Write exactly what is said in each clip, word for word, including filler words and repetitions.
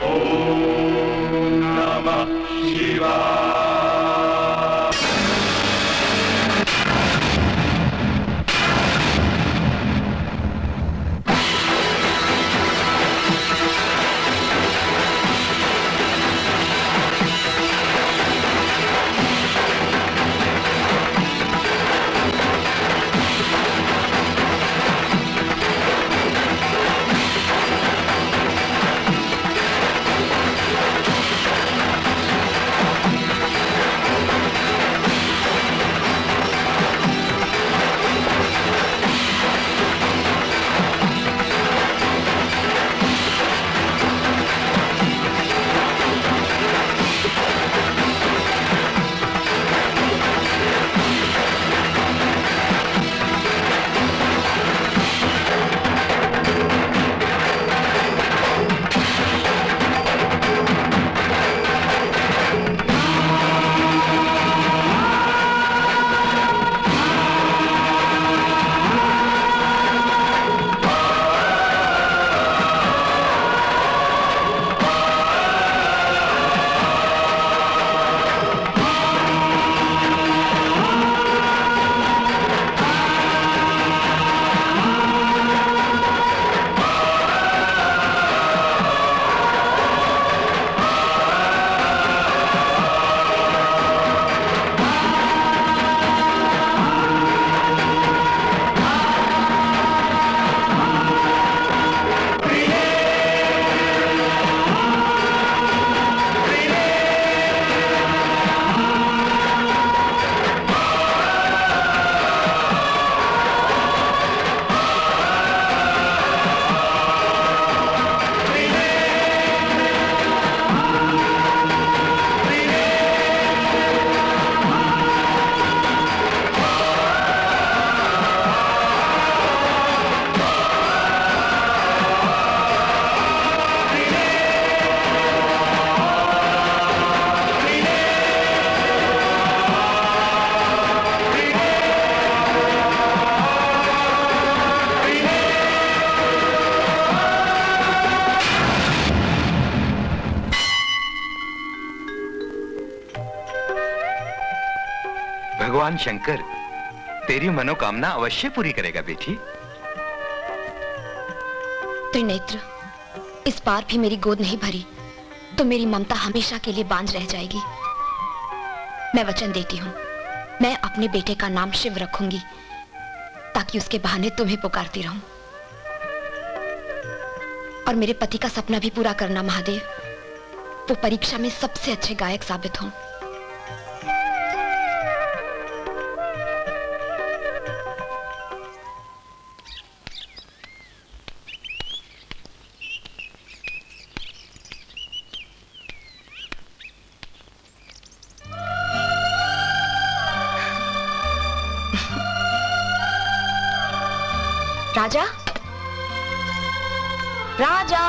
ओम नमः शिवाय। भगवान शंकर तेरी मनोकामना अवश्य पूरी करेगा बेटी। त्रिनेत्र, इस बार भी मेरी गोद नहीं भरी तो मेरी ममता हमेशा के लिए बांझ रह जाएगी। मैं वचन देती हूँ, मैं अपने बेटे का नाम शिव रखूंगी ताकि उसके बहाने तुम्हें पुकारती रहूं। और मेरे पति का सपना भी पूरा करना महादेव, वो परीक्षा में सबसे अच्छे गायक साबित हों। राजा, राजा,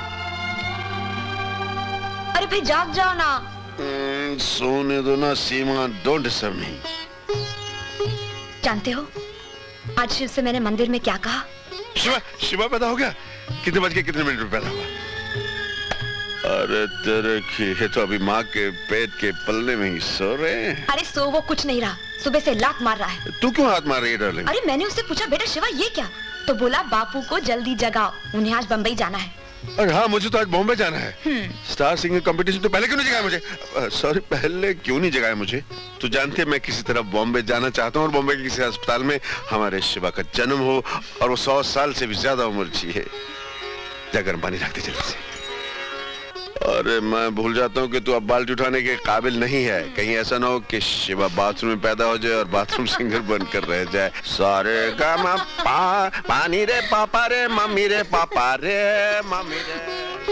अरे भाई जाग जाओ ना। सोने दो ना सीमा, डोंट डिस्टर्ब मी। जानते हो आज शिव से मैंने मंदिर में क्या कहा? शिवा, शिवा पैदा हो गया? कितने बज के कितने मिनट में पैदा हुआ? अरे तेरे की, ये तो अभी माँ के पेट के पलने में ही सो रहे हैं। अरे सो वो कुछ नहीं रहा, सुबह से लात मार रहा है। तू क्यों हाथ मार रही है डार्लिंग? अरे मैंने उससे पूछा बेटा शिवा ये क्या, तो बोला बापू को जल्दी जगाओ, उन्हें आज बम्बई जाना है। अरे हाँ, मुझे तो आज बॉम्बे जाना है। स्टार सिंगिंग कंपटीशन तो पहले क्यों नहीं जगाया मुझे? सॉरी, पहले क्यों नहीं जगाया मुझे? तू जानते मैं किसी तरह बॉम्बे जाना चाहता हूँ और बॉम्बे के किसी अस्पताल में हमारे शिवा का जन्म हो और वो सौ साल से भी ज्यादा उम्र जिए। जा गर्म पानी रख दे जल्दी से। अरे मैं भूल जाता हूँ कि तू अब बाल्टी उठाने के काबिल नहीं है। कहीं ऐसा ना हो कि शिवा बाथरूम में पैदा हो जाए और बाथरूम सिंगर बनकर रह जाए। सारे गामा पा, पानी रे पापा रे मम्मी रे पापा रे मम्मी रे।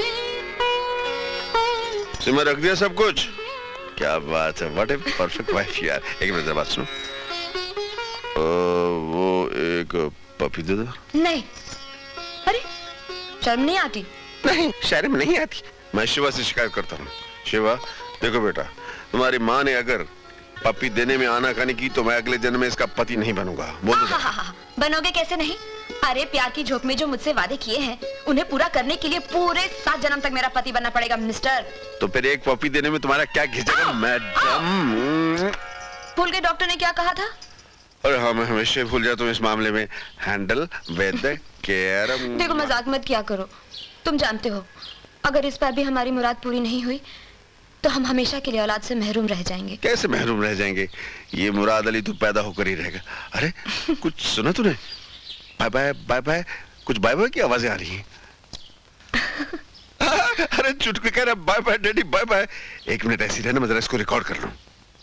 सिमा रख दिया सब कुछ? क्या बात है, व्हाट ए परफेक्ट वाइफ यार। एक मिनट बात सुनो, वो एक पपी दे दो। नहीं, अरे शर्म नहीं आती? नहीं, शर्म नहीं आती। मैं शिवा से शिकायत करता हूँ। शिवा देखो बेटा, तुम्हारी माँ ने अगर पपी देने में आनाकानी की तो मैं अगले जन्म में इसका पति नहीं बनूंगा। बोल दो। हाँ, हाँ, हाँ, बनोगे कैसे नहीं? अरे प्यार की झोंक में जो मुझसे वादे किए हैं उन्हें पूरा करने के लिए पूरे सात जन्म तक मेरा पति बनना पड़ेगा मिस्टर। तो फिर एक पॉपी देने में तुम्हारा क्या खिंचेगा मैडम? भूल गए डॉक्टर ने क्या कहा था? और हाँ, मैं हमेशा भूल जाता हूँ इस मामले में। Handle with care. देखो मजाक मत किया करो, तुम जानते हो अगर इस बार भी हमारी मुराद पूरी नहीं हुई तो हम हमेशा के लिए औलाद से महरूम रह जाएंगे। कैसे महरूम रह जाएंगे? ये मुराद अली तो पैदा होकर ही रहेगा। अरे कुछ सुना तूने? बाय बाय बाय बाय, कुछ बाय बाय की आवाजें आ रही हैं। अरे चुटकी कह रहा bye bye daddy bye bye. एक मिनट ऐसी रहना, मैं जरा इसको रिकॉर्ड कर लूं।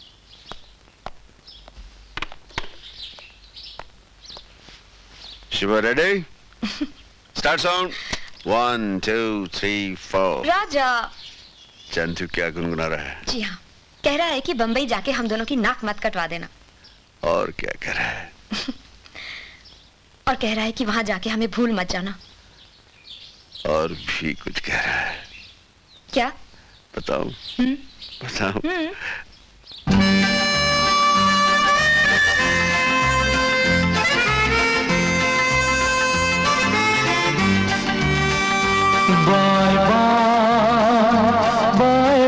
Shiva ready? Start sound. One two three four. Raja Chantu क्या गुनगुना रहा है? जी हाँ, कह रहा है कि बंबई जाके हम दोनों की नाक मत कटवा देना। और क्या कह रहा है? और कह रहा है कि वहां जाके हमें भूल मत जाना। और भी कुछ कह रहा है। क्या? बताओ। हम्म? बताओ। हम्म? Bye bye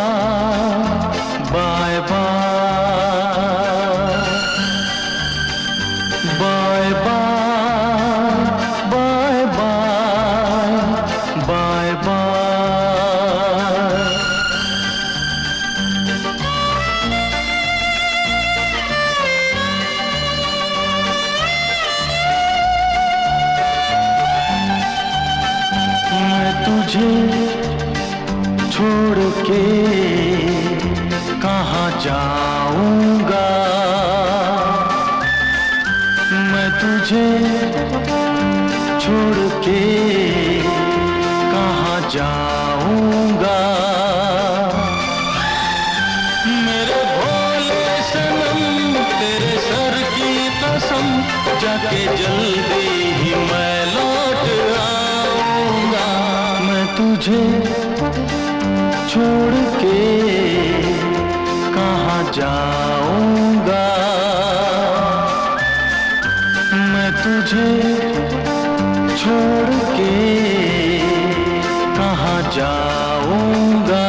bye bye bye bye bye bye bye. मैं तुझे छोड़ के कहाँ जाऊंगा, मैं तुझे छोड़ के कहाँ जाऊंगा। मेरे भोले सनम तेरे सर की कसम, जाके जल्दी ही मैं लौट आऊंगा। मैं तुझे छोड़ के कहाँ जाऊंगा, मैं तुझे छोड़ के कहाँ जाऊंगा।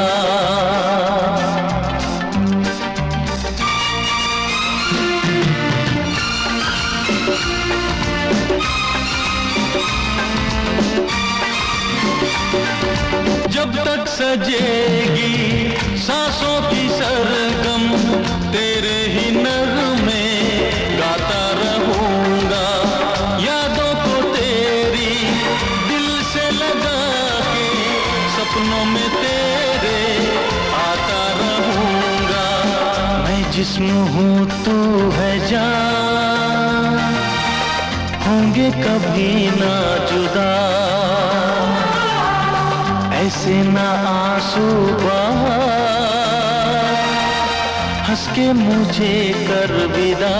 जब तक सजेगी सांसों की सरगम, तेरे ही नगमे गाता रहूंगा। यादों को तेरी दिल से लगा के सपनों में तेरे आता रहूंगा। मैं जिस्म हूँ तू है जान, होंगे कभी ना जुदा। ऐसे ना आंसू बहा, हंस के मुझे कर विदा।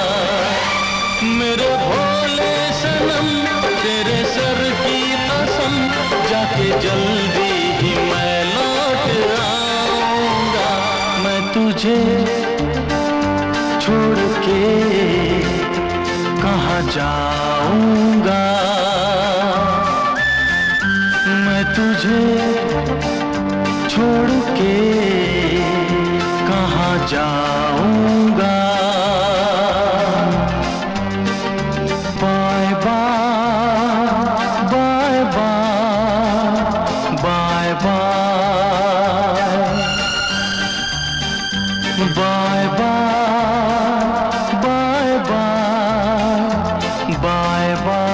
मेरे भोले सनम तेरे सर की कसम, जाके जल्दी ही मैं लौट आऊंगा। मैं तुझे छोड़ के कहाँ जाऊंगा, मैं तुझे छोड़ के कहाँ जाऊंगा। Bye bye bye bye bye bye bye bye bye bye.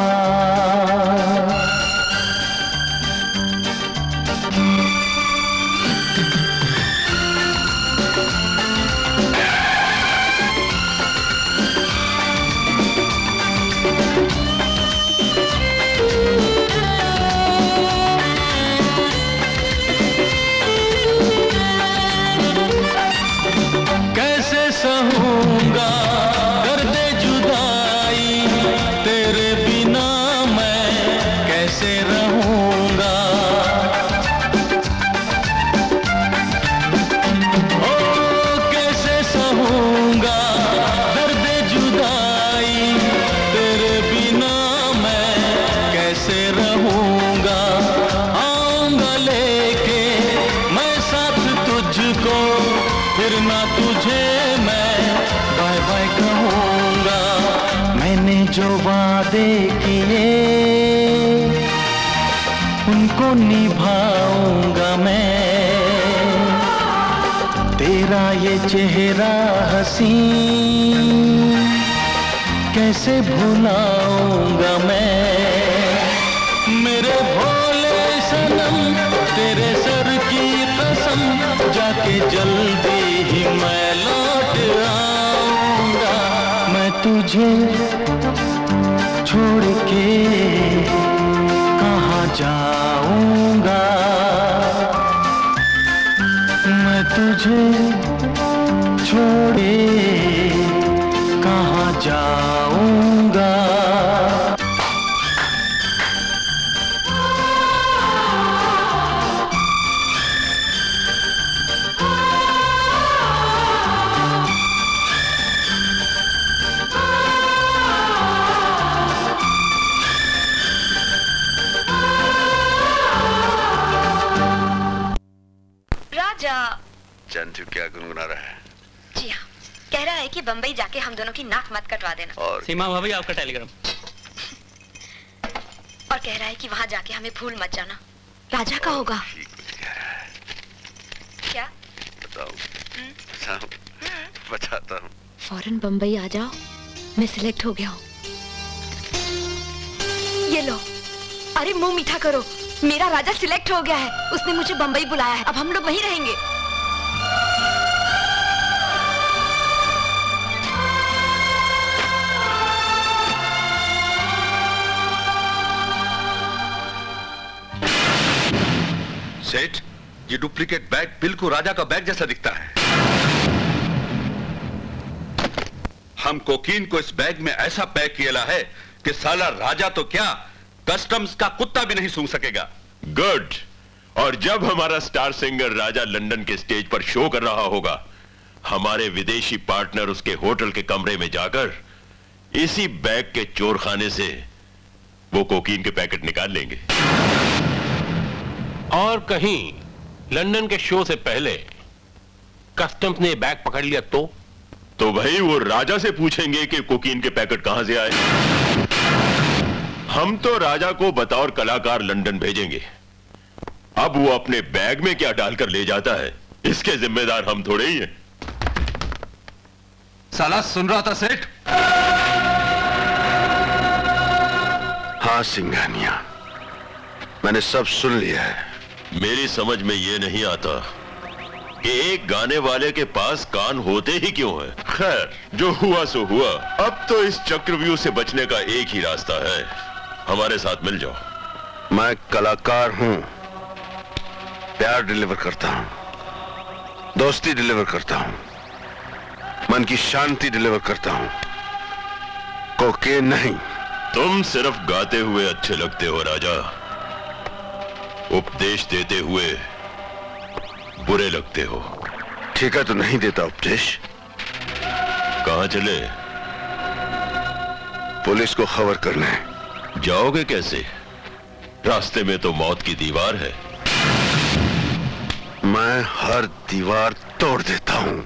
जो वादे किए उनको निभाऊंगा मैं, तेरा ये चेहरा हसीन कैसे भुलाऊंगा मैं। मेरे भोले सनम तेरे सर की कसम, जाके जल्दी ही मैं लौट आऊंगा। मैं तुझे छोड़ के कहाँ जाऊंगा, मैं तुझे छोड़े कहाँ जाऊंगा। जानती हूँ क्या गुनगुना रहा है? जी हाँ, कह रहा है कि बंबई जाके हम दोनों की नाक मत कटवा देना। और सीमा भाभी आपका टेलीग्राम। और कह रहा है कि वहाँ जाके हमें भूल मत जाना। राजा का होगा। क्या? बताओ बताओ बताता हूँ। फौरन बंबई आ जाओ, मैं सिलेक्ट हो गया हूँ। ये लो, अरे मुंह मीठा करो, मेरा राजा सिलेक्ट हो गया है, उसने मुझे बंबई बुलाया है, अब हम लोग वहीं रहेंगे। सेठ, ये डुप्लीकेट बैग बिल्कुल राजा का बैग जैसा दिखता है। हम कोकीन को इस बैग में ऐसा पैक किया है कि साला राजा तो क्या, कस्टम्स का कुत्ता भी नहीं सूंघ सकेगा। गुड। और जब हमारा स्टार सिंगर राजा लंदन के स्टेज पर शो कर रहा होगा, हमारे विदेशी पार्टनर उसके होटल के कमरे में जाकर इसी बैग के चोरखाने से वो कोकीन के पैकेट निकाल लेंगे। और कहीं लंदन के शो से पहले कस्टम्स ने बैग पकड़ लिया तो तो भाई वो राजा से पूछेंगे कि कोकीन के पैकेट कहां से आए। हम तो राजा को बतौर कलाकार लंदन भेजेंगे, अब वो अपने बैग में क्या डालकर ले जाता है इसके जिम्मेदार हम थोड़े ही हैं। साला सुन रहा था सेठ? हाँ सिंघानिया, मैंने सब सुन लिया है। मेरी समझ में यह नहीं आता कि एक गाने वाले के पास कान होते ही क्यों है। खैर, जो हुआ सो हुआ। अब तो इस चक्रव्यूह से बचने का एक ही रास्ता है, हमारे साथ मिल जाओ। मैं कलाकार हूं, प्यार डिलीवर करता हूं, दोस्ती डिलीवर करता हूं, मन की शांति डिलीवर करता हूं, कोकेन नहीं। तुम सिर्फ गाते हुए अच्छे लगते हो राजा, उपदेश देते हुए बुरे लगते हो। ठीक है, तो नहीं देता उपदेश। कहां चले? पुलिस को खबर करने। जाओगे कैसे? रास्ते में तो मौत की दीवार है। मैं हर दीवार तोड़ देता हूं।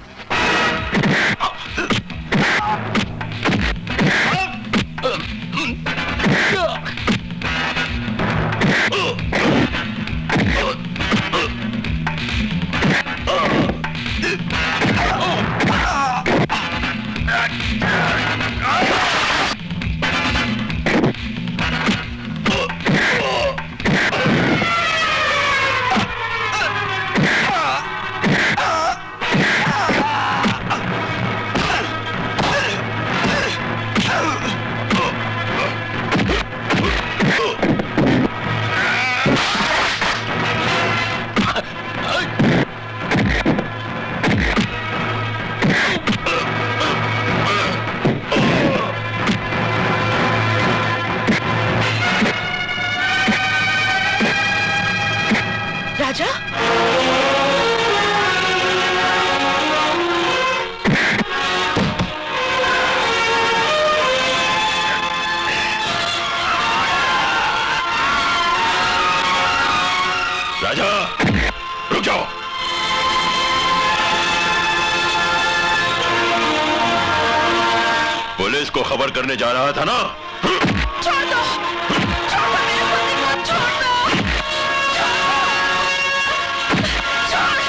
को खबर करने जा रहा था ना? छोड़ दो, छोड़ दो मेरे पति को, छोड़ दो, छोड़,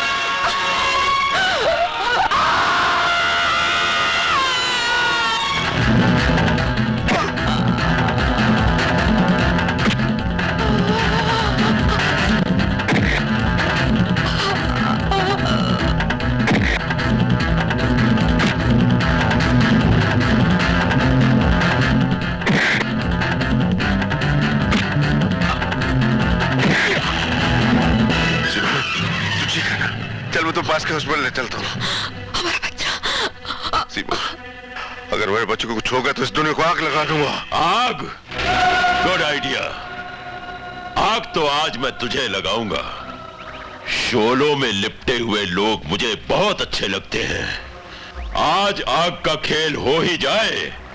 तो पास के हॉस्पिटल ले चलता हूँ। हमारा बच्चा। सीमा, अगर मेरे बच्चे को कुछ होगा तो इस दुनिया को आग लगा दूंगा। आग? Good idea. आग तो आज मैं तुझे लगाऊंगा। शोलों में लिपटे हुए लोग मुझे बहुत अच्छे लगते हैं। आज आग का खेल हो ही जाए।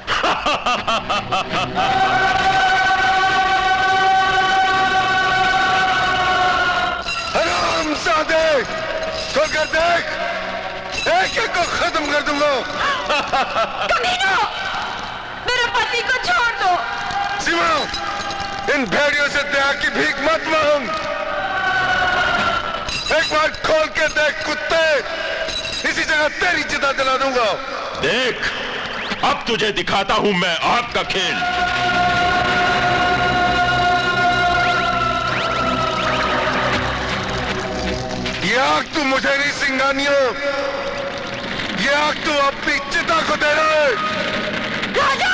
हरामजादे! खोल कर देख, एक एक को खत्म कर दूंगा। कमीनो, मेरे पति को छोड़ दो। सीमा, इन भेड़ियों से दया की भीख मत मांग। एक बार खोल के देख कुत्ते, इसी जगह तेरी चिता जला दूंगा। देख, अब तुझे दिखाता हूं मैं आग का खेल। ये आग तू मुझे नहीं सिंगानियों, ये आग तू अपनी चिता को दे रहा है। राजा!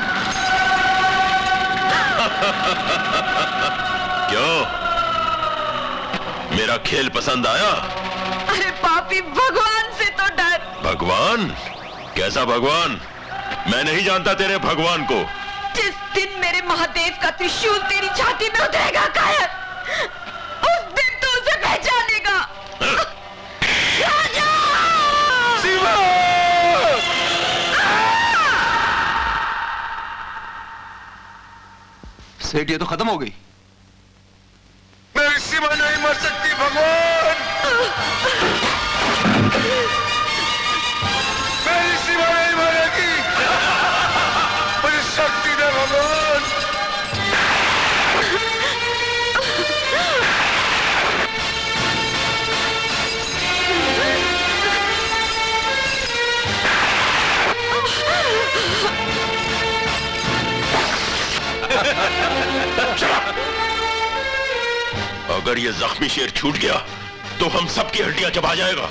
क्यों? मेरा खेल पसंद आया? अरे पापी, भगवान से तो डर। भगवान? कैसा भगवान? मैं नहीं जानता तेरे भगवान को। जिस दिन मेरे महादेव का त्रिशूल तेरी छाती में उतरेगा कायर, उस दिन तू उसे पहचानेगा। राजा! सीमा! सेठ, ये तो खत्म हो गई। मेरी सीमा नहीं मर सकती भगवान। मेरी सीमा नहीं मरेगी। मुझे शक्ति दे भगवान। अगर ये जख्मी शेर छूट गया तो हम सबकी हड्डियां चबा जाएगा।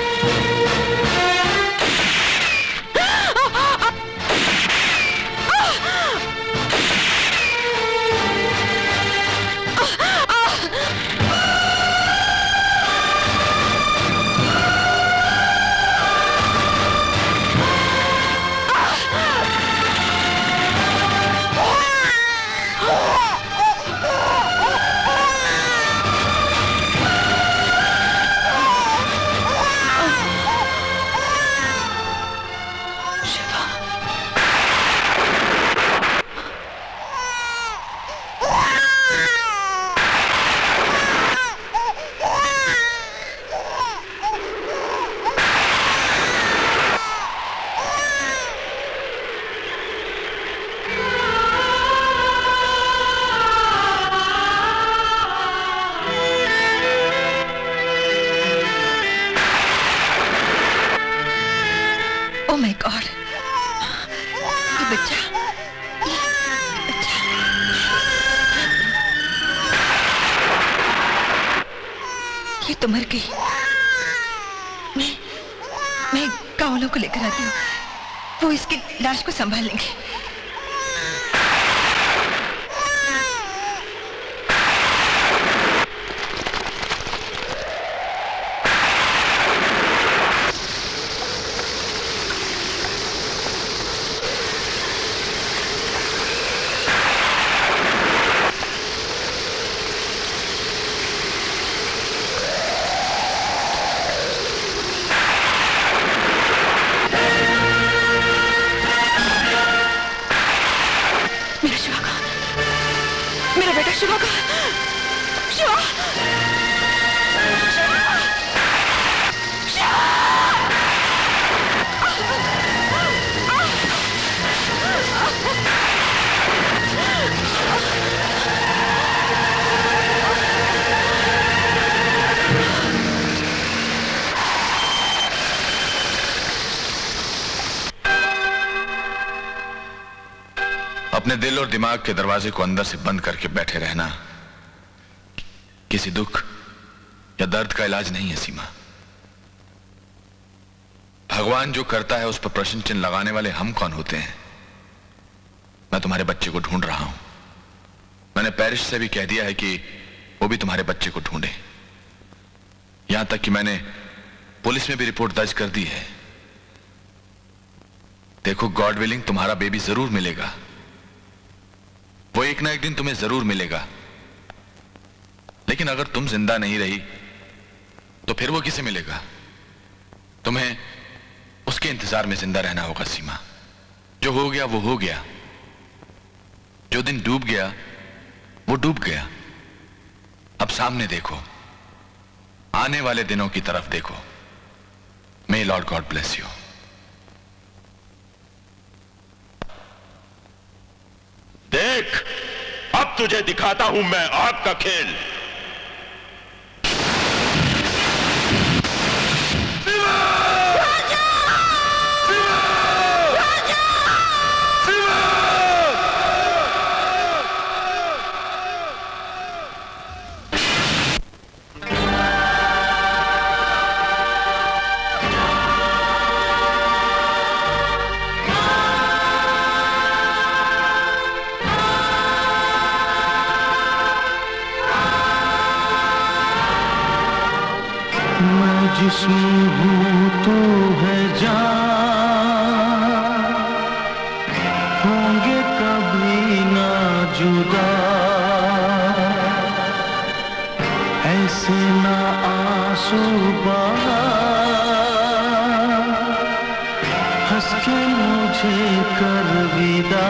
Oh my God! ये बच्चा, ये बच्चा, ये तो मर गई। मैं, मैं गाँव वालों को लेकर आती हूँ। वो इसकी लाश को संभाल लेंगे। अपने दिल और दिमाग के दरवाजे को अंदर से बंद करके बैठे रहना किसी दुख या दर्द का इलाज नहीं है सीमा। भगवान जो करता है उस पर प्रश्न चिन्ह लगाने वाले हम कौन होते हैं? मैं तुम्हारे बच्चे को ढूंढ रहा हूं। मैंने पेरिस से भी कह दिया है कि वो भी तुम्हारे बच्चे को ढूंढे। यहां तक कि मैंने पुलिस में भी रिपोर्ट दर्ज कर दी है। देखो, गॉड विलिंग तुम्हारा बेबी जरूर मिलेगा। वो एक ना एक दिन तुम्हें जरूर मिलेगा। लेकिन अगर तुम जिंदा नहीं रही तो फिर वो किसे मिलेगा? तुम्हें उसके इंतजार में जिंदा रहना होगा सीमा। जो हो गया वो हो गया। जो दिन डूब गया वो डूब गया। अब सामने देखो, आने वाले दिनों की तरफ देखो। May lord God bless you. देख, अब तुझे दिखाता हूं मैं आग का खेल। जिस्म हूँ तो है जान, होंगे कभी ना जुदा। ऐसे ना आंसू बहा, हंस के मुझे कर विदा।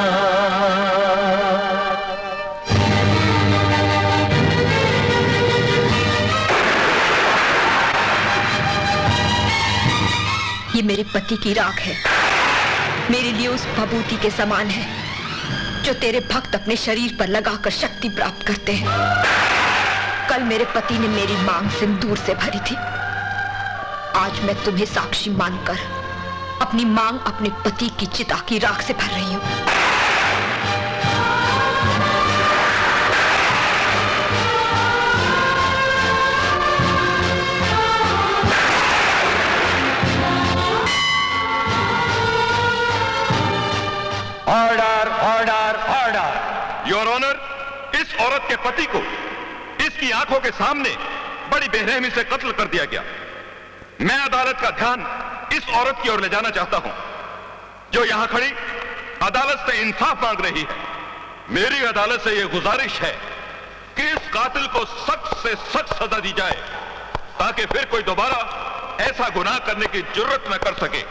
ये मेरे पति की राख है, मेरे लिए उस भभूति के समान है जो तेरे भक्त अपने शरीर पर लगाकर शक्ति प्राप्त करते हैं। कल मेरे पति ने मेरी मांग सिंदूर से भरी थी। आज मैं तुम्हें साक्षी मानकर अपनी मांग अपने पति की चिता की राख से भर रही हूं। Order, order, order. Your honour, इस औरत के पति को इसकी आंखों के सामने बड़ी बेरहमी से कत्ल कर दिया गया। मैं अदालत का ध्यान इस औरत की ओर ले जाना चाहता हूं जो यहां खड़ी अदालत से इंसाफ मांग रही है। मेरी अदालत से यह गुजारिश है कि इस कातिल को सख्त से सख्त सजा दी जाए ताकि फिर कोई दोबारा ऐसा गुनाह करने की जुर्रत न कर सके।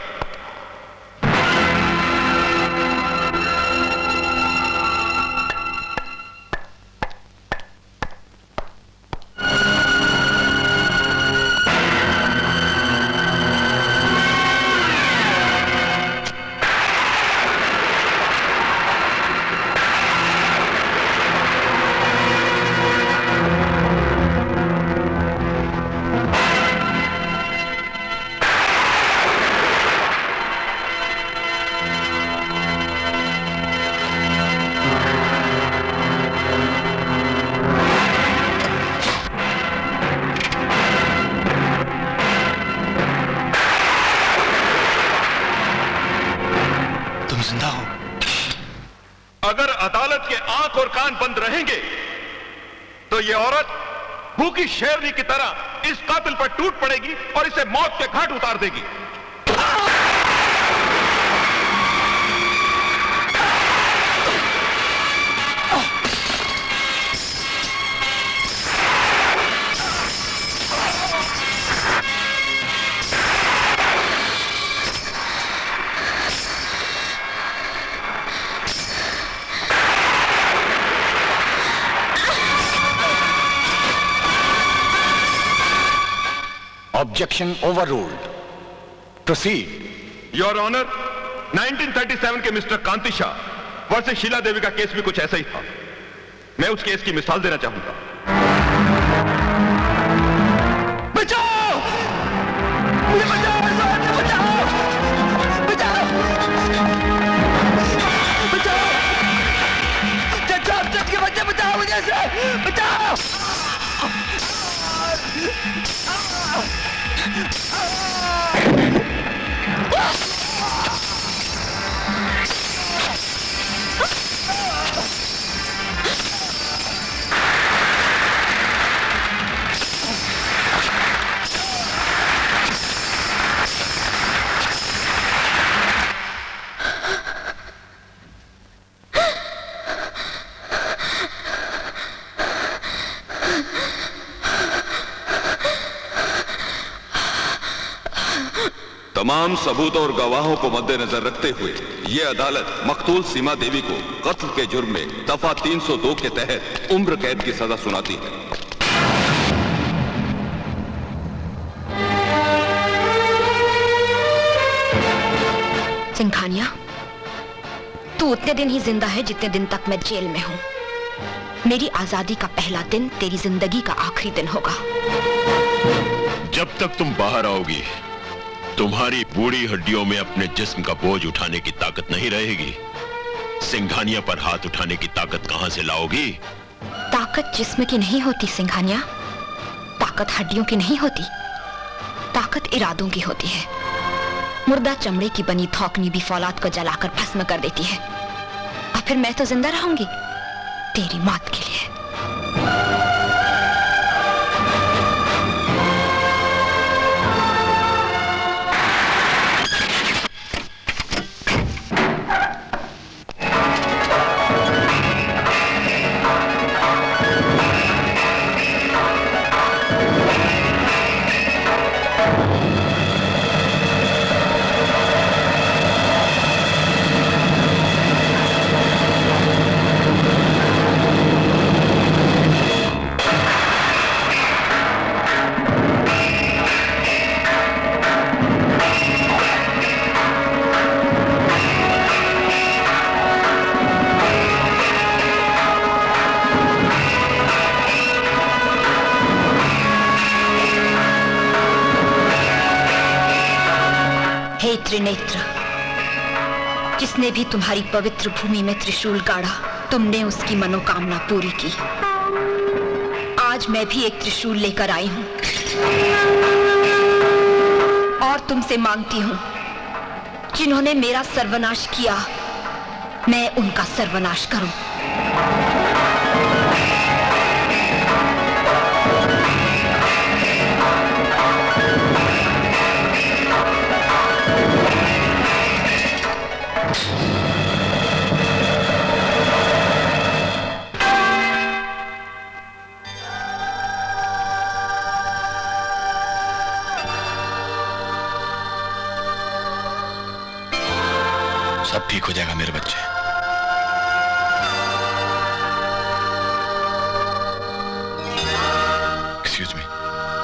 अगर अदालत के आंख और कान बंद रहेंगे तो यह औरत भूखी शेरनी की तरह इस कातिल पर टूट पड़ेगी और इसे मौत के घाट उतार देगी। Objection overruled. Proceed. Your Honor, nineteen thirty seven के मिस्टर कांति शाह वर्सेस शीला देवी का केस भी कुछ ऐसा ही था। मैं उस केस की मिसाल देना चाहूंगा। बचाओ! मुझे बचाओ! बचाओ! बचाओ! बचाओ! तमाम सबूतों और गवाहों को मद्देनजर रखते हुए ये अदालत मकतूल सीमा देवी को कत्ल के जुर्म में दफा तीन सौ दो के तहत उम्र कैद की सजा सुनाती है। सिंघानिया, तू उतने दिन ही जिंदा है जितने दिन तक मैं जेल में हूं। मेरी आजादी का पहला दिन तेरी जिंदगी का आखिरी दिन होगा। जब तक तुम बाहर आओगी तुम्हारी बूढ़ी हड्डियों में अपने जिस्म का बोझ उठाने की ताकत नहीं रहेगी। सिंघानिया पर हाथ उठाने की ताकत कहां से लाओगी? ताकत जिस्म की नहीं होती सिंघानिया, ताकत हड्डियों की नहीं होती, ताकत इरादों की होती है। मुर्दा चमड़े की बनी थौकनी भी फौलाद को जलाकर भस्म कर देती है, और फिर मैं तो जिंदा रहूंगी तेरी मौत के लिए। त्रिनेत्र, जिसने भी तुम्हारी पवित्र भूमि में त्रिशूल गाड़ा, तुमने उसकी मनोकामना पूरी की। आज मैं भी एक त्रिशूल लेकर आई हूं और तुमसे मांगती हूं, जिन्होंने मेरा सर्वनाश किया मैं उनका सर्वनाश करूं। सब ठीक हो जाएगा मेरे बच्चे। Excuse me.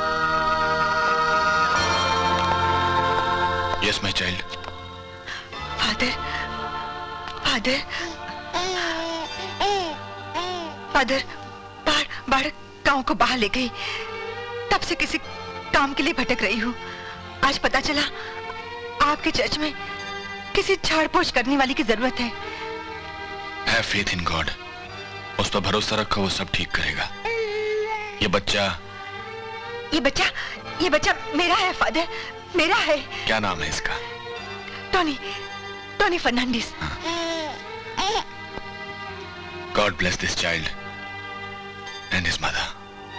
Yes my child. Father, father, father, बाढ़ बाढ़ गांव को बाहर ले गई। तब से किसी काम के लिए भटक रही हूँ। आज पता चला आपके चर्च में किसी झाड़ पोछ करने वाली की जरूरत है। Have faith in God। उस पर भरोसा रखो, वो सब ठीक करेगा। ये बच्चा ये बच्चा ये बच्चा मेरा है फादर, मेरा है। क्या नाम है इसका? Tony, Tony Fernandes. God bless this child and his mother।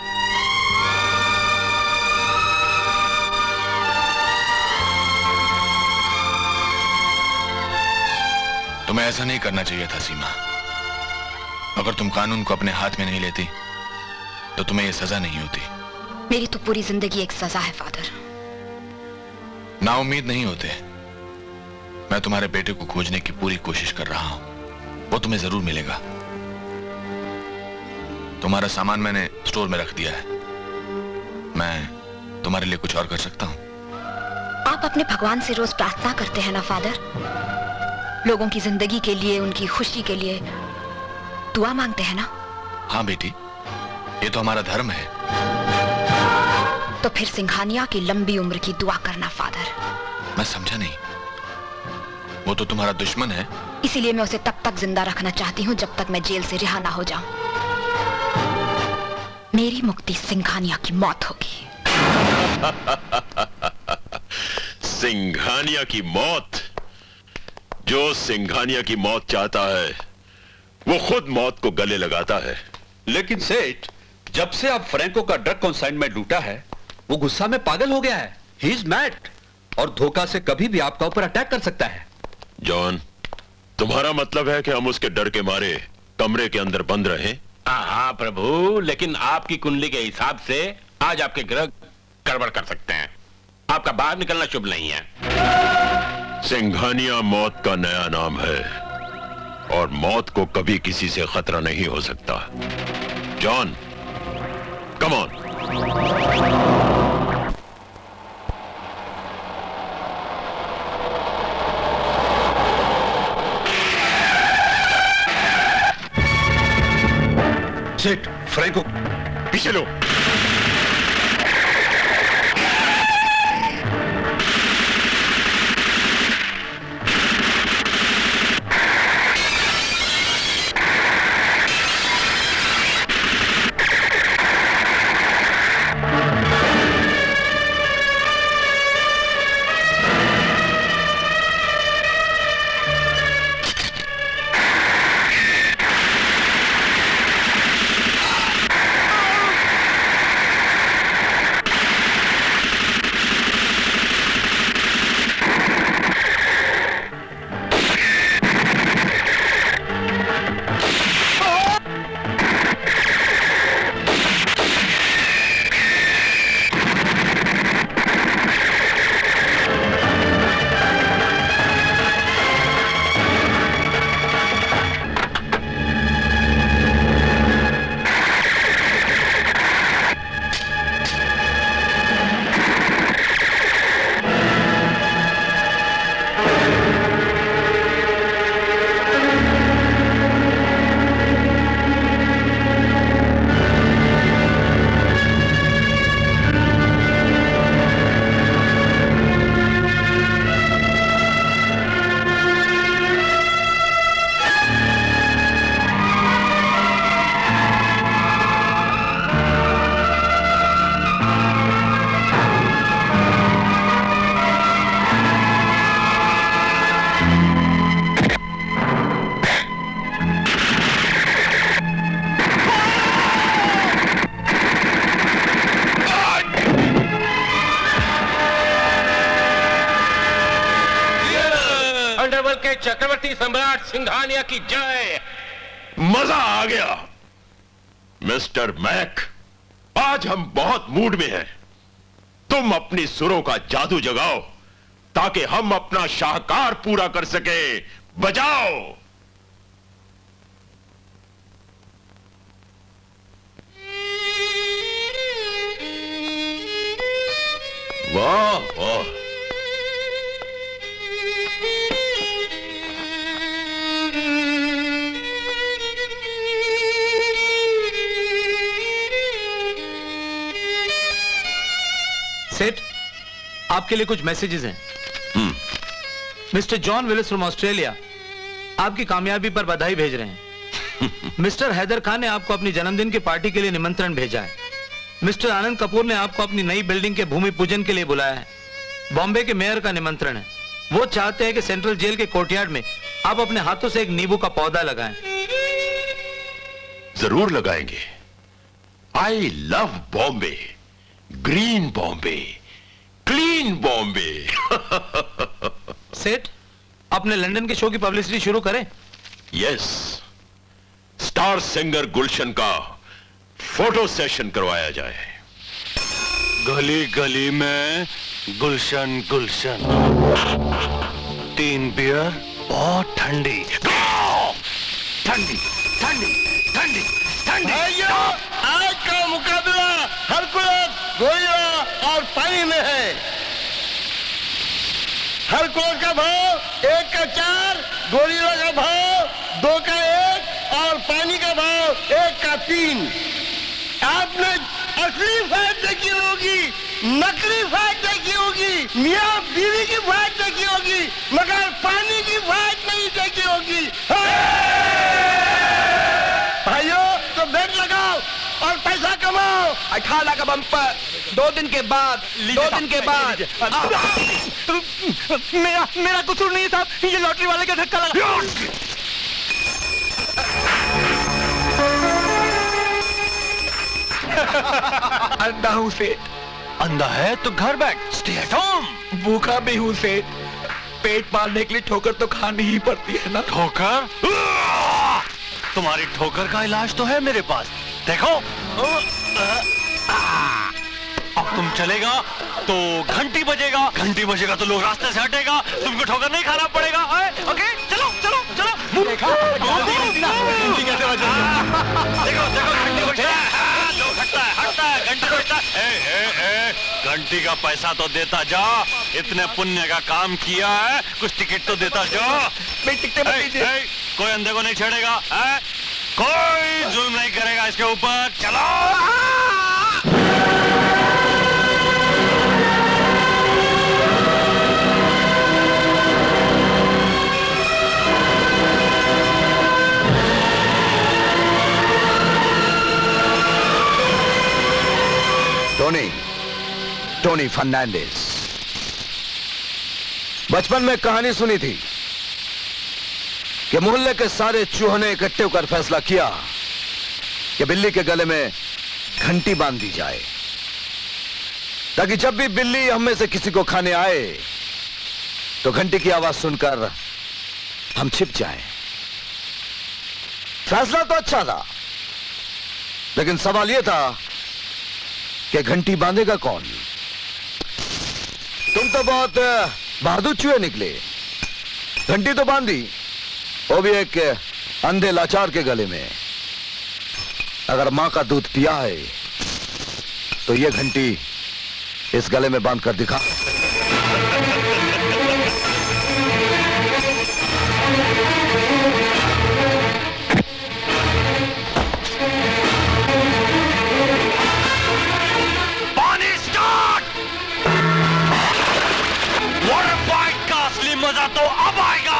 तुम्हें ऐसा नहीं करना चाहिए था सीमा। अगर तुम कानून को अपने हाथ में नहीं लेती तो तुम्हें यह सजा नहीं होती। मेरी तो पूरी जिंदगी एक सजा है फादर। ना उम्मीद नहीं होते। मैं तुम्हारे बेटे को खोजने की पूरी कोशिश कर रहा हूं, वो तुम्हें जरूर मिलेगा। तुम्हारा सामान मैंने स्टोर में रख दिया है। मैं तुम्हारे लिए कुछ और कर सकता हूं? आप अपने भगवान से रोज प्रार्थना करते हैं ना फादर? लोगों की जिंदगी के लिए, उनकी खुशी के लिए दुआ मांगते हैं ना? हाँ बेटी, ये तो हमारा धर्म है। तो फिर सिंघानिया की लंबी उम्र की दुआ करना फादर। मैं समझा नहीं। वो तो तुम्हारा दुश्मन है। इसीलिए मैं उसे तब तक जिंदा रखना चाहती हूँ जब तक मैं जेल से रिहा ना हो जाऊं। मेरी मुक्ति सिंघानिया की मौत होगी। सिंघानिया की मौत? जो सिंघानिया की मौत चाहता है वो खुद मौत को गले लगाता है। लेकिन सेठ, जब से आप फ्रैंको का ड्रग कंसाइनमेंट लूटा है वो गुस्सा में पागल हो गया है। ही इज मैड और धोखा से कभी भी आपका ऊपर अटैक कर सकता है। जॉन, तुम्हारा मतलब है कि हम उसके डर के मारे कमरे के अंदर बंद रहे? हाँ हाँ प्रभु, लेकिन आपकी कुंडली के हिसाब से आज आपके ग्रह गड़बड़ कर सकते हैं। आपका बाहर निकलना शुभ नहीं है। सिंघानिया मौत का नया नाम है और मौत को कभी किसी से खतरा नहीं हो सकता। John, come on. सेठ, फ्रैंको पीछे लो। चक्रवर्ती सम्राट सिंघानिया की जय। मजा आ गया मिस्टर मैक, आज हम बहुत मूड में हैं। तुम अपनी सुरों का जादू जगाओ ताकि हम अपना शाहकार पूरा कर सके। बजाओ। वाह वाह, सेठ, आपके लिए कुछ मैसेजेस हैं। Mister John Willis from Australia आपकी कामयाबी पर बधाई भेज रहे हैं। मिस्टर हैदर खान ने आपको अपनी जन्मदिन की पार्टी के लिए निमंत्रण भेजा है। मिस्टर आनंद कपूर ने आपको अपनी नई बिल्डिंग के भूमि पूजन के लिए बुलाया है। बॉम्बे के मेयर का निमंत्रण है। वो चाहते हैं कि सेंट्रल जेल के कोर्टयार्ड में आप अपने हाथों से एक नींबू का पौधा लगाएं। जरूर लगाएंगे। I love Bombay, green Bombay, clean Bombay. सेठ, अपने लंदन के शो की पब्लिसिटी शुरू करें। यस, स्टार सिंगर गुलशन का फोटो सेशन करवाया जाए। गली गली में गुलशन गुलशन, तीन बियर बहुत ठंडी ठंडी ठंडी ठंडी ठंडी। आज का मुकाबला हरकुलस, गोरिल्ला और पानी में है। हरकुलस का भाव एक का चार, गोरिल्ला का भाव दो का एक और पानी का भाव एक का तीन। आपने असली फाइट देखी होगी, नकली फाइट देखी होगी, मियां बीवी की फाइट देखी होगी, मगर पानी की फाइट नहीं देखी होगी। भाइयों, तो बेट लगाओ और पैसा कमाओ। अठारह का बम्पर दो दिन के बाद, दो दिन के बाद। मेरा मेरा कसूर नहीं साहब, ये लॉटरी वाले का धक्का लगा। अंधा हूँ सेठ। अंधा है तो घर बैठ, स्टे एट होम। भूखा भी हूँ सेठ, पेट पालने के लिए ठोकर तो खानी ही पड़ती है ना। ठोकर? तुम्हारी ठोकर का इलाज तो है मेरे पास, देखो। अब तुम चलेगा तो घंटी बजेगा, घंटी बजेगा तो लोग रास्ते से हटेगा, तुमको ठोकर नहीं खाना पड़ेगा। ओके चलो चलो चलो। देखा घंटी कैसे बजेगी? देखो देखो घंटी बजता है, जो हटता है हटता है, घंटी बजता है। ए, ए, ए, घंटी का पैसा तो देता जा, इतने पुण्य का काम किया है, कुछ टिकट तो देता जा। कोई अंधे को नहीं छेड़ेगा, है? कोई जुल्म नहीं करेगा इसके ऊपर। चलो। Tony, Tony Fernandes. बचपन में कहानी सुनी थी कि मोहल्ले के सारे चूहों ने इकट्ठे होकर फैसला किया कि बिल्ली के गले में घंटी बांध दी जाए, ताकि जब भी बिल्ली हम में से किसी को खाने आए तो घंटी की आवाज सुनकर हम छिप जाएं। फैसला तो अच्छा था, लेकिन सवाल यह था कि घंटी बांधेगा कौन? तुम तो बहुत बहादुर चूहे निकले। घंटी तो बांधी, वो भी एक अंधे लाचार के गले में। अगर मां का दूध पिया है तो ये घंटी इस गले में बांध कर दिखा। पानी स्टार्ट। वाटर फाइट का असली मजा तो अब आएगा।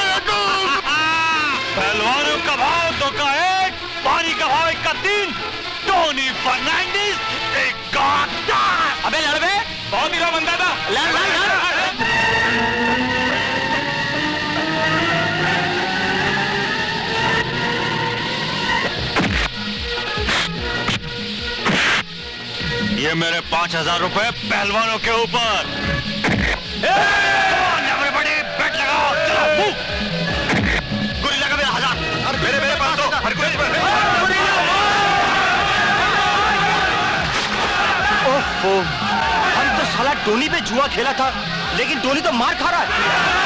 पहलवानों का भाव दो का एक, पानी का भाव एक का तीन। टोनी फर्नांडिस एक गाता। अबे लड़ बे, बहुत हीरा बंदा था। लड़ लड़ लड़। ये मेरे पांच हजार रुपए पहलवानों के ऊपर। बड़े बैठ लगाओ, चलो। गोरिल्ला का मेरा हजार, मेरे मेरे पास दो। ओहो, हम तो साला टोनी पे जुआ खेला था, लेकिन टोनी तो मार खा रहा है।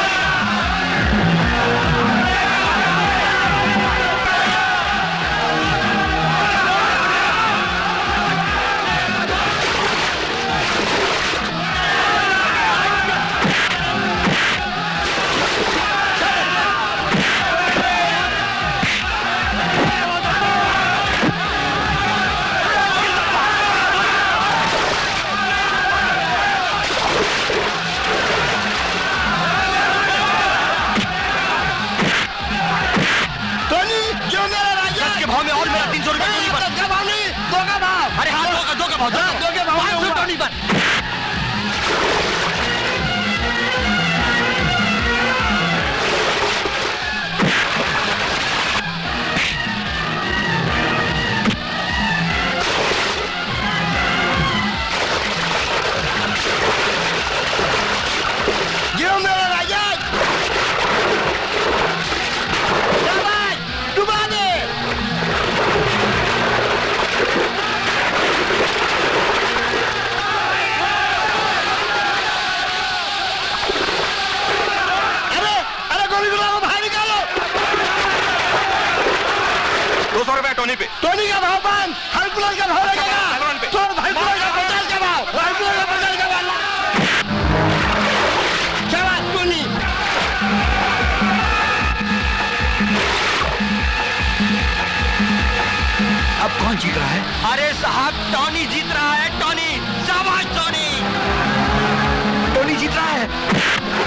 टोनी पे, टोनी का भाव बांध, हरकुलर का भाव लगेगा। तो हरकुलर का पचास का भाव, हरकुलर का पचास का भाव। क्या बात टोनी? अब कौन जीत रहा है? अरे साहब टोनी जीत रहा है। टोनी, शाबाश टोनी। टोनी जीत रहा है।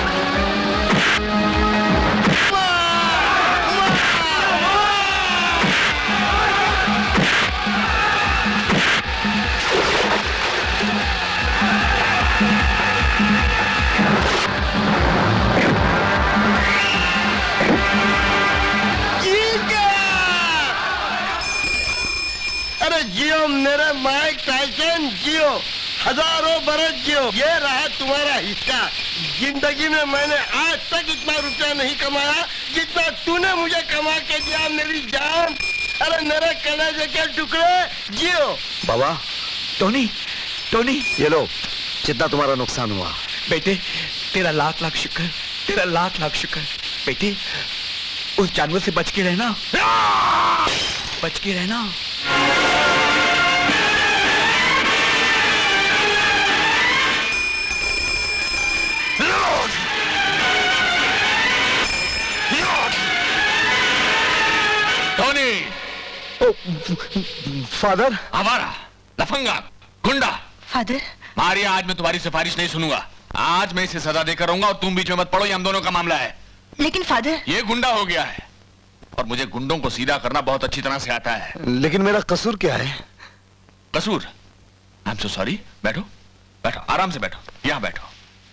जियो मेरे माइक टाइसन, जियो हजारों बरस जियो। ये रहा तुम्हारा हिस्सा। जिंदगी में मैंने आज तक इतना रुपया नहीं कमाया जितना तूने मुझे कमा के दिया मेरी जान। अरे मेरे कलेजे के टुकड़े, जियो। बाबा, टोनी, टोनी, ये लो जितना तुम्हारा नुकसान हुआ। बेटे तेरा लाख लाख शुक्र, तेरा लाख लाख शुक्र। बेटे उस जानवर से बच के रहना, बच के रहना। टोनी! फादर! हमारा लफंगा गुंडा फादर! मारिया, आज मैं तुम्हारी सिफारिश नहीं सुनूंगा। आज मैं इसे सजा देकर रहूंगा और तुम बीच में मत पड़ो, ये हम दोनों का मामला है। लेकिन फादर, ये गुंडा हो गया है और मुझे गुंडों को सीधा करना बहुत अच्छी तरह से आता है। लेकिन मेरा कसूर क्या है? कसूर? I am so sorry. बैठो बैठो, आराम से बैठो, यहां बैठो।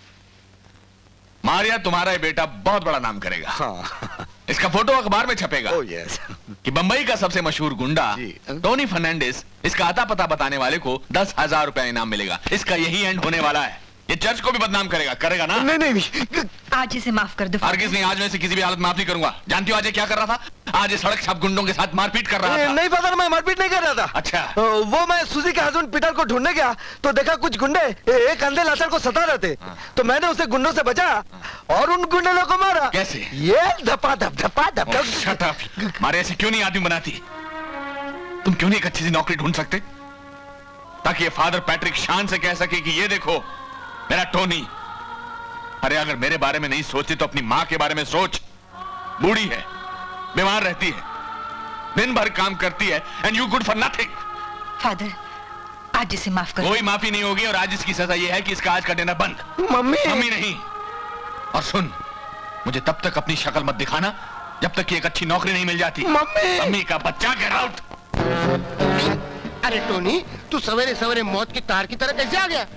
मारिया, तुम्हारा ये बेटा बहुत बड़ा नाम करेगा। हाँ। इसका फोटो अखबार में छपेगा। oh, yes. कि बंबई का सबसे मशहूर गुंडा टोनी फर्नांडिस, इसका आता पता बताने वाले को दस हजार रुपया इनाम मिलेगा। इसका यही एंड होने वाला है। ये चर्च को भी बदनाम करेगा, करेगा ना? नहीं नहीं, नहीं। आज इसे माफ कर दो। हरगिज़ नहीं, आज मैं इसे किसी भी हालत में माफ नहीं करूंगा। जानती हो आज ये क्या कर रहा था? आज ये सड़क छाप गुंडों के साथ मारपीट कर रहा था। नहीं फादर, मैं मारपीट नहीं कर रहा था। अच्छा। वो मैं सुजी के हस्बैंड पीटर को ढूंढने गया तो देखा कुछ गुंडे एक अंधे लाचार को सता रहे थे। तो मैंने उसे गुंडों से बचाया और उन गुंडों को मारा। कैसे? ये धपा धप धपा धप धप। Shut up. मारे ऐसे क्यों नहीं आदमी बनाती? तुम क्यों नहीं एक अच्छी सी नौकरी ढूंढ सकते ताकि ये फादर पैट्रिक शान से कह सके कि ये देखो मेरा टोनी। अरे अगर मेरे बारे में नहीं सोचती तो अपनी मां के बारे में सोच। बूढ़ी है, बीमार रहती है, दिन भर काम करती है and you good for nothing. Father, आज इसे माफ करो। कोई माफी नहीं होगी और आज इसकी सजा यह है कि इसका आज का डिनर बंद। मम्मी! मम्मी नहीं। और सुन, मुझे तब तक अपनी शक्ल मत दिखाना जब तक कि एक अच्छी नौकरी नहीं मिल जाती। मम्मी! मम्मी का बच्चा, गेट आउट। अरे टोनी, तू सवेरे सवेरे मौत की तार की तरह कैसे आ गया?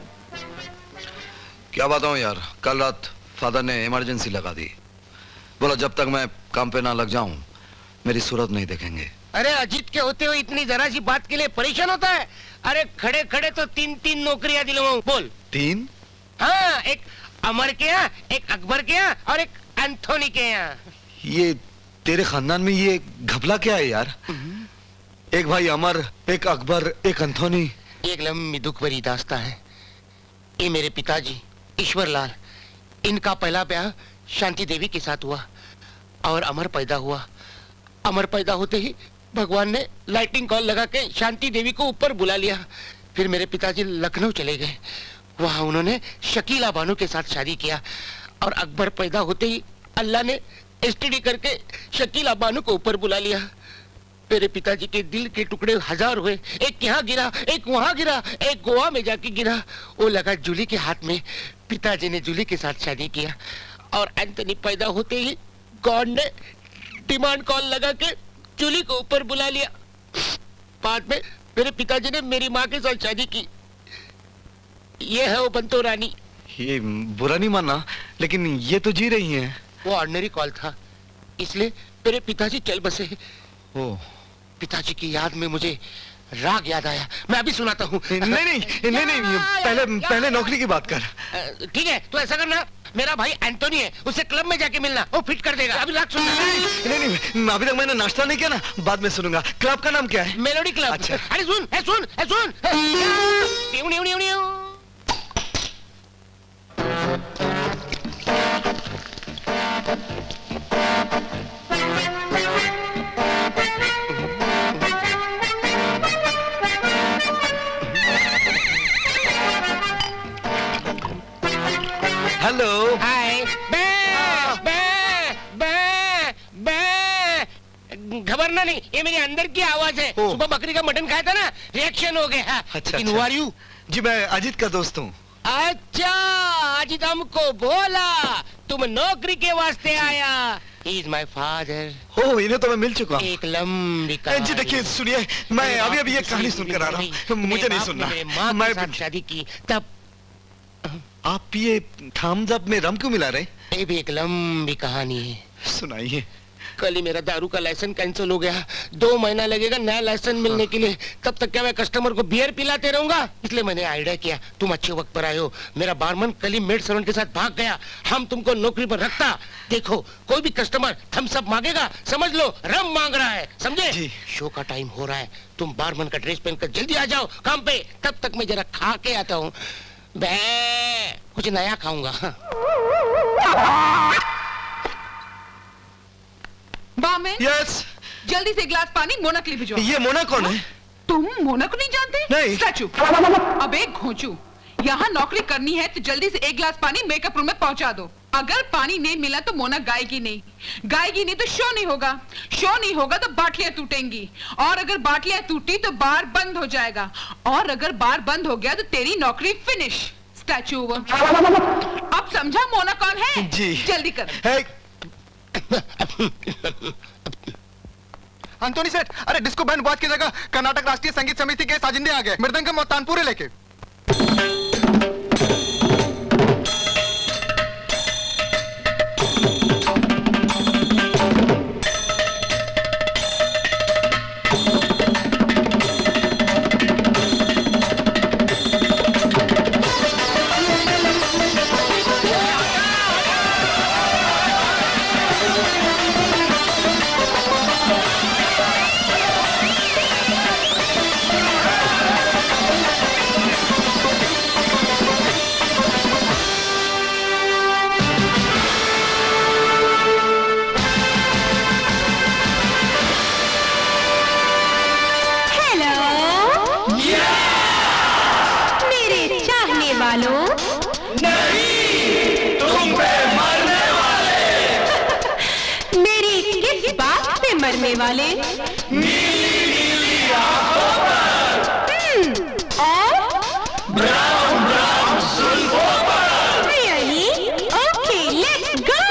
क्या बताऊं यार, कल रात फादर ने इमरजेंसी लगा दी। बोला जब तक मैं काम पे ना लग जाऊं मेरी सूरत नहीं देखेंगे। अरे अजीत के होते हुए इतनी जरा सी बात के लिए परेशान होता है? अरे खड़े खड़े तो तीन तीन नौकरियां दिलवाऊं। बोल। तीन? हाँ, एक अमर के यहाँ, एक अकबर के यहाँ और एक एंथोनी के यहाँ। ये तेरे खानदान में ये घपला क्या है यार? एक भाई अमर, एक अकबर, एक एंथोनी। एक लंबी दुख भरी दास्तां है। ये मेरे पिताजी ईश्वर लाल, इनका पहला ब्याह शांति देवी के साथ हुआ और अमर पैदा हुआ। अमर पैदा होते ही भगवान ने लाइटिंग कॉल लगा के शांति देवी को ऊपर बुला लिया। फिर मेरे पिताजी लखनऊ चले गए, वहां उन्होंने शकीला बानो के साथ शादी किया और अकबर पैदा होते ही अल्लाह ने एसटीडी करके शकीला बानो को ऊपर बुला लिया। मेरे पिताजी के दिल के टुकड़े हजार हुए, एक यहाँ गिरा, एक वहां गिरा, एक गोवा में जाके गिरा। वो लगा जूली के हाथ में। पिताजी ने जूली के साथ शादी किया और एंथनी पैदा होते ही गॉड ने डिमांड कॉल लगा के जूली को ऊपर बुला लिया। बाद में मेरे पिताजी ने मेरी माँ के साथ शादी की। ये है वो बंतो रानी। ये बुरा नहीं मानना, लेकिन ये तो जी रही हैं। वो ऑर्डिनरी कॉल था, इसलिए मेरे पिताजी चल बसे। ओ। पिताजी की याद में मुझे राग याद आया, मैं अभी सुनाता हूँ। नहीं नहीं नहीं नहीं, पहले पहले नौकरी की बात कर। ठीक है, तो ऐसा करना, मेरा भाई एंटोनी है, उसे क्लब में जाके मिलना, वो फिट कर देगा। अभी राग सुनना। नहीं नहीं, अभी तक मैंने नाश्ता नहीं किया ना, बाद में सुनूंगा। क्लब का नाम क्या है? Melody club. अच्छा। अरे सुन, है सुन, है सुन। New new new new. Hello. Hi. बे बे बे बे। घबरना नहीं, ये मेरी अंदर की आवाज है। सुबह बकरी का मटन खाया था ना, रिएक्शन हो गया। अच्छा, लेकिन who are you? जी मैं अजीत का दोस्त हूँ। अच्छा, अजीत हमको बोला तुम नौकरी के वास्ते आया। He is my father. हो, इन्हें तो मैं मिल चुका हूँ। एक लंबी कहानी। जी देखिए, सुनिए, मैं अभी अभी ये कहानी सुनकर आ रहा हूँ। मुझे नहीं सुनना। मेरे माँ के साथ शादी की तब। आप ये थम्स अप में रम क्यों मिला रहे? ये भी एक लंबी कहानी है। सुनाइए। कल ही मेरा दारू का लाइसेंस कैंसिल हो गया। दो महीना लगेगा नया लाइसेंस मिलने के लिए। तब तक क्या मैं कस्टमर को बियर पिलाते रहूंगा? इसलिए मैंने आइडिया किया, तुम अच्छे वक्त पर आए हो। मेरा बारमैन कल ही मेड सर्वेंट के साथ भाग गया, हम तुमको नौकरी पर रखता। देखो कोई भी कस्टमर थम्स अप मांगेगा, समझ लो रम मांग रहा है, समझे? शो का टाइम हो रहा है, तुम बारमैन का ड्रेस पहनकर जल्दी आ जाओ काम पे। तब तक मैं जरा खा के आता हूँ, कुछ नया खाऊंगा। Barman, yes. जल्दी से गिलास पानी मोना के लिए भिजो। ये मोना कौन है? तुम मोना को नहीं जानते? नहीं। स्टैचू। अब एक घोंचू, यहाँ नौकरी करनी है तो जल्दी से एक गिलास पानी मेकअप रूम में पहुंचा दो। अगर पानी नहीं मिला तो मोना गाएगी नहीं, गाएगी नहीं तो शो नहीं होगा, शो नहीं होगा तो बाटलियां टूटेंगी, और अगर बाटलियां टूटी तो बार बंद हो जाएगा, और अगर बार बंद हो गया तो तेरी नौकरी फिनिश। Statue over. अब समझा मोना कौन है? जी। जल्दी कर। अंतोनी सेठ, अरे डिस्को बैंड बॉज की जगह कर्नाटक राष्ट्रीय संगीत समिति के साजिंदे आ गए, मृदंगम और तानपुरे लेके। मरने वाले नीली नीली आंखों पर और ब्राउन ब्राउन जुल्फों पर। रियली? Okay, let's go.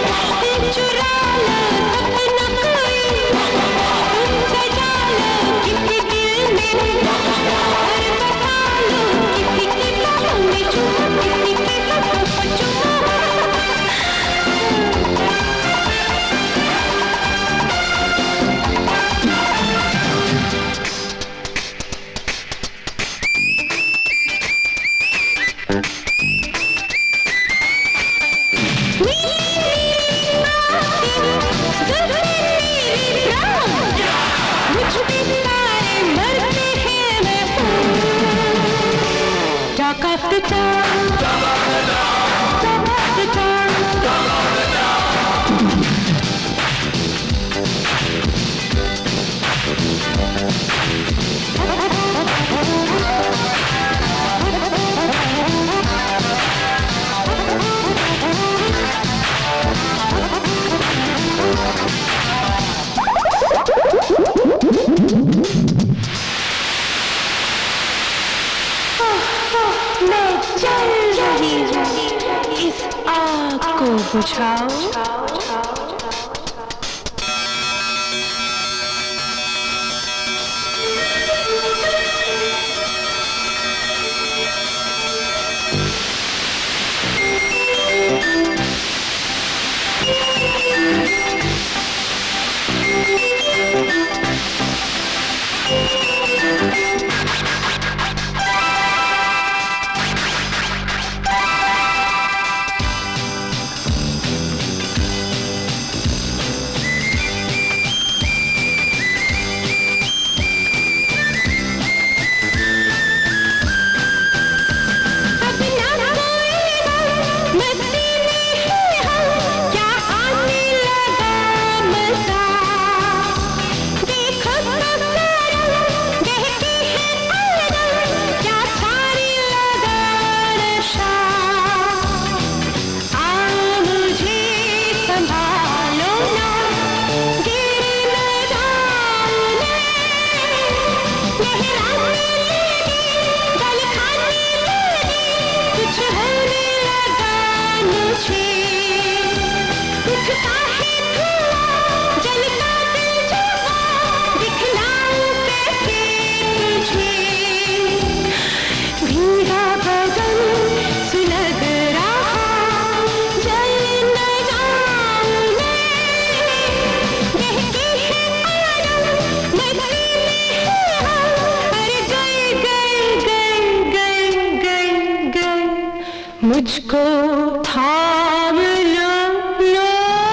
चलो को बुझाओ। मुझको थाम लो लो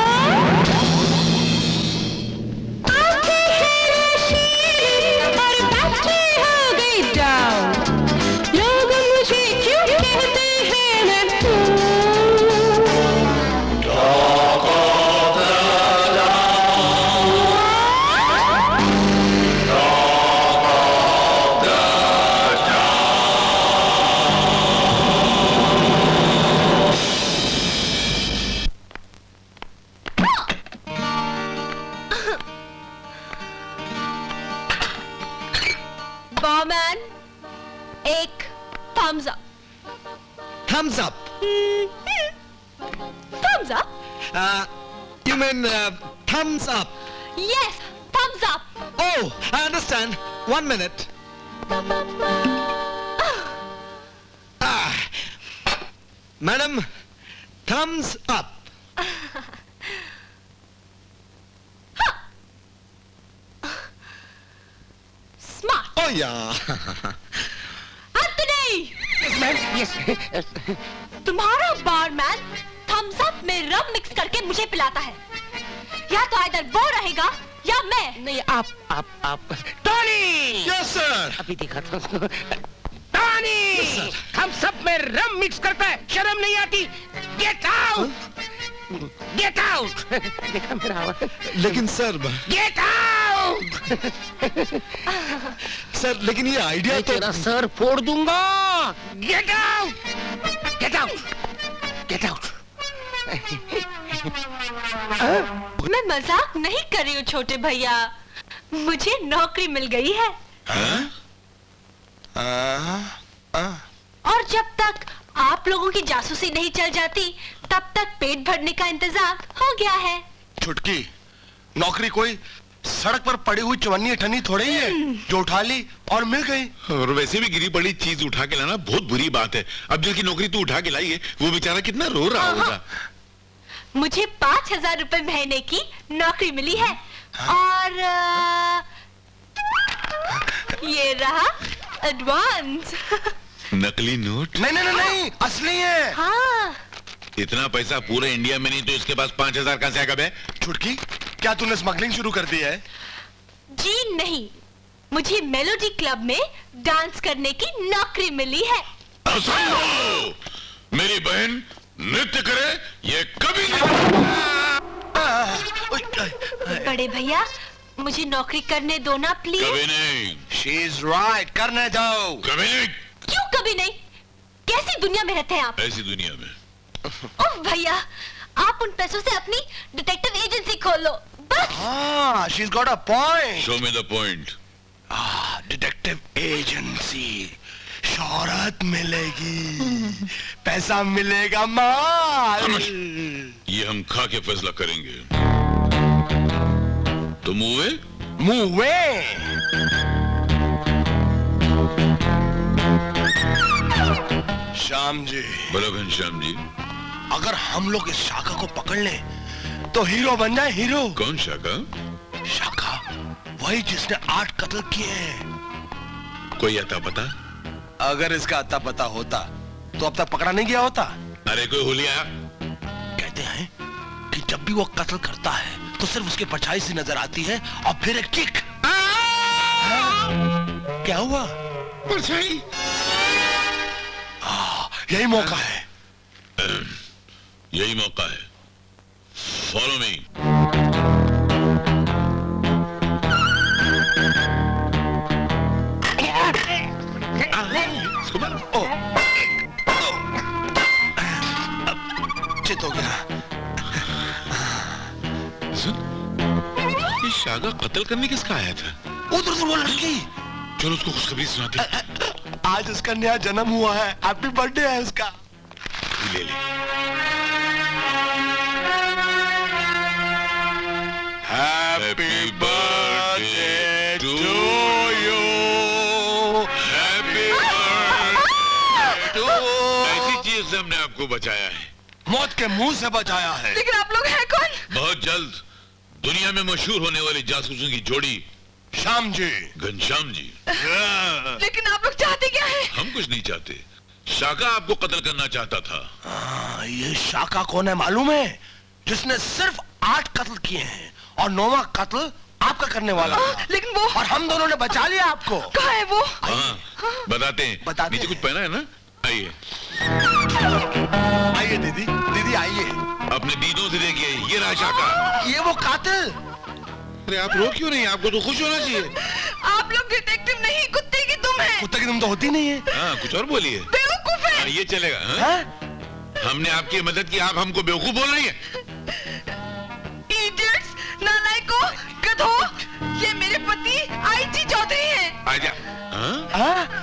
आंखें हैं नशीली और बैटरी हो गई डाउन। लोग मुझे क्यों कहते हैं मैं बॉमैन, एक thumbs up. Thumbs up. Thumbs up? Uh, you mean uh, thumbs up? Yes, thumbs up. Oh, I understand. One minute. Ah, madam, thumbs up. Smart. Oh yeah. Anthony! Yes, yes. तुम्हारा barman Thums Up में rum mix करके मुझे पिलाता है। या तो इधर वो रहेगा या मैं। नहीं, आप आप आप टोनी! Yes sir. अभी देखा था उसको। टोनी! हम सब में रम मिक्स करता है, शर्म नहीं आती? Get out! Get out! देखा मेरा आवाज? लेकिन सर Get out! सर लेकिन ये आइडिया तो तेरा सर फोड़ दूंगा। Get out! Get out! Get out! मैं मजाक नहीं कर रही हूँ छोटे भैया, मुझे नौकरी मिल गई है। और जब तक आप लोगों की जासूसी नहीं चल जाती तब तक पेट भरने का इंतजाम हो गया है। छुटकी, नौकरी कोई सड़क पर पड़ी हुई चवन्नी अठन्नी थोड़ी ही है जो उठा ली और मिल गई। और वैसे भी गिरी पड़ी चीज उठा के लाना बहुत बुरी बात है। अब जिसकी नौकरी तू उठा के लाई है वो बेचारा कितना रो रहा होगा। मुझे पांच हजार रुपए महीने की नौकरी मिली है। और आ, ये रहा एडवांस। नकली नोट? नहीं नहीं नहीं, असली है। हाँ। इतना पैसा पूरे इंडिया में नहीं तो इसके पास पांच हजार कहां से आएगा बे? छुटकी, क्या तूने स्मगलिंग शुरू कर दी है? जी नहीं, मुझे मेलोडी क्लब में डांस करने की नौकरी मिली है। मेरी बहन नृत्य करे ये कभी नहीं। बड़े भैया मुझे नौकरी करने दो ना प्लीज। कभी नहीं। She is right, करने दो। कभी नहीं। क्यों कभी नहीं? कैसी दुनिया में रहते हैं आप? ऐसी दुनिया में। ओह भैया, आप उन पैसों से अपनी डिटेक्टिव एजेंसी खोल लो बस। Ah, she's got a point. Show me the point. Ah, detective agency. शोहरत मिलेगी, पैसा मिलेगा, माल। ये हम खा के फैसला करेंगे। तो मुए मुए श्याम जी, बोलो घनश्याम जी। अगर हम लोग इस शाखा को पकड़ लें तो हीरो बन जाए, हीरो। कौन शाखा? शाखा वही जिसने आठ कत्ल किए हैं। कोई अता पता? अगर इसका अता पता होता तो अब तक पकड़ा नहीं गया होता। अरे कोई हुलिया? कहते हैं कि जब भी वो कत्ल करता है तो सिर्फ उसकी परछाई सी नजर आती है और फिर एक किक। क्या हुआ? परछाई। यही मौका है, यही मौका है। Follow me. चित हो गया। सुन, ये शागा कत्ल करने किसका आया था? उधर से वो लड़की। चलो उसको खुशखबरी सुनाते। आज उसका नया जन्म हुआ है, हैप्पी बर्थडे है उसका। ले ले। Happy birthday to you, happy birthday to. ऐसी चीज से हमने आपको बचाया है, मौत के मुंह से बचाया है। लेकिन आप लोग हैं कौन? बहुत जल्द दुनिया में मशहूर होने वाली जासूसों की जोड़ी श्याम जी, घनश्याम जी। लेकिन आप लोग चाहते क्या है? हम कुछ नहीं चाहते, शाका आपको कत्ल करना चाहता था। आ, ये शाका कौन है मालूम है? जिसने सिर्फ आठ कत्ल किए हैं और नौवां कत्ल आपका करने वाला था। लेकिन वो, और हम दोनों ने बचा लिया आपको। कहाँ है वो? हाँ, बताते हैं। बताते नीचे हैं। कुछ पहना है ना? आइए आइए दीदी, दीदी आइए। अपने दीदों से देखिए, ये रहा शाका। ये वो कातिल। अरे आप रो क्यों नहीं? आपको तो खुश होना चाहिए। आप लोग डिटेक्टिव नहीं, कुत्ते की तुम है। कुत्ते की तुम तो होती नहीं है। हाँ, कुछ और बोलिए। बेवकूफ है। हाँ, ये चलेगा। हाँ? हमने आपकी मदद की, आप हमको बेवकूफ बोल रही है? इडियट्स, नालायकों, गधों, ये मेरे पति आईजी चौधरी हैं। आजा। हाँ? हाँ?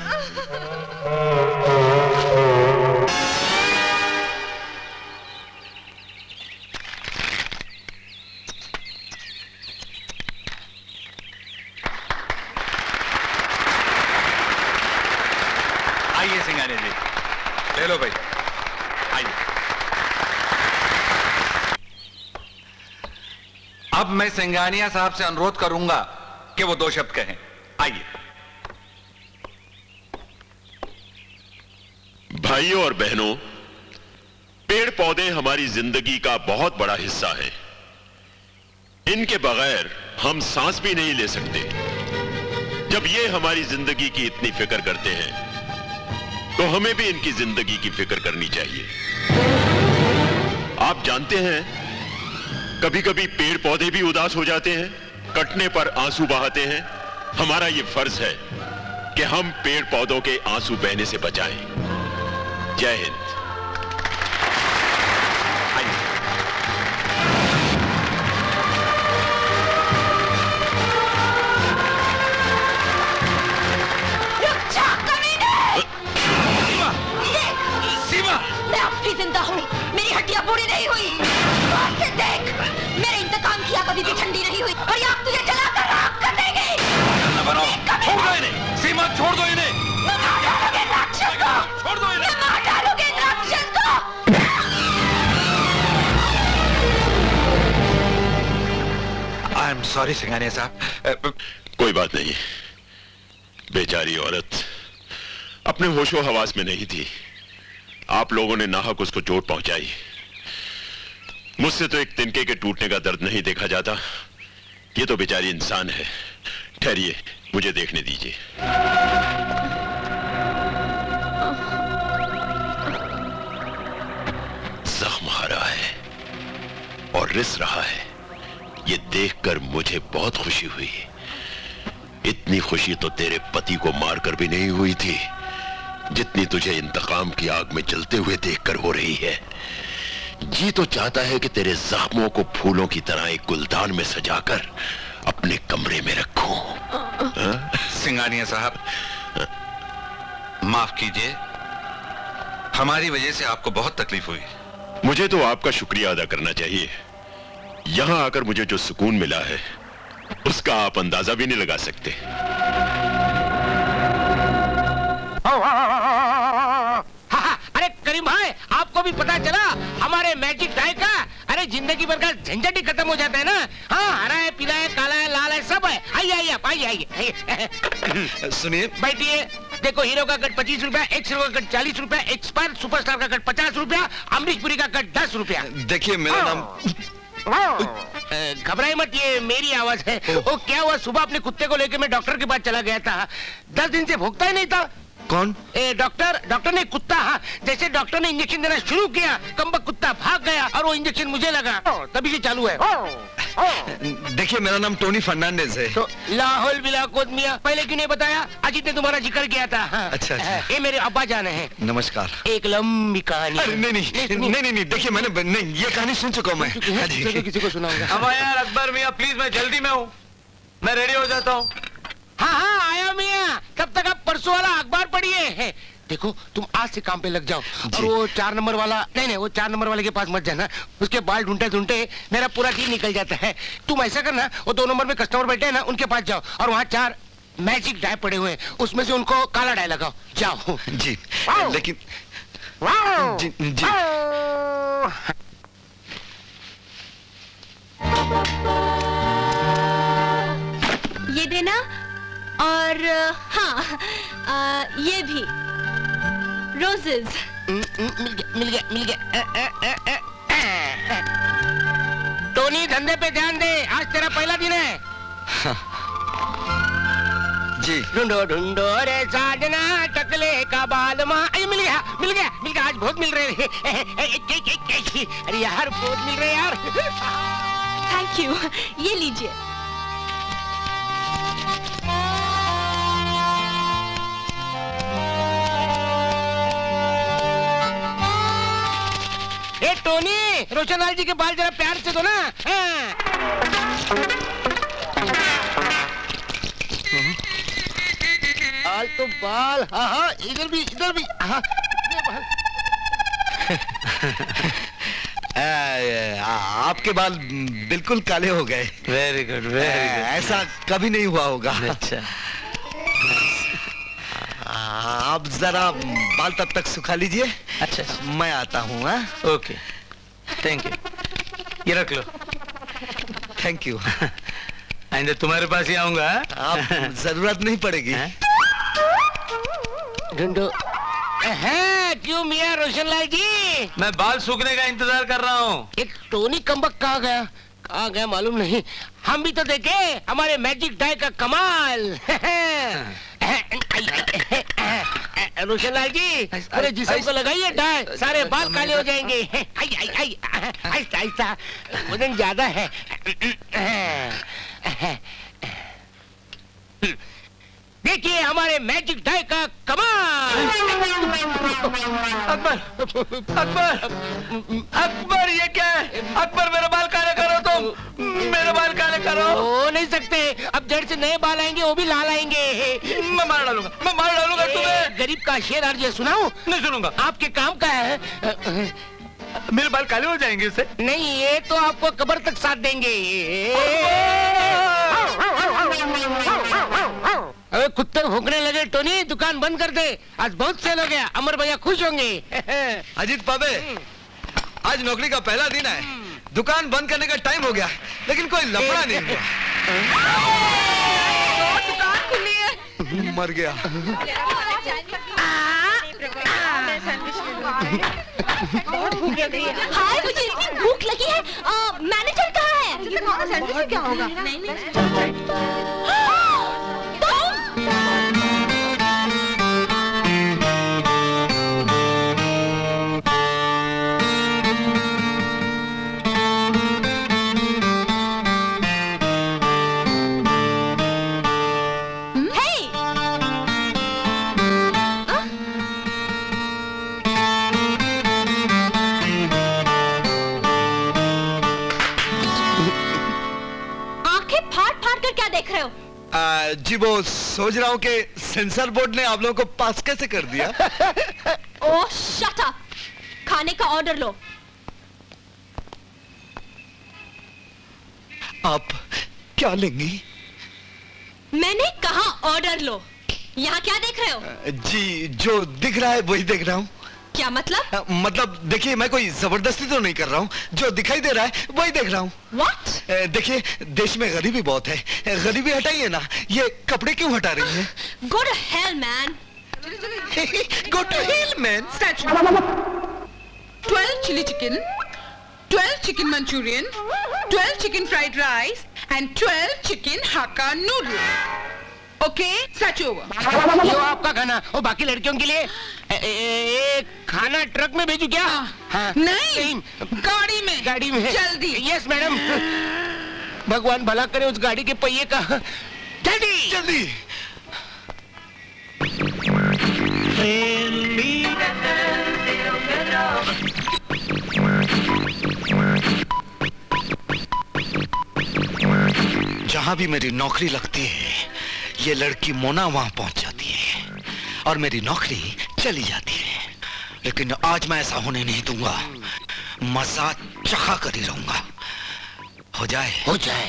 आइए सिंगानिया जी, ले लो भाई, आइए। अब मैं सिंगानिया साहब से अनुरोध करूंगा कि वो दो शब्द कहें। आइए। भाइयों और बहनों, पेड़ पौधे हमारी जिंदगी का बहुत बड़ा हिस्सा है। इनके बगैर हम सांस भी नहीं ले सकते। जब ये हमारी जिंदगी की इतनी फिक्र करते हैं तो हमें भी इनकी जिंदगी की फिक्र करनी चाहिए। आप जानते हैं, कभी कभी पेड़ पौधे भी उदास हो जाते हैं, कटने पर आंसू बहाते हैं। हमारा ये फर्ज है कि हम पेड़ पौधों के आंसू बहने से बचाएं। जय हिंद। मैं अब भी जिंदा हूँ, मेरी हड्डियां पूरी नहीं हुई। गौर से देख, मेरे इंतकाम की आग अभी भी ठंडी नहीं हुई और ये आग तुझे जलाकर राख कर देगी। छोड़ दो इन्हें, सीमा छोड़ दो इन्हें। मैं मार डालूंगी इन राक्षस को। छोड़ दो इन्हें। मैं मार डालूंगी इन राक्षस को। आई एम सॉरी सिंगानिया साहब। कोई बात नहीं, बेचारी औरत अपने होशो हवास में नहीं थी। आप लोगों ने नाहक उसको चोट पहुंचाई। मुझसे तो एक तिनके के टूटने का दर्द नहीं देखा जाता। ये तो बेचारी इंसान है। ठहरिए, मुझे देखने दीजिए। जख्म हरा है और रिस रहा है। ये देखकर मुझे बहुत खुशी हुई। इतनी खुशी तो तेरे पति को मारकर भी नहीं हुई थी जितनी तुझे इंतकाम की आग में जलते हुए देखकर हो रही है। जी तो चाहता है कि तेरे जख्मों को फूलों की तरह एक गुलदान में सजाकर अपने कमरे में रखूं। सिंगानिया साहब, माफ कीजिए, हमारी वजह से आपको बहुत तकलीफ हुई। मुझे तो आपका शुक्रिया अदा करना चाहिए। यहां आकर मुझे जो सुकून मिला है उसका आप अंदाजा भी नहीं लगा सकते। अरे करीम भाई, आपको भी पता चला हमारे मैजिक डाई का? अरे जिंदगी भर का झंझट ही खत्म हो जाता है ना। हाँ, हरा है, पीला है, काला है, लाल है, सब है। आइए आइए आप, आइए आइए। सुनिए, बैठिए। देखो, हीरो का कट पच्चीस रुपया, एक्स हीरो का कट चालीस रुपया, एक्सपायर सुपरस्टार का कट पचास रुपया, अमरीश पुरी का कट दस रुपया। देखिए मेरा नाम। घबराई मत, ये मेरी आवाज है। वो क्या हुआ, सुबह अपने कुत्ते को लेकर मैं डॉक्टर के पास चला गया था। दस दिन से भोगता ही नहीं था। कौन? ए, डॉक्टर डॉक्टर ने कुत्ता। हाँ, जैसे डॉक्टर ने इंजेक्शन देना शुरू किया, कम्बक कुत्ता भाग गया और वो इंजेक्शन मुझे लगा, तभी से चालू है। देखिए मेरा नाम टोनी फर्नांडिस है। तो लाहौल बिला कोद मियां, पहले क्यों नहीं बताया? अजीत ने तुम्हारा जिक्र किया था। हाँ। अच्छा, अच्छा। ये मेरे अब्बा जान हैं। नमस्कार। एक लंबी कहानी। नहीं नहीं नहीं नहीं नहीं, नहीं देखिए मैंने नहीं, ये कहानी सुन चुका हूँ मैं। किसी को सुनाऊंगा। अब यार अकबर मियां प्लीज, मैं जल्दी में हूँ, मैं रेडी हो जाता हूँ। हाँ हाँ आया मियां, तब तक आप परसों वाला अखबार पढ़िए। देखो, तुम आज से काम पे लग जाओ। और वो चार नंबर वाला, नहीं नहीं, वो चार नंबर वाले के पास मत जाना। उसके बाल ढूंढते ढूंढते मेरा पूरा दिन निकल जाता है। तुम ऐसा करना, वो दो नंबर में कस्टमर बैठे हैं ना, उनके पास जाओ और वहाँ चार मैजिक डाई पड़े हुए हैं, उसमें से उनको काला डाई लगाओ। जाओ। जी, लेकिन जी, जी। ये देना, और हाँ, आ, ये भी रोजेज। मिल गया मिल गया मिल गया। टोनी, धंधे पे ध्यान दे, आज तेरा पहला दिन है। जी। ढूंढो ढूंढो रे साजना, टकले का बाल माँ। अरे मिल गया मिल गया मिल गया, आज बहुत मिल रहे हैं। अरे यार, बहुत मिल रहे यार। थैंक यू, ये लीजिए। ए टोनी, रोशनलाल जी के बाल जरा प्यार से दो ना। बाल तो बाल, हाँ हाँ, इधर भी इधर भी, हाँ। आपके बाल बिल्कुल काले हो गए। Very good, very good. ऐसा कभी नहीं हुआ होगा। अच्छा, आप जरा बाल तब तक सुखा लीजिए। अच्छा, मैं आता हूँ। Okay, thank you. ये रख लो। Thank you. आइंदा तुम्हारे पास ही आऊंगा। आप जरूरत नहीं पड़ेगी। ढूंढो। है क्यों मियां रोशनलाल जी? मैं बाल सूखने का इंतजार कर रहा हूँ। एक टोनी कम्बक कहाँ गया? कहाँ गया मालूम नहीं। हम भी तो देखे हमारे मैजिक डाई का कमाल। रोशनलाल जी, अरे जिस्म को लगाइए डाई, सारे बाल काले हो जाएंगे। आहिस्ता आहिस्ता, वजन ज्यादा है। देखिए हमारे मैजिक डाई का कमाल। अकबर, अकबर, अकबर, ये क्या है? अकबर, मेरे बाल काले करो तुम, मेरे बाल काले करो। हो नहीं सकते, अब जड़ से नए बाल आएंगे, वो भी लाल आएंगे। मैं मार डालूंगा, मैं मार डालूंगा तुम्हें। गरीब का शेर अर्ज सुनाओ। नहीं सुनूंगा। आपके काम का है। मेरे बाल काले हो जाएंगे इससे? नहीं, ये तो आपको कब्र तक साथ देंगे। अरे कुत्ते भौंकने लगे टोनी, दुकान बंद कर दे, आज बहुत सेल हो गया, अमर भैया खुश होंगे। अजीत पाबे, आज नौकरी का पहला दिन है, दुकान बंद करने का टाइम हो गया, लेकिन कोई लफड़ा नहीं हुआ। दुकान खुली है। मर गया। हाय, मुझे इतनी भूख लगी है। मैनेजर कहाँ है? ये तुम्हारा सैंडविच क्या होगा? नहीं नहीं। देख रहे हो? आ, जी वो सोच रहा हूँ कि सेंसर बोर्ड ने आप लोगों को पास कैसे कर दिया। ओह शट अप, खाने का ऑर्डर लो। आप क्या लेंगी? मैंने कहा ऑर्डर लो। यहाँ क्या देख रहे हो? जी जो दिख रहा है वही देख रहा हूँ। क्या मतलब? आ, मतलब देखिए मैं कोई जबरदस्ती तो नहीं कर रहा हूँ, जो दिखाई दे रहा है वही देख रहा हूँ। What? देखिए देश में गरीबी बहुत है, गरीबी हटाइए ना, ये कपड़े क्यों हटा रही है? Go to hell, man. Go to hell, man. twelve chili chicken, twelve chicken Manchurian, twelve chicken fried rice, and twelve chicken Hakka noodle. Okay सच होगा। यो आपका खाना और बाकी लड़कियों के लिए ए, ए, ए, खाना ट्रक में भेजू क्या? हाँ। नहीं, गाड़ी में। गाड़ी में जल्दी। Yes madam. भगवान भला करे उस गाड़ी के पहिए का। जल्दी जल्दी। जहां भी मेरी नौकरी लगती है ये लड़की मोना वहां पहुंच जाती है और मेरी नौकरी चली जाती है, लेकिन आज मैं ऐसा होने नहीं दूंगा। मजा चखा कर ही रहूंगा। हो जाए हो जाए।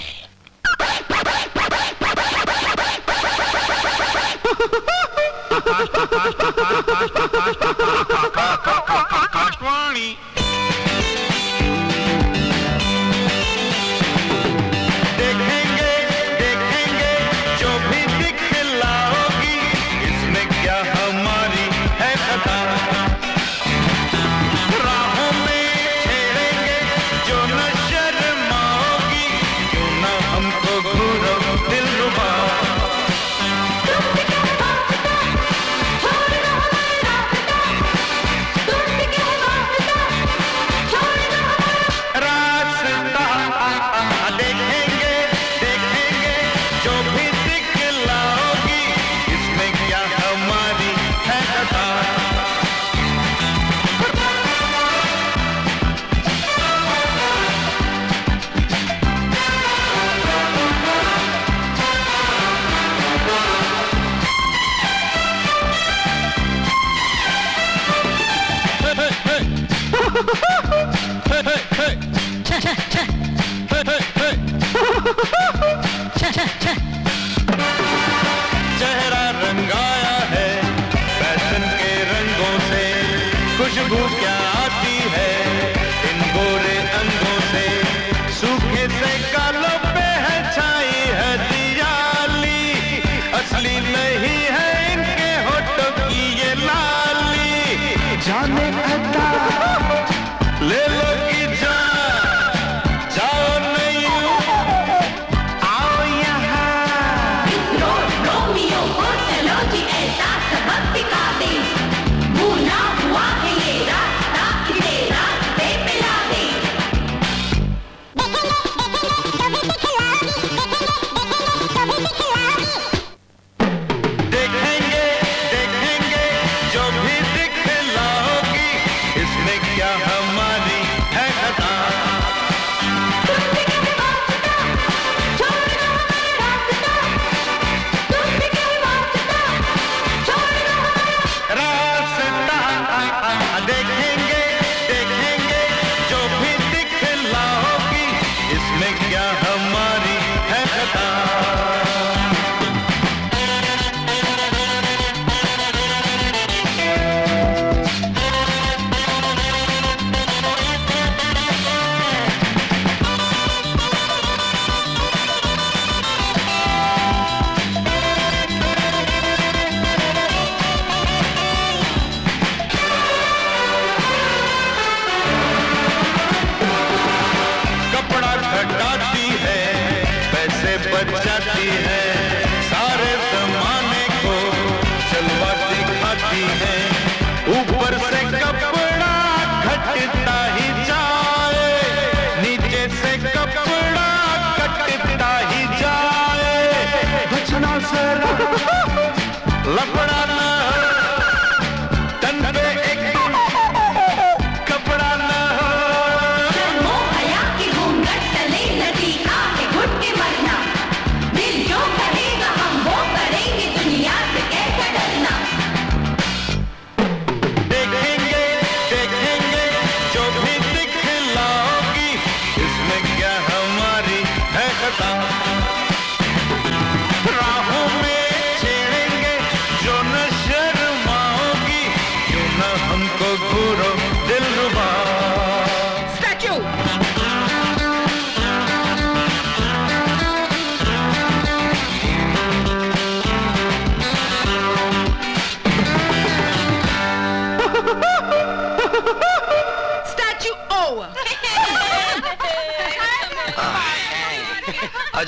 आकाशवाणी चेहरा रंगाया है फैशन के रंगों से, खुशबू क्या आती है इन गोरे अंगों से, सूखे से कालों पे है छाई है दियाली, असली नहीं है इनके होठों की ये लाली, जाने अदा ले लो की जान, जाओ नहीं आओ यहाँ। रोमियो को चलो जी ऐसा सबक सिखा दे, भूला हुआ है ये रास्ता इसे रास्ते पे ला दे। देखेंगे देखेंगे जो भी दिखलाओगी, इसमें क्या हमारी है खता। रास्ता देखेंगे देखेंगे जो भी दिखलाओगी, इसमें क्या हमारी है खता। कपड़ा घटाती है पैसे बच जाती है, सारे जमाने को चलवा दिखाती है, ऊपर से कपड़ा घटता ही जाए, नीचे से कपड़ा कटता ही जाए, बचना जरा लपड़ा ना तन पे एक कपड़ा ना मोहया की घूंघट तले नदी आहे घुट के मरना, दिल जो कहेगा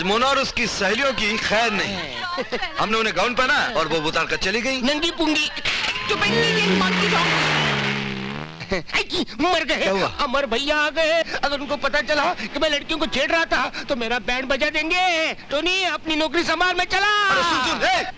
मोना और उसकी सहेलियों की खैर नहीं। हमने उन्हें गाउन पहना और वो उतार कर चली गई। नंगी पुंगी मर गए। अमर भैया आ गए। अगर उनको पता चला कि मैं लड़कियों को छेड़ रहा था तो मेरा बैंड बजा देंगे। टोनी अपनी नौकरी संभाल में चला। अरे सुन सुन, ए!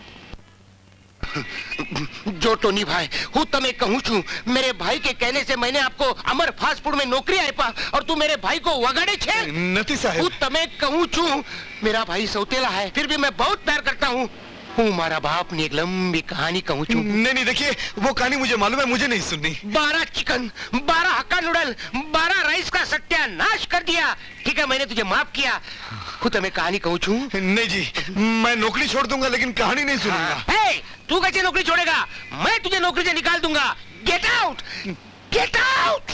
जो टोनी भाई हूँ तमें कहूँ छू, मेरे भाई के कहने से मैंने आपको अमर फास्ट फूड में नौकरी आईपा और तू मेरे भाई को वगाड़े छे। नती साहब, हूँ तमें कहूँ छू, मेरा भाई सौतेला है फिर भी मैं बहुत प्यार करता हूँ। हूँ मारा बाप ने एक लंबी कहानी कहूँ छू। नहीं नहीं, देखिए वो कहानी मुझे मालूम है, मुझे नहीं सुननी। बारह चिकन, बारह हक्का नूडल, बारह राइस का सत्यानाश कर दिया। ठीक है, मैंने तुझे माफ किया। खुद मैं कहानी कहूँ छू। नहीं जी, मैं नौकरी छोड़ दूंगा लेकिन कहानी नहीं सुनूंगा। हे, तू कैसे नौकरी छोड़ेगा? मैं तुझे नौकरी से निकाल दूंगा। Get out, get out.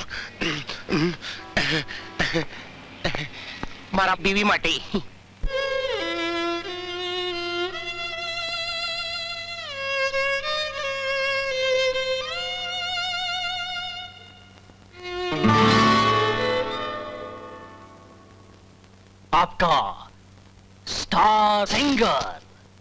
मारा बीवी माटी। आपका स्टार सिंगर।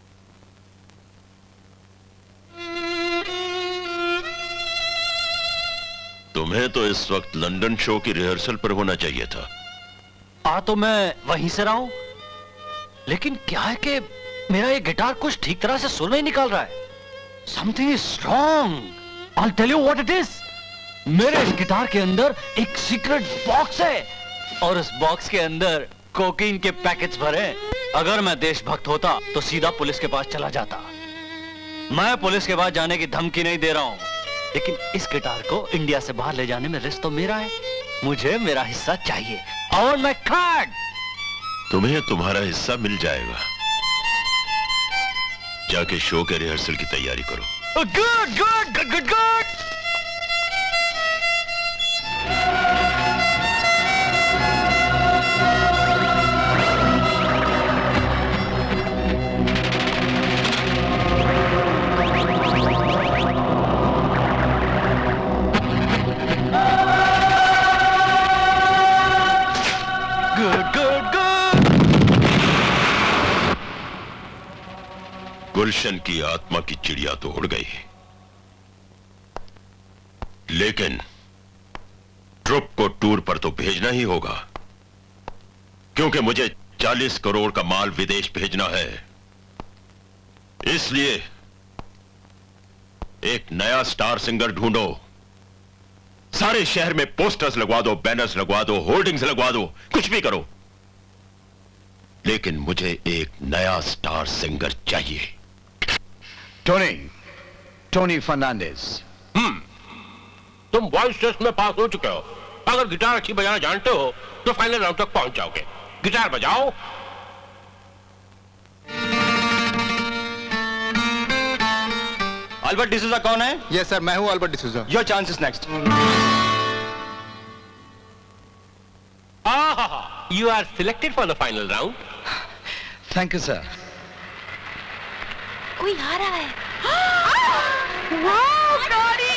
तुम्हें तो इस वक्त लंदन शो की रिहर्सल पर होना चाहिए था। आ तो मैं वहीं से रहा हूं, लेकिन क्या है कि मेरा ये गिटार कुछ ठीक तरह से सुर नहीं निकाल रहा है। Something is wrong. I'll tell you what it is। मेरे इस गिटार के अंदर एक सीक्रेट बॉक्स है और उस बॉक्स के अंदर कोकीन के पैकेट्स भरे। अगर मैं देशभक्त होता तो सीधा पुलिस के पास चला जाता। मैं पुलिस के पास जाने की धमकी नहीं दे रहा हूं, लेकिन इस गिटार को इंडिया से बाहर ले जाने में रिस्क तो मेरा है। मुझे मेरा हिस्सा चाहिए और मैं कार्ड। तुम्हें तुम्हारा हिस्सा मिल जाएगा। जाके शो के रिहर्सल की तैयारी करो। Good good good good good. Gulshan की आत्मा की चिड़िया तो उड़ गई, लेकिन ट्रुप को टूर पर तो भेजना ही होगा, क्योंकि मुझे चालीस करोड़ का माल विदेश भेजना है। इसलिए एक नया स्टार सिंगर ढूंढो। सारे शहर में पोस्टर्स लगवा दो, बैनर्स लगवा दो, होर्डिंग्स लगवा दो, कुछ भी करो, लेकिन मुझे एक नया स्टार सिंगर चाहिए। Tony, Tony Fernandes. हम्म, तुम वॉइस टेस्ट में पास हो चुके हो। अगर गिटार अच्छी बजाना जानते हो तो फाइनल राउंड तक पहुंच जाओगे। गिटार बजाओ। अल्बर्ट डिसूजा कौन है? यस सर, मैं हूं Albert D'Souza. Your chance is next. You are selected for the final round. Thank you sir. कोई आ रहा है। वाओ गॉडी!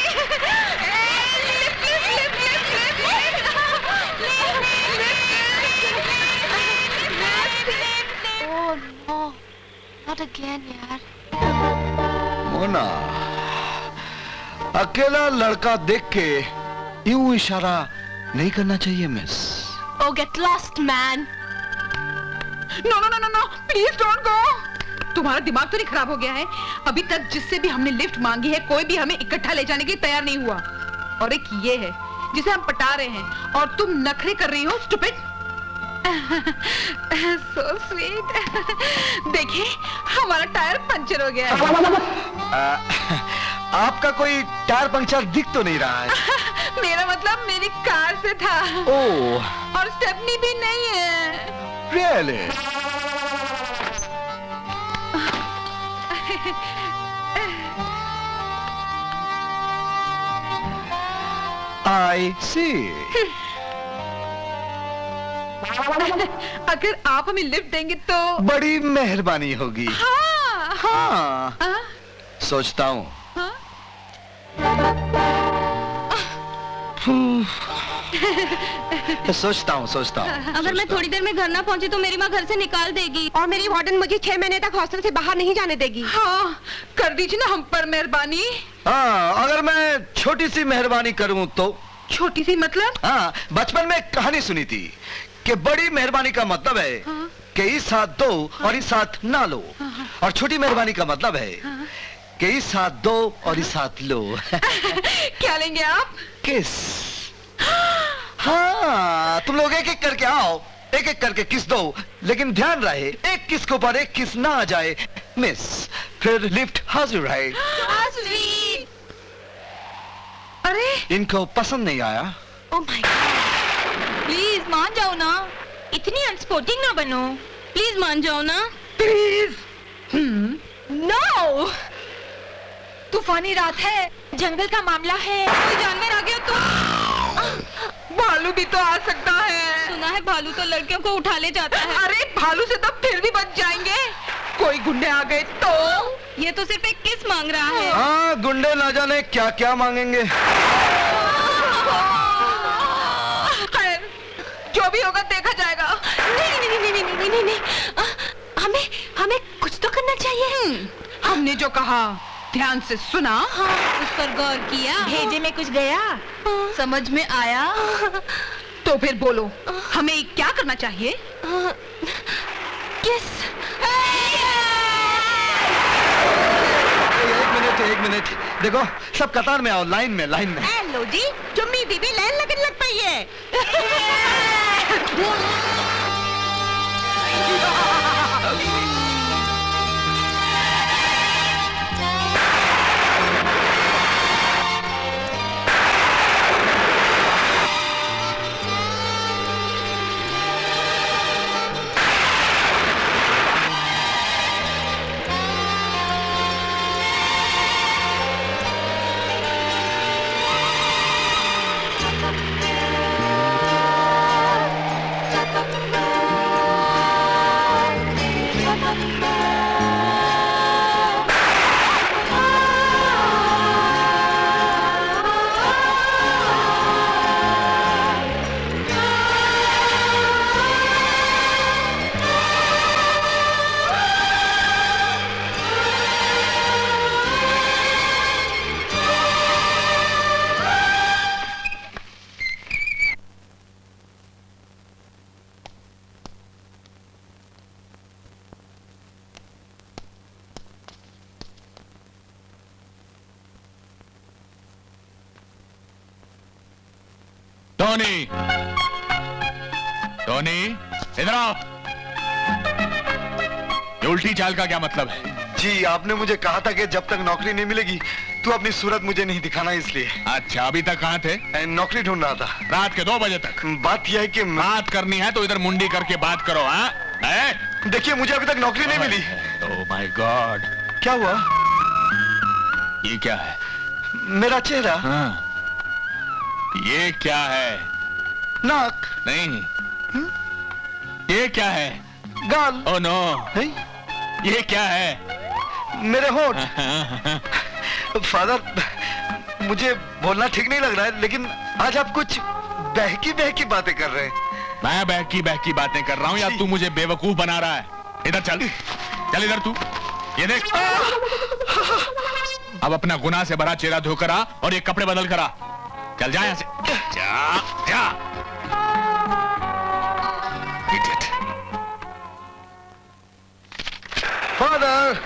ओह नो, नॉट अगेन यार। मोना, अकेला लड़का देख के यूं इशारा नहीं करना चाहिए miss. Oh, get lost, man. No no no no no, please don't go. तुम्हारा दिमाग तो नहीं खराब हो गया है? अभी तक जिससे भी हमने लिफ्ट मांगी है, कोई भी हमें इकट्ठा ले जाने के लिए तैयार नहीं हुआ। और एक ये है जिसे हम पटा रहे हैं और तुम नखरे कर रही हो। स्टूपिड। So sweet. देखिए, हमारा टायर पंचर हो गया है। आ, आपका कोई टायर पंक्चर दिख तो नहीं रहा है। मेरा मतलब मेरी कार से था। ओह। और स्टेपनी भी नहीं है। Really? I see. अगर आप हमें लिफ्ट देंगे तो बड़ी मेहरबानी होगी। हाँ। हाँ। हाँ? सोचता हूँ। हाँ? सोचता हूँ सोचता हूँ। अगर मैं थोड़ी देर में घर ना पहुंची तो मेरी माँ घर से निकाल देगी और मेरी वार्डन मुझे छह महीने तक हॉस्टल से बाहर नहीं जाने देगी। हाँ, कर दीजिए ना हम पर मेहरबानी। हाँ, अगर मैं छोटी सी मेहरबानी करूँ तो। छोटी सी मतलब? हाँ, बचपन में एक कहानी सुनी थी कि बड़ी मेहरबानी का मतलब है हाँ? कि इस हाथ दो और इस हाथ ना लो, और छोटी मेहरबानी का मतलब है कि इस हाथ दो और इस हाथ लो। क्या लेंगे आप? किस। हाँ, तुम लोग एक एक करके आओ, एक एक करके किस दो, लेकिन ध्यान रहे एक किस के ऊपर एक किस ना आ जाए मिस, फिर लिफ्ट हाजिर है। अरे इनको पसंद नहीं आया? ओह माय गॉड, प्लीज मान जाओ ना, इतनी अनस्पोर्टिंग ना बनो, प्लीज मान जाओ ना, प्लीज। नो, तूफानी रात है, जंगल का मामला है, कोई जानवर आ गया तो भालू भी तो आ सकता है। सुना है भालू तो लड़कियों को उठा ले जाता है। अरे भालू से तो फिर भी बच जाएंगे, कोई गुंडे आ गए तो। ये तो सिर्फ एक किस मांग रहा है। हाँ, गुंडे ना जाने क्या क्या मांगेंगे। खैर, जो भी होगा देखा जाएगा। नहीं नहीं नहीं नहीं नहीं नहीं नहीं, नहीं। आ, हमें हमें कुछ तो करना चाहिए। हमने जो कहा ध्यान से सुना, हाँ, उस पर गौर किया, भेजे में कुछ गया, हाँ, समझ में आया, तो फिर बोलो हमें क्या करना चाहिए? किस। एक मिनट एक मिनट, देखो सब कतार में आओ, लाइन में लाइन में। हेलो जी, चुम्मी बीबी लाइन लगने लग पई है। टोनी, टोनी, इधर आओ। ये उल्टी चाल का क्या मतलब है? जी, आपने मुझे कहा था कि जब तक नौकरी नहीं मिलेगी तो अपनी सूरत मुझे नहीं दिखाना, इसलिए। अच्छा, अभी तक कहाँ थे? नौकरी ढूंढ रहा था। रात के दो बजे तक? बात यह है कि बात करनी है तो इधर मुंडी करके बात करो। हाँ, देखिए मुझे अभी तक नौकरी नहीं मिली। ओह माय गॉड, क्या हुआ? ये क्या है? मेरा चेहरा। हाँ। ये क्या है? नाक। नहीं। हुँ? ये क्या है? गाल। Oh no. नहीं? ये क्या है? मेरे होंठ। फादर, मुझे बोलना ठीक नहीं लग रहा है, लेकिन आज आप कुछ बहकी बहकी बातें कर रहे हैं। मैं बहकी बहकी बातें कर रहा हूँ या तू मुझे बेवकूफ बना रहा है? इधर चल, चल इधर तू, ये देख। अब अपना गुनाह से भरा चेहरा धोकर आ और ये कपड़े बदल कर आ। चल जा यहाँ से, जा, जा। Idiot. फादर।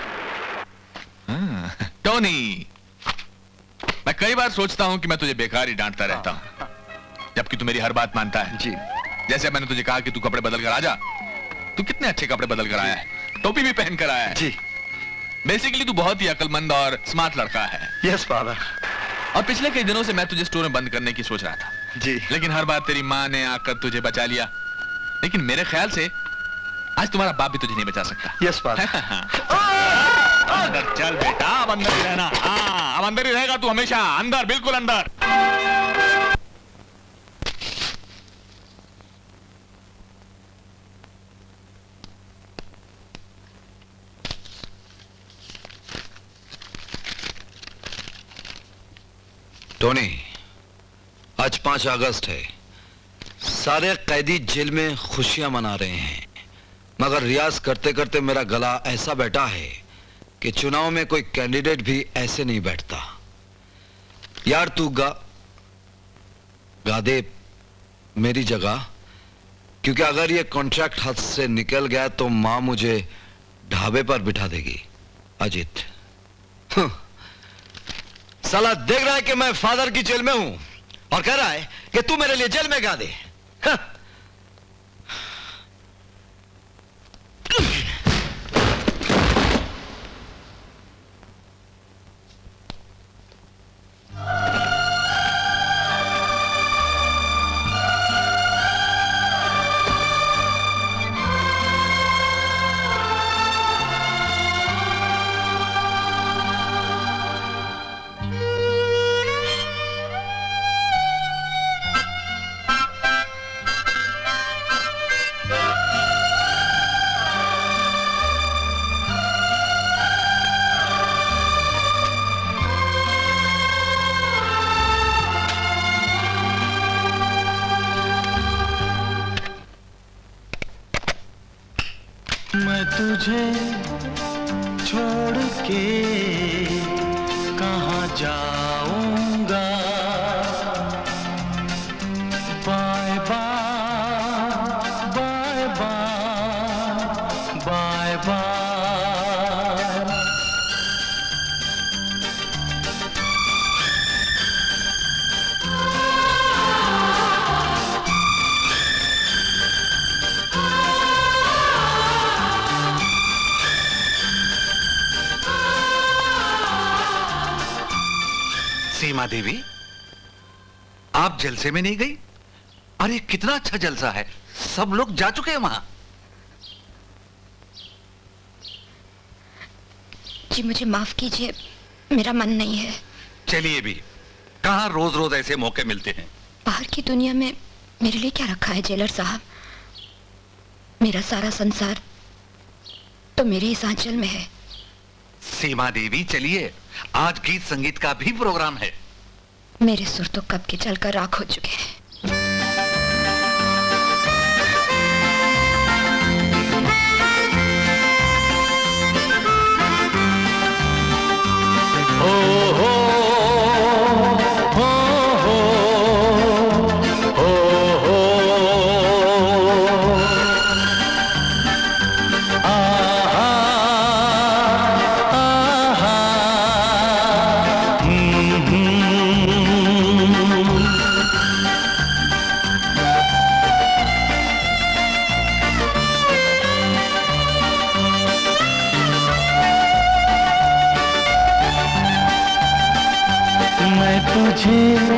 टोनी, मैं कई बार सोचता हूँ कि मैं तुझे बेकार ही डांटता रहता हूँ, जबकि तू मेरी हर बात मानता है। जी। जैसे मैंने तुझे कहा कि तू कपड़े बदल कर आ जा, तू कितने अच्छे कपड़े बदल कर आया है, टोपी भी पहन कर आया है। जी। बेसिकली तू बहुत ही अक्लमंद और स्मार्ट लड़का है। Yes father. और पिछले कई दिनों से मैं तुझे स्टोर में बंद करने की सोच रहा था। जी। लेकिन हर बार तेरी माँ ने आकर तुझे बचा लिया। लेकिन मेरे ख्याल से आज तुम्हारा बाप भी तुझे नहीं बचा सकता। Yes father. अंदर चल बेटा, अब अंदर ही रहना। हाँ, अब अंदर ही रहेगा तू हमेशा, अंदर, बिल्कुल अंदर। टोनी, आज पांच अगस्त है सारे कैदी जेल में खुशियां मना रहे हैं, मगर रियाज करते करते मेरा गला ऐसा बैठा है कि चुनाव में कोई कैंडिडेट भी ऐसे नहीं बैठता। यार तू गा गा दे मेरी जगह, क्योंकि अगर ये कॉन्ट्रैक्ट हाथ से निकल गया तो मां मुझे ढाबे पर बिठा देगी। अजीत साला देख रहा है कि मैं फादर की जेल में हूं और कह रहा है कि तू मेरे लिए जेल में गा दे। हाँ। तुझे छोड़ के कहाँ जाऊंगा, bye bye bye bye bye bye. Seema Devi, आप जलसे में नहीं गई? अरे कितना अच्छा जलसा है, सब लोग जा चुके हैं वहां। जी मुझे माफ कीजिए, मेरा मन नहीं है। चलिए भी, कहां रोज रोज ऐसे मौके मिलते हैं। बाहर की दुनिया में मेरे लिए क्या रखा है जेलर साहब? मेरा सारा संसार तो मेरे इस आंचल में है। सीमा देवी चलिए, आज गीत संगीत का भी प्रोग्राम है। मेरे सुर तो कब के जलकर राख हो चुके हैं। हो हो हो हो हो हो आहा आहा मैं तुझे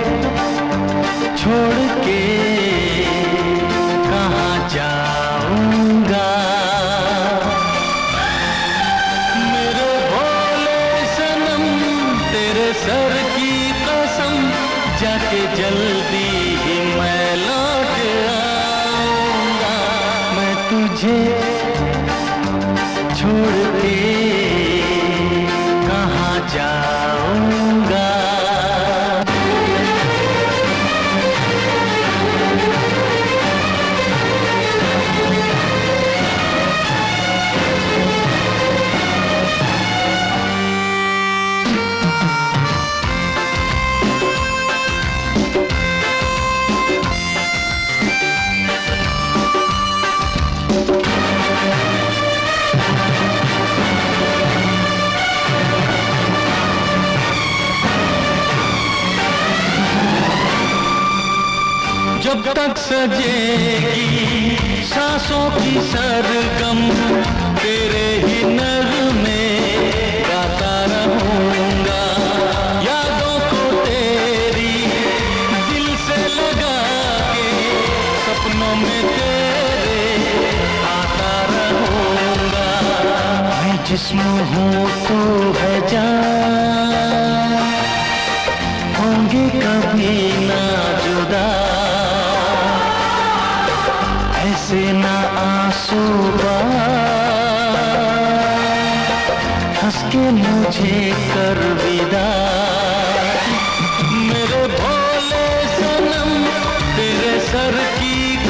छोड़ के कहाँ जाऊंगा, मेरे भोले सनम तेरे सर की कसम, जाके जल्दी ही मैं लौट आऊंगा। मैं तुझे छोड़ के कहाँ जाऊंगा। जब तक सजेगी सांसों की सरगम, तेरे ही नगमे गाता रहूंगा। यादों को तेरी दिल से लगा के, सपनों में तेरे आता रहूंगा। मैं जिस्म हूँ तू है जान, होंगे कभी ना जुदा। ऐसे ना आंसू हंस के मुझे कर विदा। मेरे भोले सनम तेरे सर की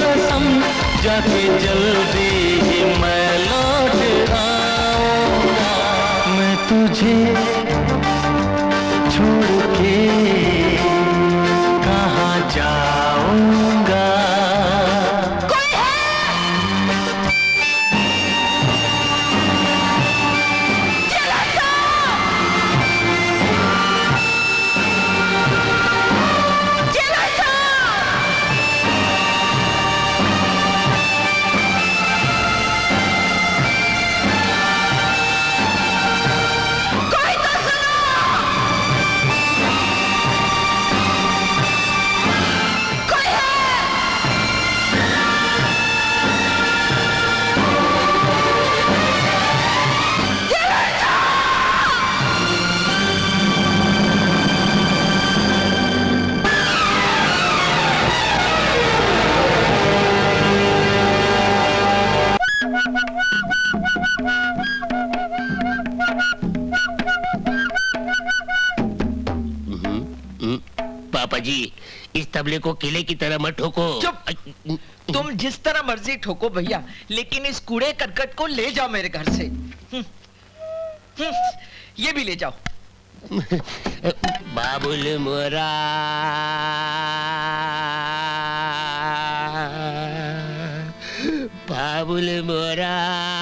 जल्दी ही मैं लौट आऊंगा। मैं तुझे छोड़ के कहाँ जाऊंगा। पापा जी, इस तबले को किले की तरह मत ठोको। चुप! तुम जिस तरह मर्जी ठोको भैया, लेकिन इस कूड़े करकट को ले जाओ मेरे घर से। हम्म, हम्म, ये भी ले जाओ। बाबुल मोरा, बाबुल मोरा।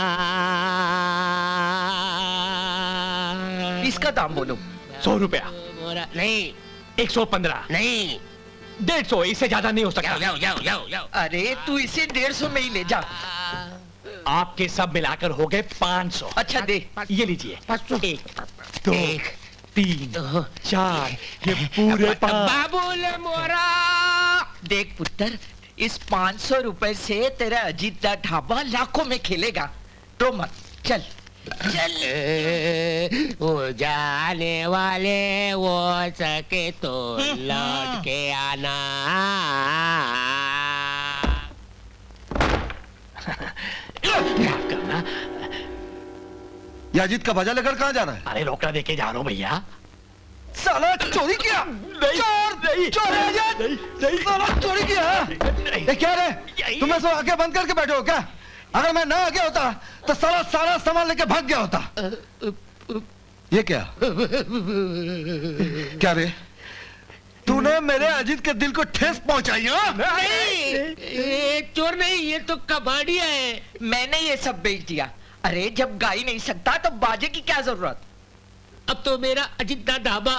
इसका दाम बोलो। सौ रुपया। मोरा नहीं, एक सौ पंद्रह नहीं, डेढ़ सौ, इससे ज्यादा नहीं हो सकता। जाओ जाओ जाओ जाओ। अरे तू इसे डेढ़ सौ में ही ले जा। आपके सब मिलाकर हो गए पाँच सौ। अच्छा दे, ये लीजिए। एक, दो, तीन, चार, ये पूरे पाँच। बाबुल मोरा। देख पुत्र, इस पाँच सौ रुपए से तेरा अजीता ढाबा लाखों में खेलेगा। तो मत, चल चल। वो जाने वाले वो सके तो लौट के आना। करना। ये अजीत का बाजा लेकर कहाँ जा रहा है? अरे रोकड़ा देके जा रहा हूँ भैया। साला चोरी किया। चोर नहीं, चोर है ये। नहीं, नहीं, साला चोरी किया है। ये क्या रे? तुम ऐसा आंखें बंद करके बैठे हो क्या? अगर मैं ना आ गया होता तो सारा सारा सामान लेके भाग गया होता। ये क्या? क्या रे? तूने मेरे अजीत के दिल को ठेस पहुंचाई। नहीं, ये चोर नहीं, ये तो कबाड़िया है। मैंने ये सब बेच दिया। अरे जब गा ही नहीं सकता तो बाजे की क्या जरूरत? अब तो मेरा अजिता ढाबा।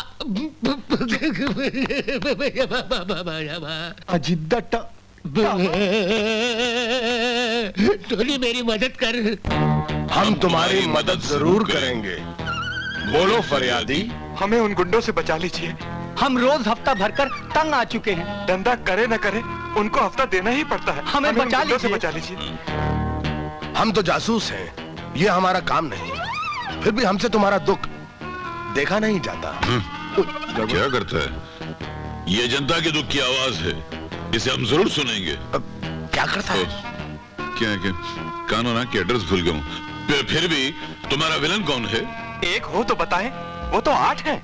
अजिता टोली मेरी मदद कर। हम तुम्हारी मदद जरूर करेंगे। बोलो फरियादी। हमें उन गुंडों से बचा लीजिए। हम रोज हफ्ता भरकर तंग आ चुके हैं। धंधा करे न करे, उनको हफ्ता देना ही पड़ता है। हमें उन बचा गुंडों से लीजिए। बचा लीजिए। हम तो जासूस हैं, ये हमारा काम नहीं। फिर भी हमसे तुम्हारा दुख देखा नहीं जाता। क्या करता है? ये जनता के दुख की आवाज है, इसे हम जरूर सुनेंगे। क्या करता है? क्या क्या कानून ना की एड्रेस भूल गया हूँ। फिर भी तुम्हारा विलन कौन है? एक हो तो बताएं। वो तो आठ है।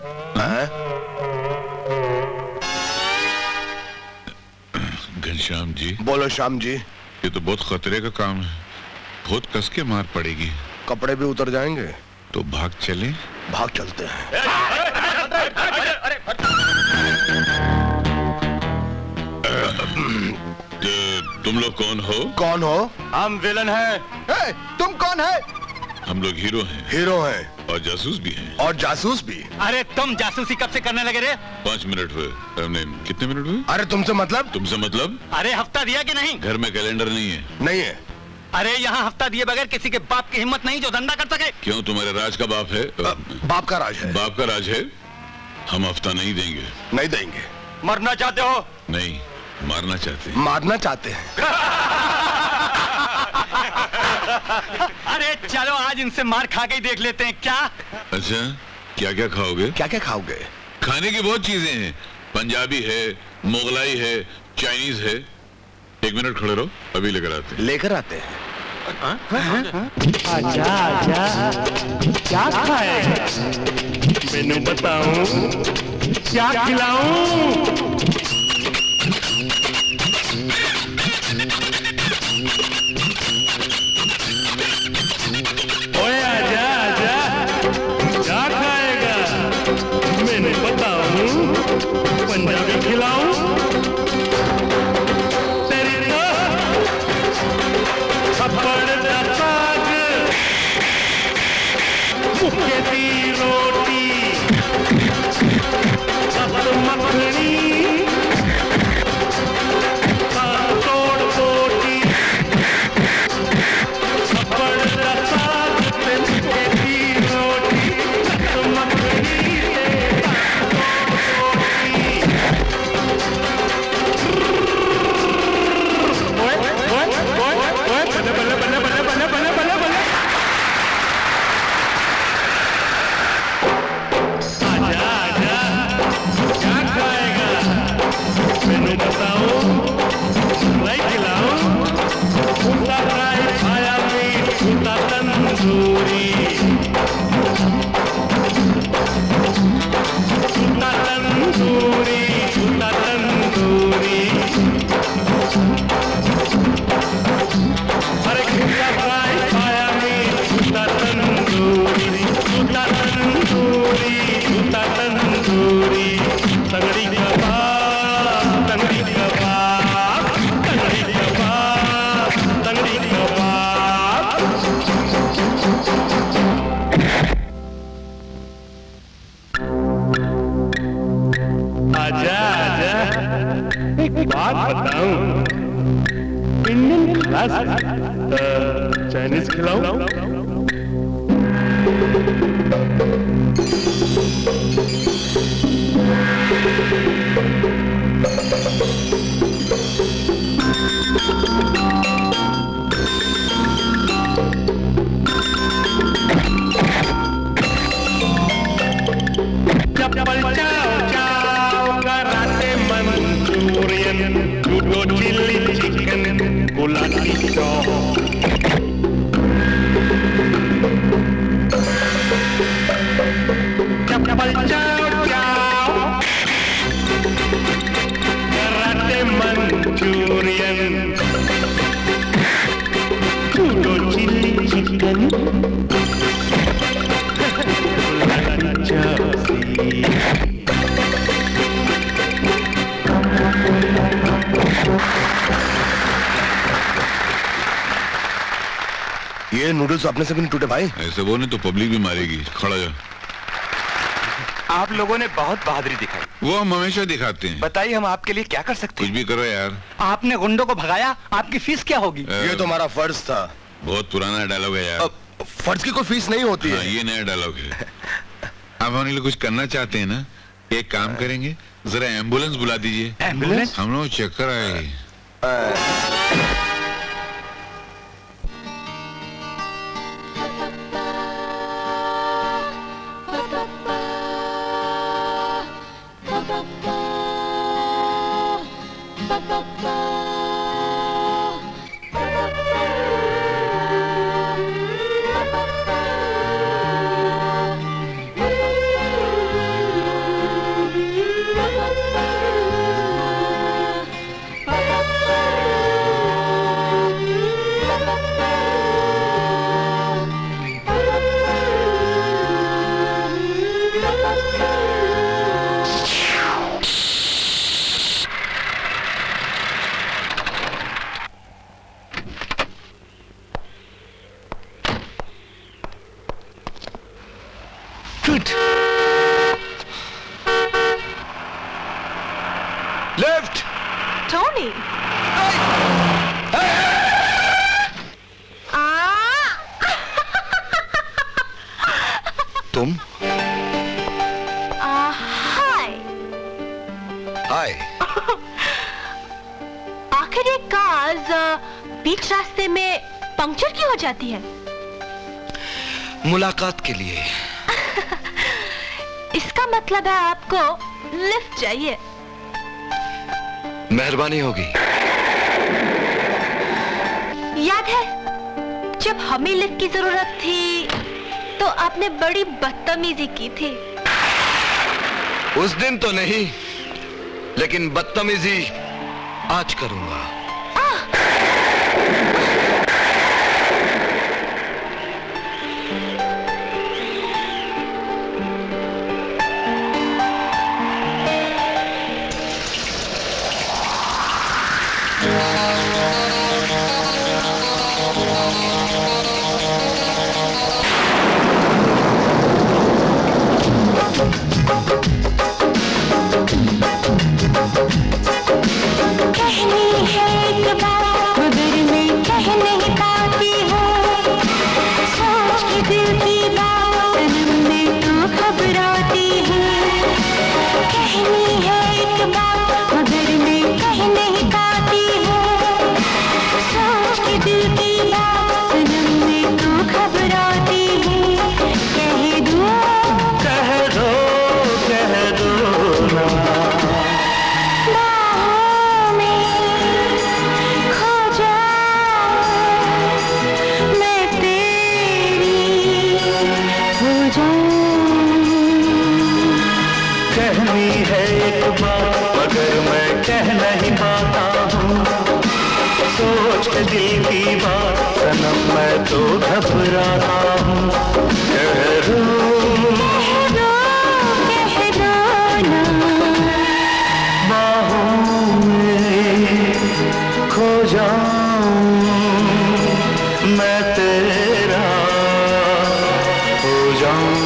घनश्याम जी। बोलो श्याम जी। ये तो बहुत खतरे का काम है, बहुत कस के मार पड़ेगी। कपड़े भी उतर जाएंगे। तो भाग चले? भाग चलते हैं। तुम लोग कौन हो? कौन हो? हम विलन हैं। ए, तुम कौन है? हम लोग हीरो हैं। हीरो हैं। और जासूस भी हैं। और जासूस भी। अरे तुम जासूसी कब से करने लगे रे? पाँच मिनट हुए। हमने कितने मिनट हुए? अरे तुमसे मतलब? तुमसे मतलब? अरे हफ्ता दिया कि नहीं? घर में कैलेंडर नहीं है। नहीं है। अरे यहाँ हफ्ता दिए बगैर किसी के बाप की हिम्मत नहीं जो धंधा कर सके। क्यों, तुम्हारे राज का बाप है? आ, बाप का राज है। बाप का राज है। हम हफ्ता नहीं देंगे। नहीं देंगे। मरना चाहते हो? नहीं, मारना चाहते हैं। मारना चाहते हैं। अरे चलो आज इनसे मार खा के ही देख लेते हैं क्या? अच्छा, क्या क्या खाओगे? क्या क्या खाओगे? खाने की बहुत चीजें हैं। पंजाबी है, मुगलाई है, चाइनीज है। एक मिनट खड़े रहो, अभी लेकर आते हैं। लेकर आते हैं। आजा आजा, क्या खाएगा? मैंने बताऊं, क्या खिलाऊं? मैनू बताऊं पंजाबी खिलाऊं तेरी तो थप्पड़ दा साग मुक्के दी रोटी सब मखनी तोड़ पोटी थप्पड़ दा साग ते मुक्के दी रोटी सब मखनी बात बताऊं इंडियन क्लास चाइनीज खिलाऊं चप्पल चाओ चाओ karate Manchurian judo chilli chicken गुलाटी चौक चप्पल चाओ चाओ karate Manchurian judo chilli chicken गुलाटी चौक ये नूडल्स अपने से भी नहीं टूटे भाई। ऐसे बोले तो पब्लिक भी मारेगी। खड़ा जा। आप लोगों ने बहुत बहादुरी दिखाई। वो हम हमेशा दिखाते हैं। बताइए हम आपके लिए क्या कर सकते हैं? कुछ भी करो यार। आपने गुंडों को भगाया, आपकी फीस क्या होगी? ये तो हमारा फर्ज था। बहुत पुराना डायलॉग है यार। फर्ज की कोई फीस नहीं होती हाँ, है। ये नया डायलॉग है। आप हमारे लिए कुछ करना चाहते हैं ना? एक काम करेंगे, जरा एम्बुलेंस बुला दीजिए। एम्बुलेंस? हम लोग चक्कर आए। लेफ्ट टोनी तुम हाय हाय आखिर ये कार बीच रास्ते में पंक्चर क्यों हो जाती है? मुलाकात के लिए। इसका मतलब है आपको लिफ्ट चाहिए। मेहरबानी होगी। याद है जब हमें लिफ्ट की जरूरत थी तो आपने बड़ी बदतमीजी की थी। उस दिन तो नहीं, लेकिन बदतमीजी आज करूंगा। कहनी है एक बात मगर मैं कह नहीं पाता हूँ, सोच के दिल की बात सनम मैं तो घबराता हूँ। कह दो कह दो ना, बाहों में खो जाऊं मैं तेरा हो जाऊं।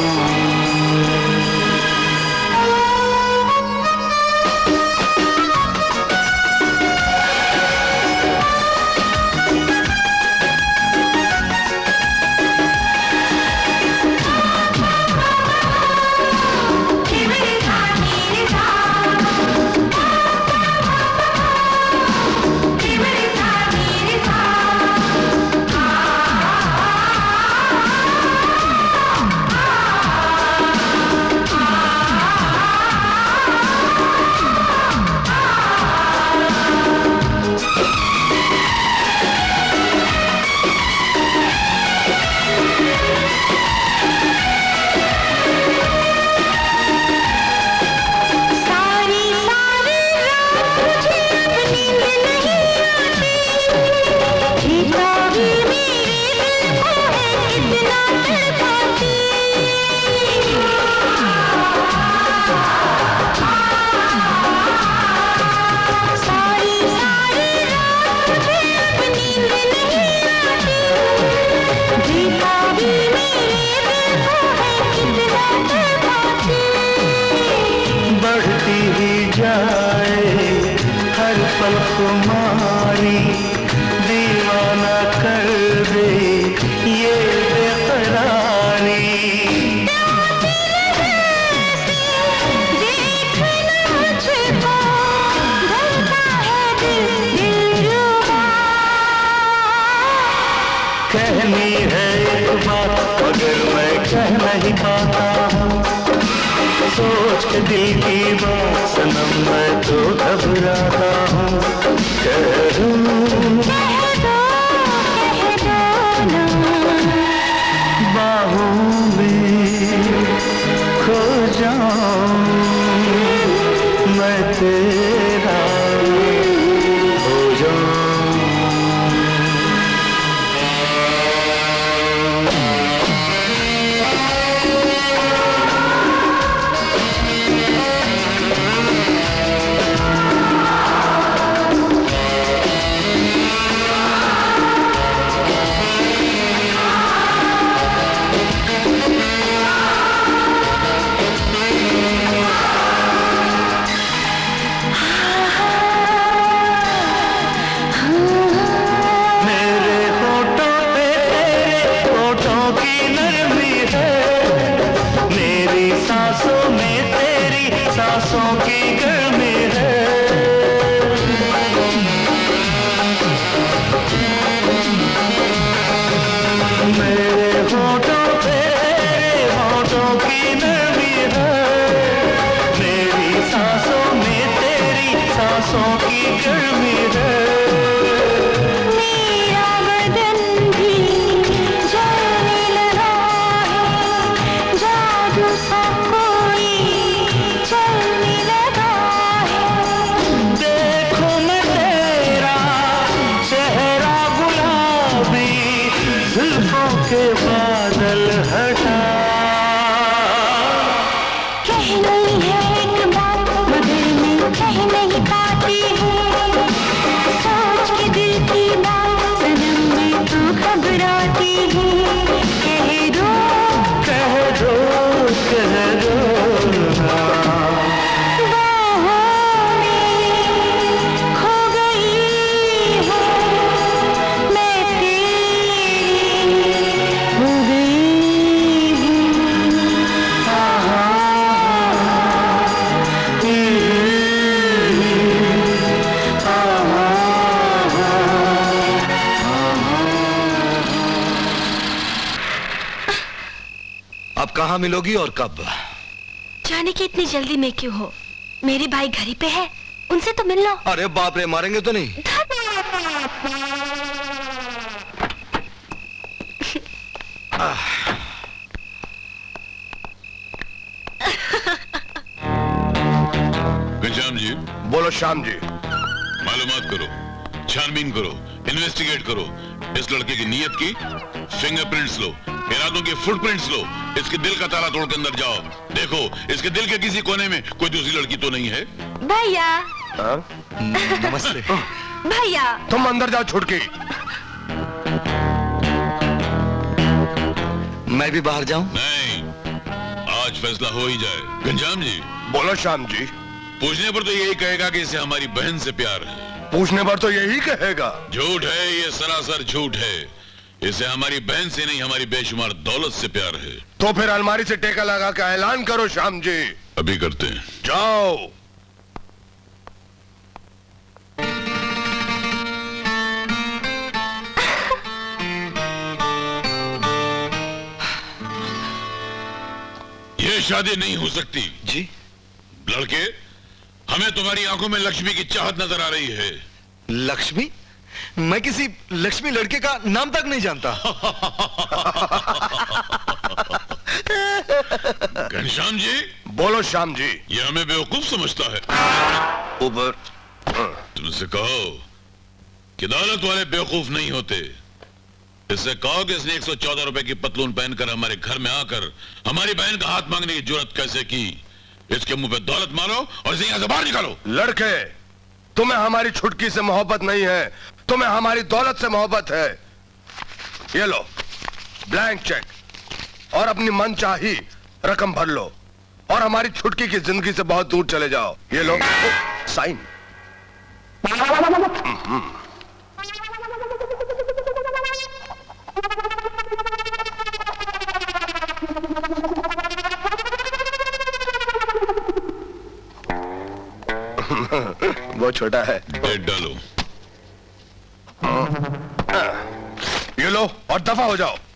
कुमारी दीवाना कर दे ये बेकरारी। कहनी है एक बात मगर मैं कह नहीं पाता हूँ, सोच के दिल की बात सनम मैं तो घबराता हूँ। कह दूं बाहों में खो जाऊं मैं तेरा हो जाऊं। कहाँ मिलोगी और कब? जाने की इतनी जल्दी में क्यों हो? मेरे भाई घर ही पे है, उनसे तो मिल लो। अरे बाप रे, मारेंगे तो नहीं? घनश्याम जी। बोलो श्याम जी। मालूमात करो, छानबीन करो, इन्वेस्टिगेट करो, इस लड़के की नीयत की फिंगरप्रिंट्स लो, इरादों के फुटप्रिंट्स लो, इसके दिल का ताला तोड़ के अंदर जाओ, देखो इसके दिल के किसी कोने में कोई दूसरी लड़की तो नहीं है। भैया। नमस्ते। भैया तुम अंदर जाओ छुटकी। मैं भी बाहर जाऊं? नहीं, आज फैसला हो ही जाए। घनश्याम जी। बोलो श्याम जी। पूछने पर तो यही कहेगा कि इसे हमारी बहन से प्यार है। पूछने पर तो यही कहेगा। झूठ है, ये सरासर झूठ है। इसे हमारी बहन से नहीं, हमारी बेशुमार दौलत से प्यार है। तो फिर अलमारी से टेका लगा के ऐलान करो श्याम जी। अभी करते हैं। जाओ। ये शादी नहीं हो सकती। जी? लड़के, हमें तुम्हारी आंखों में लक्ष्मी की चाहत नजर आ रही है। लक्ष्मी? मैं किसी लक्ष्मी लड़के का नाम तक नहीं जानता। घनश्याम जी। बोलो श्याम जी। ये हमें बेवकूफ समझता है। ऊपर तुमसे कहो कि दौलत वाले बेवकूफ नहीं होते। इससे कहो कि इसने एक सौ चौदह रुपए की पतलून पहनकर हमारे घर में आकर हमारी बहन का हाथ मांगने की जुर्रत कैसे की। इसके मुंह पे दौलत मारो और इसे यहां से बाहर निकालो। लड़के, तुम्हें हमारी छुटकी से मोहब्बत नहीं है, तुम्हें हमारी दौलत से मोहब्बत है। ये लो ब्लैंक चेक और अपनी मनचाही रकम भर लो और हमारी छुटकी की जिंदगी से बहुत दूर चले जाओ। ये लो साइन। वो छोटा है। डेट डालो। ये लो और दफा हो जाओ।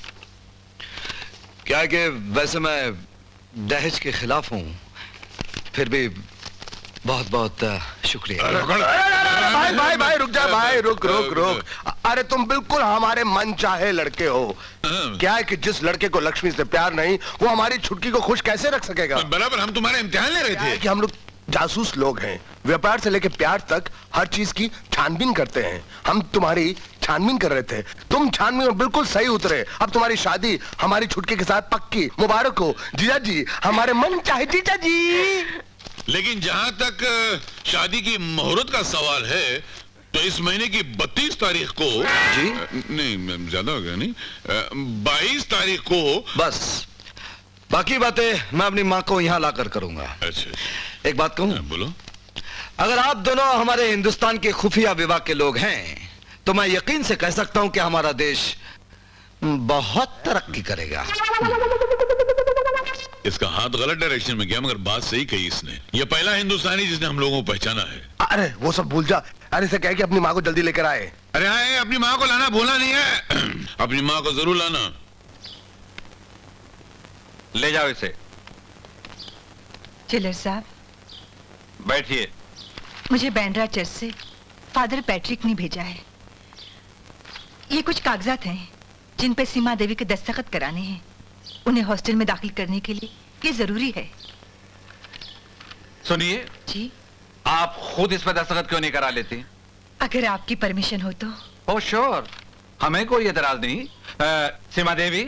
क्या है कि वैसे मैं दहेज के खिलाफ हूं, फिर भी बहुत बहुत शुक्रिया। भाई भाई भाई रुक जा भाई, रुक रुक रुक। अरे तुम बिल्कुल हमारे मन चाहे लड़के हो। क्या है कि जिस लड़के को लक्ष्मी से प्यार नहीं, वो हमारी छुटकी को खुश कैसे रख सकेगा? बराबर हम तुम्हारे इम्तिहान ले रहे थे कि हम लोग जासूस लोग हैं, व्यापार से लेकर प्यार तक हर चीज की छानबीन करते हैं। हम तुम्हारी छानबीन कर रहे थे, तुम छानबीन में बिल्कुल सही उतरे। अब तुम्हारी शादी हमारी छुटकी के साथ पक्की। मुबारक हो जीजा जी, हमारे मन चाहे जीजा जी। लेकिन जहां तक शादी की मुहूर्त का सवाल है, तो इस महीने की बत्तीस तारीख को जी नहीं, ज्यादा हो गया नहीं, बाईस तारीख को। बस बाकी बातें मैं अपनी माँ को यहाँ लाकर करूंगा। अच्छा, एक बात कहूँ? बोलो। अगर आप दोनों हमारे हिंदुस्तान के खुफिया विभाग के लोग हैं, तो मैं यकीन से कह सकता हूं कि हमारा देश बहुत तरक्की करेगा। इसका हाथ गलत डायरेक्शन में गया, मगर बात सही कही इसने। ये पहला हिंदुस्तानी जिसने हम लोगों को पहचाना है। अरे वो सब भूल जा। अरे इसे कह के अपनी माँ को जल्दी लेकर आए। अरे आए, अपनी माँ को लाना भूलना नहीं है। अपनी माँ को जरूर लाना। ले जाओ इसे। चिलर साहब बैठिए। मुझे बैंड्रा चर्च से फादर पैट्रिक ने भेजा है। ये कुछ कागजात हैं जिन पे सीमा देवी के दस्तखत कराने हैं। उन्हें हॉस्टल में दाखिल करने के लिए ये जरूरी है। सुनिए जी, आप खुद इस पर दस्तखत क्यों नहीं करा लेते? अगर आपकी परमिशन हो तो। ओ श्योर, हमें कोई एतराज नहीं। आ, सीमा देवी,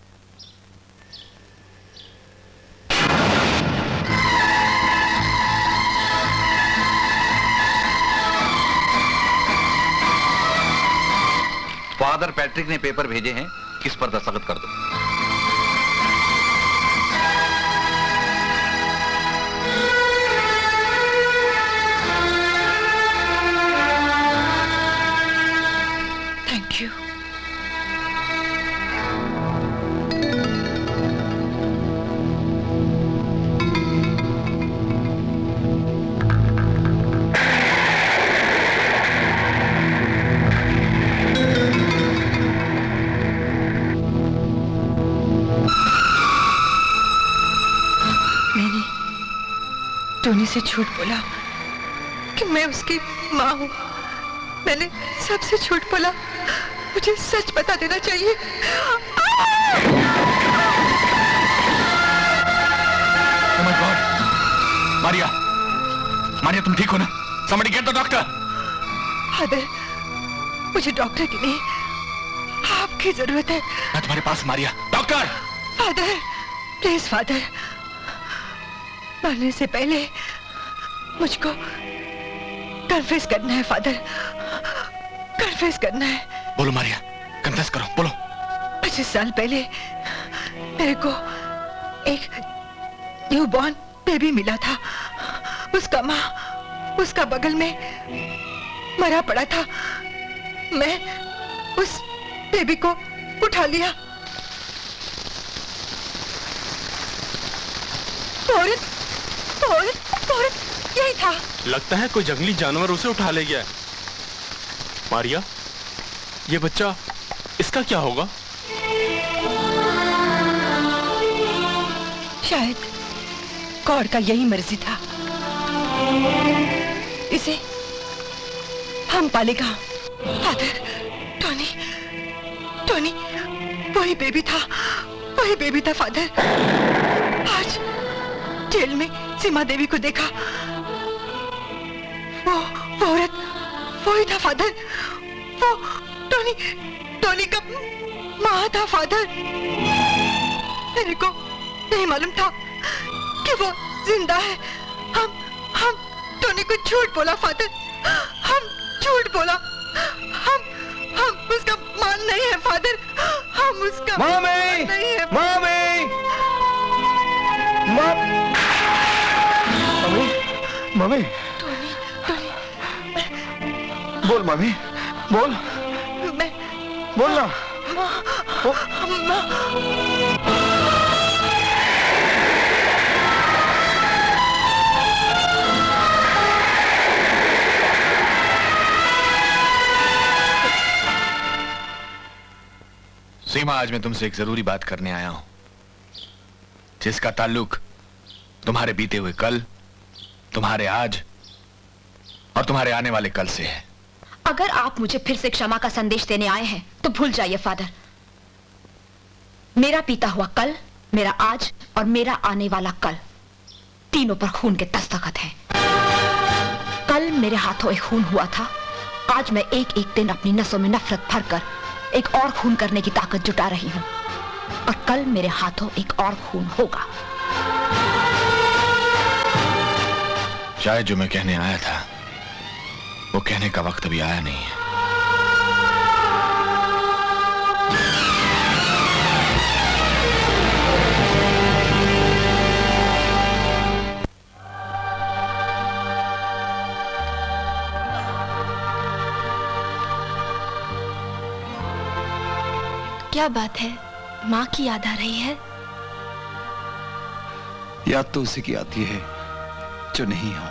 फादर पैट्रिक ने पेपर भेजे हैं, किस पर दस्तखत कर दो। Thank you. टोनी से झूठ बोला कि मैं उसकी माँ हूँ। मैंने सबसे झूठ बोला। मुझे सच बता देना चाहिए। मारिया, मारिया तुम ठीक हो ना? Somebody get the doctor. Father, मुझे डॉक्टर की नहीं, आपकी जरूरत है। मैं तुम्हारे पास Maria. Doctor! Father, please father, मरने से पहले मुझको कन्फेस करना है फादर, कन्फेस करना है। बोलो मारिया, कन्फेस करो, बोलो। पच्चीस साल पहले मेरे को एक न्यूबॉर्न बेबी मिला था। उसका माँ उसका बगल में मरा पड़ा था। मैं उस बेबी को उठा लिया। औरत, औरत, औरत यही था। लगता है कोई जंगली जानवर उसे उठा ले गया है। मारिया, ये बच्चा, इसका क्या होगा? शायद गॉड का यही मर्जी था, इसे हम पालेगा। फादर, टोनी, टोनी, वही बेबी था, वही बेबी था फादर। आज जेल में सीमा देवी को देखा, वो वो औरत वही था फादर, वो टोनी, टोनी का माँ था फादर। मेरे को नहीं मालूम था कि वो जिंदा है। हम हम टोनी को झूठ बोला फादर, हम झूठ बोला। हम हम उसका मान नहीं है फादर, हम उसका मान नहीं है। Mummy, mummy, mummy, Tony, Tony, बोल मम्मी, बोल, मैं बोल ना। माँ, माँ। सीमा, आज मैं तुमसे एक जरूरी बात करने आया हूं, जिसका ताल्लुक तुम्हारे बीते हुए कल, तुम्हारे आज और तुम्हारे आने वाले कल से है। अगर आप मुझे फिर से क्षमा का संदेश देने आए हैं तो भूल जाइए फादर। मेरा बीता हुआ कल, मेरा आज और मेरा आने वाला कल, तीनों पर खून के दस्तखत हैं। कल मेरे हाथों एक खून हुआ था, आज मैं एक एक दिन अपनी नसों में नफरत भरकर एक और खून करने की ताकत जुटा रही हूं, और कल मेरे हाथों एक और खून होगा। शायद जो मैं कहने आया था वो कहने का वक्त अभी आया नहीं है। क्या बात है, माँ की याद आ रही है? याद तो उसी की आती है जो नहीं हो।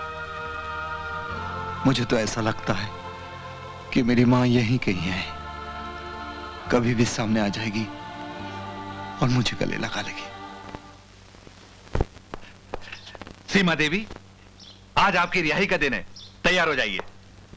मुझे तो ऐसा लगता है कि मेरी माँ यहीं कहीं है, कभी भी सामने आ जाएगी और मुझे गले लगा लेगी। सीमा देवी, आज आपकी रिहाई का दिन है, तैयार हो जाइए।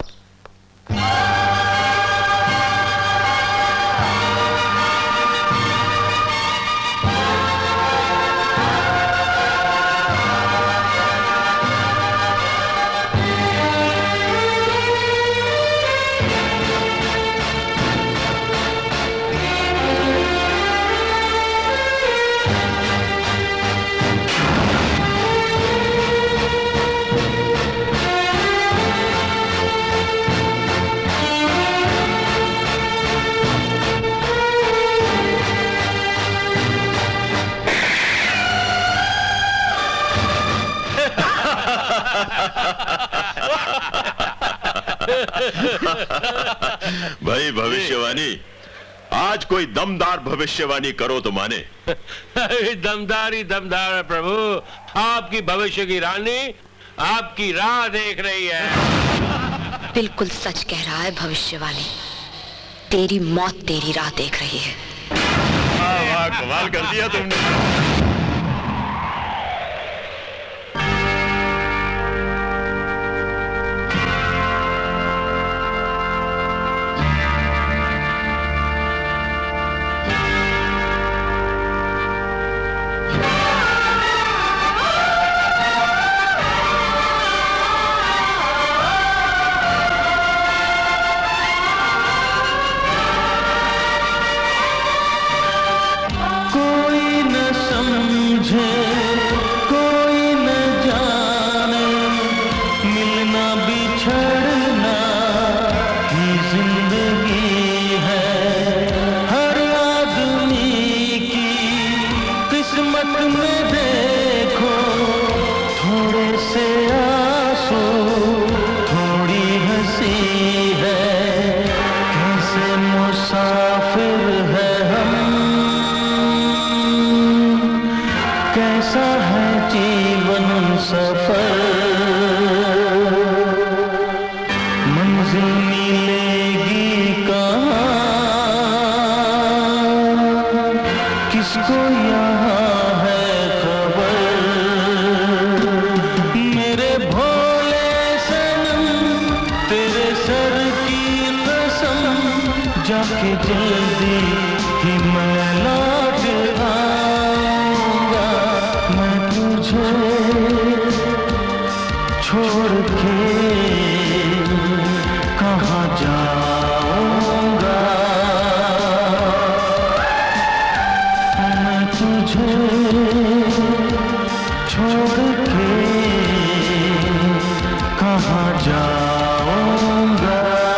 भाई भविष्यवाणी, आज कोई दमदार भविष्यवाणी करो तो माने। दमदार ही दमदार है प्रभु। आपकी भविष्य की रानी आपकी राह देख रही है। बिल्कुल सच कह रहा है भविष्यवाणी, तेरी मौत तेरी राह देख रही है। वाह वाह, कमाल कर दिया तुमने। जाके जल्दी ही मैं लौट आऊंगा, मैं तुझे छोड़ के कहाँ जाऊंगा, मैं तुझे छोड़ के कहाँ जाऊंगा।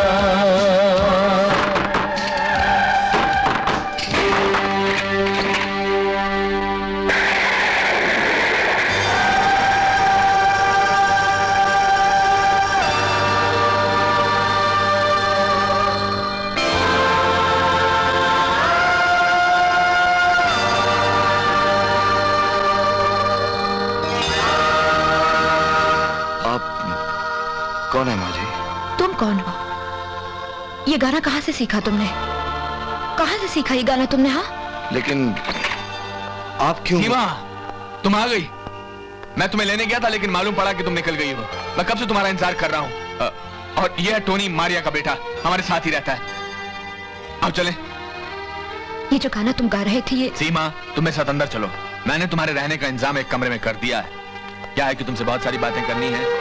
कौन है माँ जी? तुम कौन हो? ये गाना कहाँ से सीखा तुमने? कहाँ से सीखा ये गाना तुमने? हाँ, लेकिन आप क्यों? सीमा, तुम आ गई। मैं तुम्हें लेने गया था लेकिन मालूम पड़ा कि तुम निकल गई हो। मैं कब से तुम्हारा इंतजार कर रहा हूँ। और ये है टोनी, मारिया का बेटा, हमारे साथ ही रहता है। आओ चले। ये जो गाना तुम गा रहे थे ये... सीमा, तुम मेरे साथ अंदर चलो। मैंने तुम्हारे रहने का इंतजाम एक कमरे में कर दिया है। क्या है कि तुमसे बहुत सारी बातें करनी है।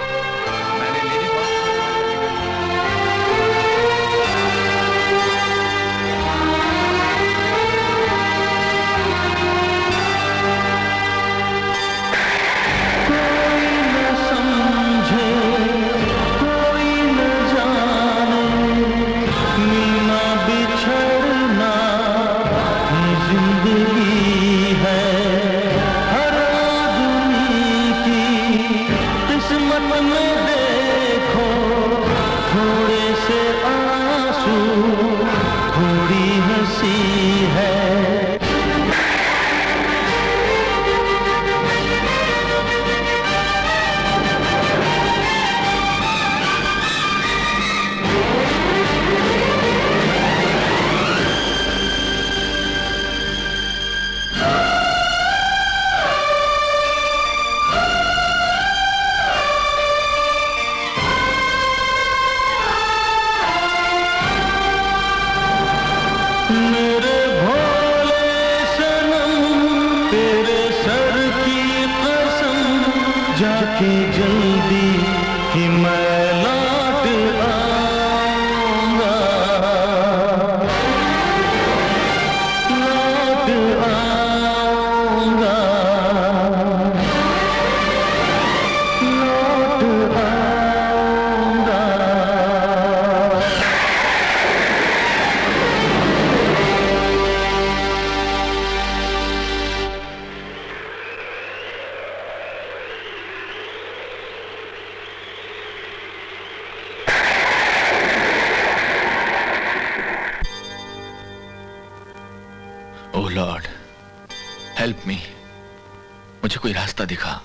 दिखा।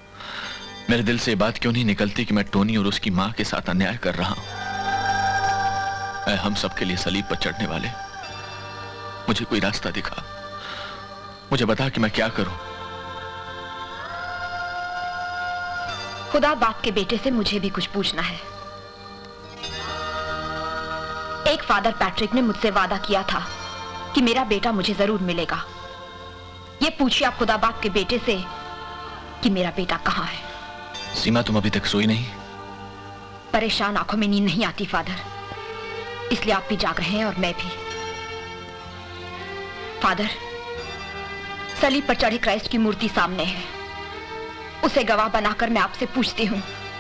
मेरे दिल से ये बात क्यों नहीं निकलती कि मैं टोनी और उसकी मां के साथ अन्याय कर रहा हूं। मैं हम सबके लिए सलीब पर चढ़ने वाले। मुझे कोई रास्ता दिखा। मुझे बता कि मैं क्या करूं। खुदा बाप के बेटे से मुझे भी कुछ पूछना है। एक फादर पैट्रिक ने मुझसे वादा किया था कि मेरा बेटा मुझे जरूर मिलेगा। ये पूछिए आप खुदा बाप के बेटे से कि मेरा बेटा कहां है। सीमा, तुम अभी तक सोई नहीं? परेशान आंखों में नींद नहीं आती फादर, इसलिए आप भी जाग रहे हैं और मैं भी। फादर, सलीब पर चढ़े क्राइस्ट की मूर्ति सामने है। उसे गवाह बनाकर मैं आपसे पूछती हूं,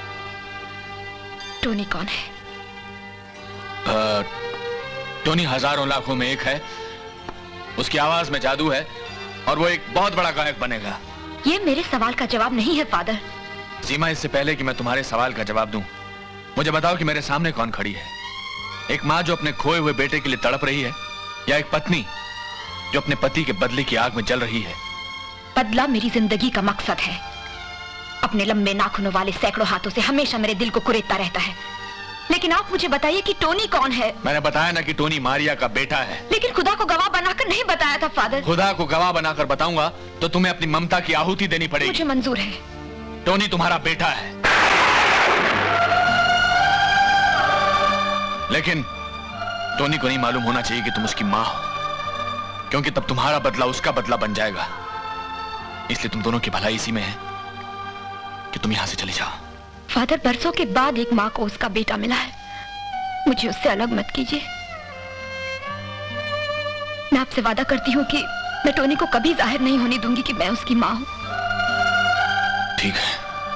टोनी कौन है? आ, टोनी हजारों लाखों में एक है। उसकी आवाज में जादू है और वो एक बहुत बड़ा गायक बनेगा। ये मेरे सवाल का जवाब नहीं है फादर। सीमा, इससे पहले कि मैं तुम्हारे सवाल का जवाब दूं, मुझे बताओ कि मेरे सामने कौन खड़ी है? एक माँ जो अपने खोए हुए बेटे के लिए तड़प रही है, या एक पत्नी जो अपने पति के बदले की आग में जल रही है? बदला मेरी जिंदगी का मकसद है। अपने लंबे नाखूनों वाले सैकड़ों हाथों से हमेशा मेरे दिल को कुरेदता रहता है। लेकिन आप मुझे बताइए कि टोनी कौन है? मैंने बताया ना कि टोनी मारिया का बेटा है। लेकिन खुदा को गवाह बनाकर नहीं बताया था फादर। खुदा को गवाह बनाकर बताऊंगा तो तुम्हें अपनी ममता की आहुति देनी पड़ेगी। मुझे मंजूर है। टोनी तुम्हारा बेटा है, लेकिन टोनी को नहीं मालूम होना चाहिए कि तुम उसकी मां हो, क्योंकि तब तुम्हारा बदला उसका बदला बन जाएगा। इसलिए तुम दोनों की भलाई इसी में है कि तुम यहां से चले जाओ। फादर, बरसों के बाद एक माँ को उसका बेटा मिला है, मुझे उससे अलग मत कीजिए। मैं आपसे वादा करती हूँ कि मैं टोनी को कभी जाहिर नहीं होने दूंगी कि मैं उसकी माँ हूँ। ठीक है।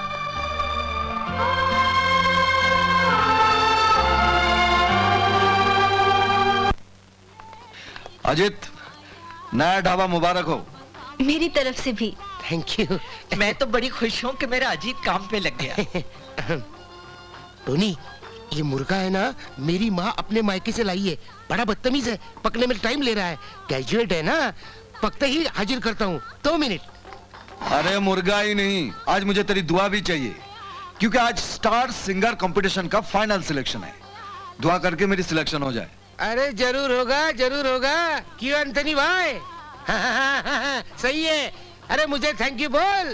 अजित, नया ढाबा मुबारक हो। मेरी तरफ से भी। Thank you. मैं तो बड़ी खुश हूँ कि मेरा अजीत काम पे लग गया। टोनी, ये मुर्गा है ना, मेरी माँ अपने मायके से लाई है। बड़ा बदतमीज है, पकने में टाइम ले रहा है। ग्रेजुएट है ना, पकते ही हाजिर करता हूँ। दो मिनट। अरे मुर्गा ही नहीं, आज मुझे तेरी दुआ भी चाहिए, क्योंकि आज स्टार सिंगर कंपटीशन का फाइनल सिलेक्शन है। दुआ करके मेरी सिलेक्शन हो जाए। अरे जरूर होगा, जरूर होगा। क्यों अंथनी भाई? हाँ, हाँ, हाँ, हाँ, सही है। अरे मुझे थैंक यू बोल।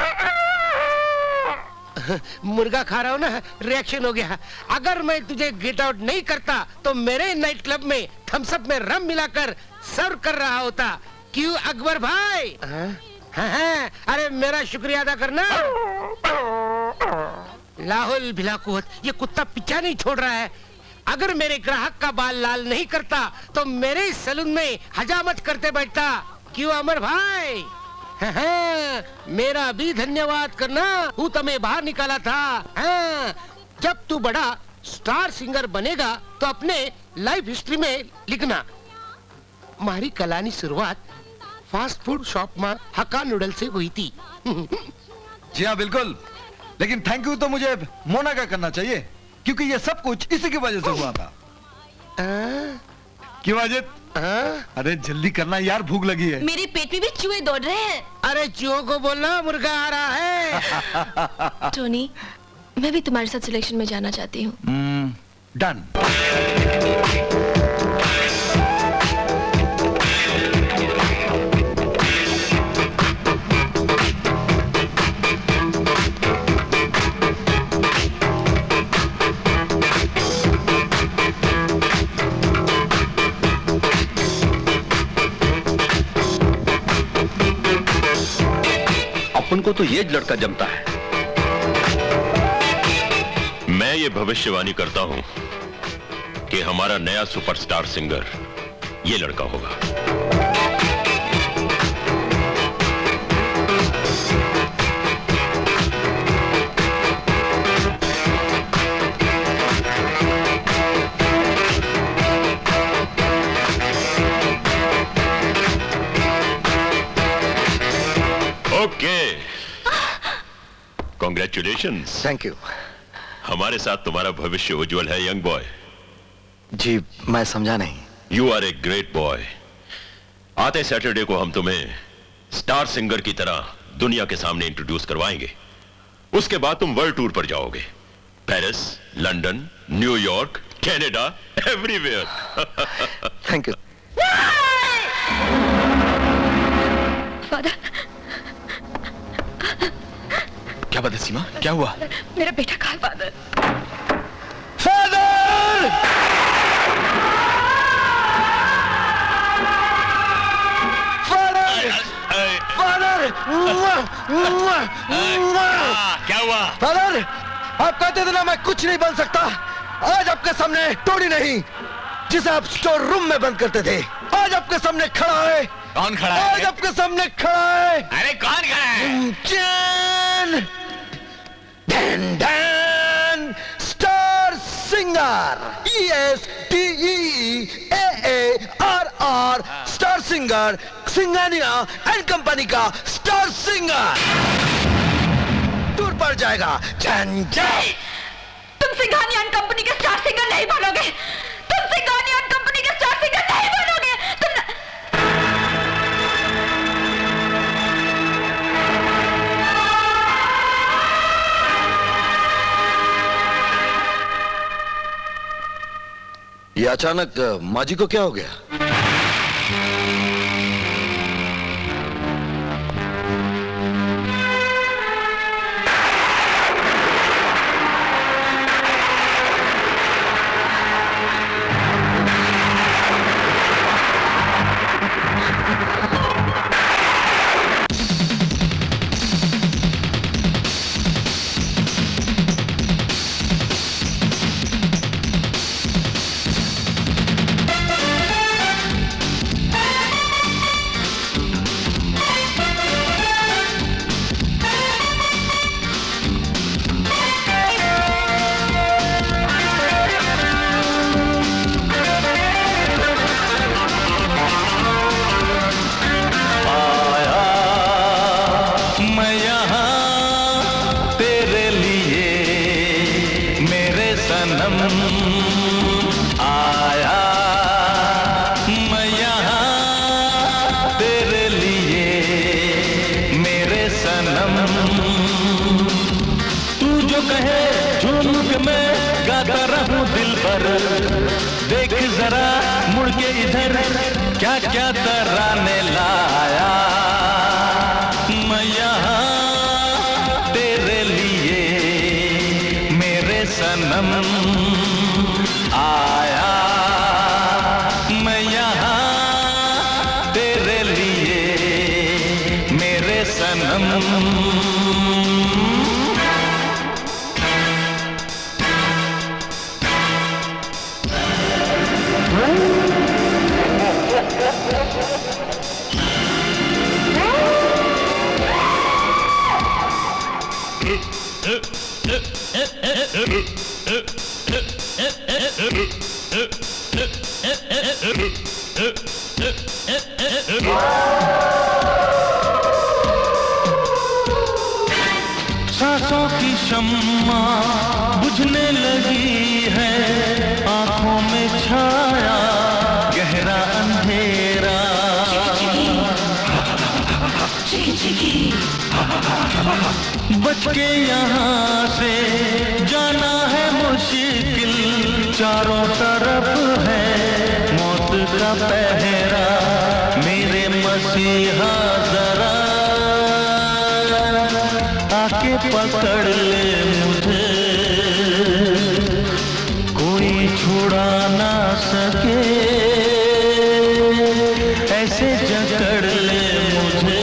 मुर्गा खा रहा हूँ ना, रिएक्शन हो गया। अगर मैं तुझे गेट आउट नहीं करता तो मेरे नाइट क्लब में थम्स अप में रम मिलाकर सर्व कर रहा होता। क्यों अकबर भाई? हाँ, हाँ, हाँ, अरे मेरा शुक्रिया अदा करना। लाहौल भिलाकुवत, ये कुत्ता पीछा नहीं छोड़ रहा है। अगर मेरे ग्राहक का बाल लाल नहीं करता तो मेरे सैलून में हजामत करते बैठता। क्यों अमर भाई? हाँ, हाँ, मेरा भी धन्यवाद करना, तू तुम्हें बाहर निकाला था। हाँ, जब तू बड़ा स्टार सिंगर बनेगा तो अपने लाइफ हिस्ट्री में लिखना, मारी कलानी शुरुआत फास्ट फूड शॉप में हक्का नूडल से हुई थी। जी हाँ बिल्कुल, लेकिन थैंक यू तो मुझे मोना का करना चाहिए, क्योंकि ये सब कुछ इसी की वजह से हुआ था। क्यों अजित? अरे जल्दी करना यार, भूख लगी है। मेरे पेट में भी चूहे दौड़ रहे हैं। अरे चूहों को बोलना मुर्गा आ रहा है। टोनी, मैं भी तुम्हारे साथ सिलेक्शन में जाना चाहती हूँ। डन। अपन को तो ये लड़का जमता है। मैं ये भविष्यवाणी करता हूं कि हमारा नया सुपरस्टार सिंगर ये लड़का होगा। Okay, congratulations. Thank you. हमारे साथ तुम्हारा भविष्य उज्जवल है यंग बॉय। जी मैं समझा नहीं। You are a great boy. आते सैटरडे को हम तुम्हें स्टार सिंगर की तरह दुनिया के सामने इंट्रोड्यूस करवाएंगे। उसके बाद तुम वर्ल्ड टूर पर जाओगे, Paris, London, New York, Canada, everywhere. Thank you. Father, क्या बात है सीमा, क्या हुआ? मेरा बेटा कहाँ है फादर? फादर! फादर! फादर! क्या हुआ? फादर, आप कहते थे ना मैं कुछ नहीं बन सकता। आज आपके सामने टोनी नहीं, जिसे आप स्टोर रूम में बंद करते थे, आज आपके सामने खड़ा है। कौन खड़ा है? आज आपके सामने खड़ा है। अरे कौन खड़ा है? चैन डैन डैन star singer, E S T E A A R R star singer, Singhania and company का स्टार सिंगर टूर पर जाएगा। चैन जय। तुम सिंघानिया एंड कंपनी के स्टार सिंगर नहीं बनोगे। तुम सिंघानिया एंड कंपनी के स्टार सिंगर नहीं बनोगे। तुम न... ये अचानक माँ जी को क्या हो गया? सनम आया मैं यहाँ तेरे लिए मेरे सनम। तू जो कहे झूम के मैं गाता रहूं दिल पर, देख जरा मुड़ के इधर क्या क्या तराने लाया मैं यहाँ तेरे लिए मेरे सनम आया मैं यहाँ तेरे लिए मेरे सनम। सांसों की शम्मा बुझने लगी है, आंखों में छाया गहरा अंधेरा। बच के यहाँ से जाना है मुश्किल, चारों तरफ है मौत का पहरा। मेरे मसीहा जरा आके पकड़ ले मुझे, कोई छुड़ा ना सके ऐसे जकड़ ले मुझे।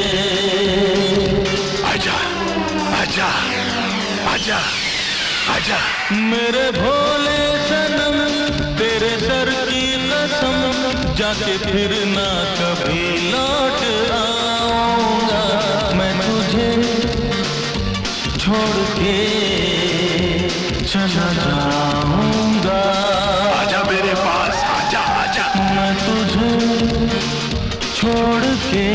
आजा आजा आजा आजा मेरे भोले सनम, तेरे सर की कसम, जाके फिर ना कभी लौट आऊंगा मैं तुझे छोड़ के चला जाऊंगा। आजा मेरे पास आजा आजा मैं तुझे छोड़ के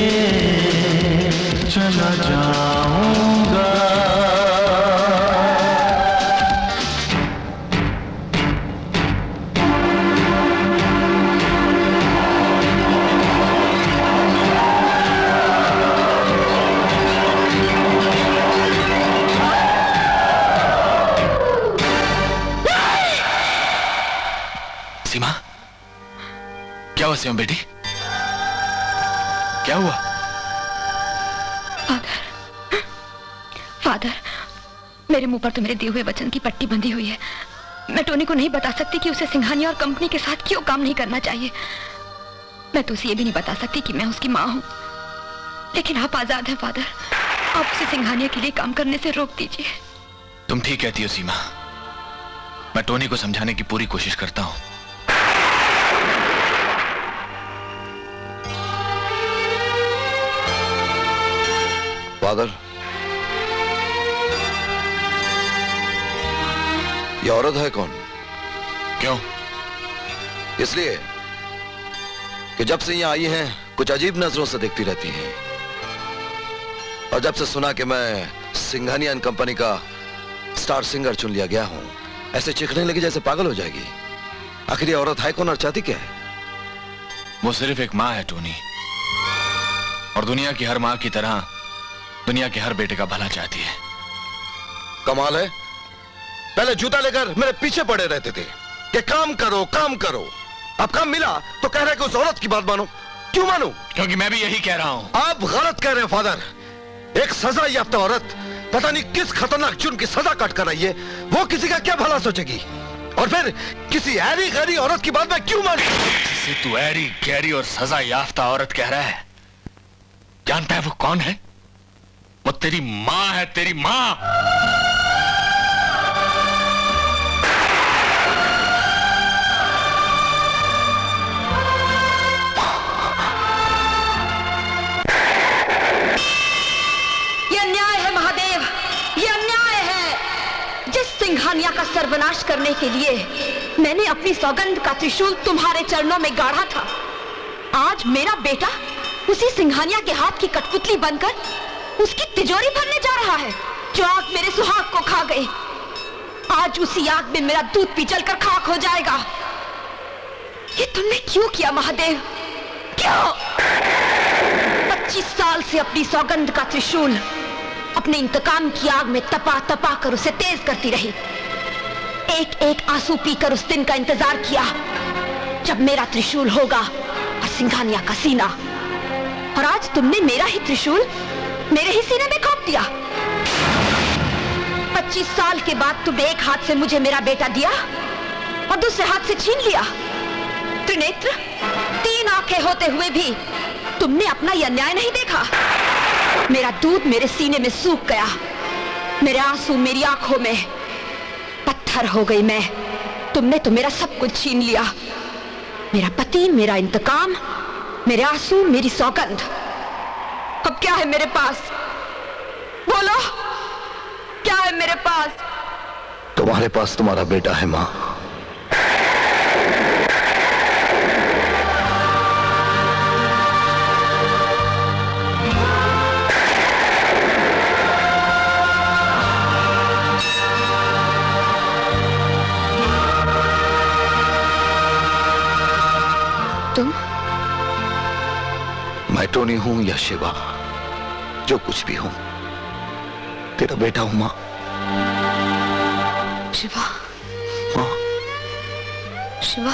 चला जाऊंगा। सीमा, क्या हुआ सीमा बेटी, क्या हुआ? फादर, फादर, मेरे मुंह पर तो मेरे दिए हुए वचन की पट्टी बंधी हुई है। मैं टोनी को नहीं बता सकती कि उसे सिंघानिया और कंपनी के साथ क्यों काम नहीं करना चाहिए। मैं तो उसे ये भी नहीं बता सकती कि मैं उसकी माँ हूँ। लेकिन आप आजाद हैं फादर, आप उसे सिंघानिया के लिए काम करने से रोक दीजिए। तुम ठीक कहती हो सीमा, मैं टोनी को समझाने की पूरी कोशिश करता हूँ। फादर, ये औरत है कौन? क्यों? इसलिए कि जब से यहाँ आई हैं कुछ अजीब नजरों से देखती रहती हैं, और जब से सुना कि मैं सिंघानिया एंड कंपनी का स्टार सिंगर चुन लिया गया हूं, ऐसे चीखने लगी जैसे पागल हो जाएगी। आखिर ये औरत है कौन और चाहती क्या है? वो सिर्फ एक माँ है टोनी, और दुनिया की हर माँ की तरह दुनिया के हर बेटे का भला चाहती है। कमाल है, पहले जूता लेकर मेरे पीछे पड़े रहते थे कि काम करो काम करो, अब काम मिला तो कह रहे कि उस औरत की बात मानो। क्यों मानो? क्योंकि मैं भी यही कह रहा हूं। आप गलत कह रहे हैं फादर। एक सजा याफ्ता औरत पता नहीं किस खतरनाक जुर्म की सजा काट कर आई है, वो किसी का क्या भला सोचेगी? और फिर किसी ऐरी गैरी औरत की बात में क्यों मानू? जिसे तू ऐरी गैरी और सजा याफ्ता औरत कह रहा है, जानता है वो कौन है? वो तेरी माँ है, तेरी माँ। ये अन्याय है महादेव, ये अन्याय है। जिस सिंघानिया का सर्वनाश करने के लिए मैंने अपनी सौगंध का त्रिशूल तुम्हारे चरणों में गाढ़ा था, आज मेरा बेटा उसी सिंघानिया के हाथ की कठपुतली बनकर उसकी तिजोरी भरने जा रहा है, जो आग मेरे सुहाग को खा गई। आज उसी आग में मेरा दूध पिचल कर खाक हो जाएगा। ये तुमने क्यों किया महादेव, क्यों? पच्चीस साल से अपनी सौगंध का त्रिशूल अपने इंतकाम की आग में तपा तपा कर उसे तेज करती रही। एक एक आंसू पीकर उस दिन का इंतजार किया जब मेरा त्रिशूल होगा और सिंघानिया का सीना। और आज तुमने मेरा ही त्रिशूल मेरे ही सीने में घोंप दिया। पच्चीस साल के बाद तुम एक हाथ से मुझे मेरा बेटा दिया और दूसरे हाथ से छीन लिया। त्रिनेत्र, तीन आंखें होते हुए भी तुमने अपना यह अन्याय नहीं देखा। मेरा दूध मेरे सीने में सूख गया, मेरे आंसू मेरी आंखों में पत्थर हो गई मैं। तुमने तो मेरा सब कुछ छीन लिया, मेरा पति, मेरा इंतकाम, मेरे आंसू, मेरी सौगंध। अब क्या है मेरे पास? बोलो, क्या है मेरे पास? तुम्हारे पास तुम्हारा बेटा है मां। तुम? मैं टोनी हूं या शिवा, जो कुछ भी हूं, तेरा बेटा हूं मां। शिवा, मां, शिवा,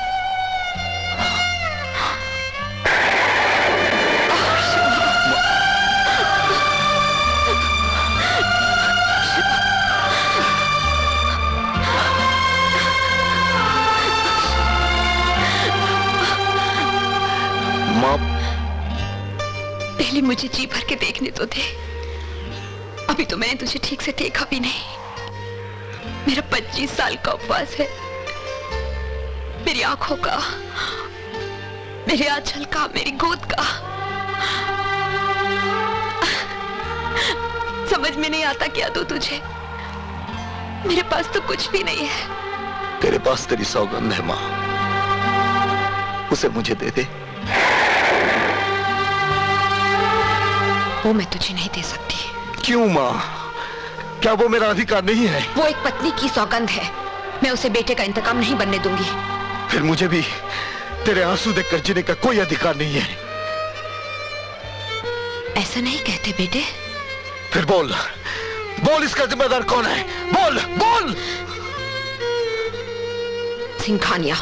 पहले मुझे जी भर के देखने तो दे। अभी तो मैंने तुझे ठीक से देखा भी नहीं। मेरा पच्चीस साल का उपवास है, मेरी आंखों का, मेरे आंचल का, मेरी गोद का। समझ में नहीं आता क्या दूं तुझे। मेरे पास तो कुछ भी नहीं है। तेरे पास तेरी सौगंध है मां, उसे मुझे दे दे। वो मैं तुझे नहीं दे सकती। क्यों मां? क्या वो मेरा अधिकार नहीं है? वो एक पत्नी की सौगंध है, मैं उसे बेटे का इंतकाम नहीं बनने दूंगी। फिर मुझे भी तेरे आंसू देखकर जीने का कोई अधिकार नहीं है। ऐसा नहीं कहते बेटे। फिर बोल, बोल इसका जिम्मेदार कौन है? बोल, बोल। सिंघानिया।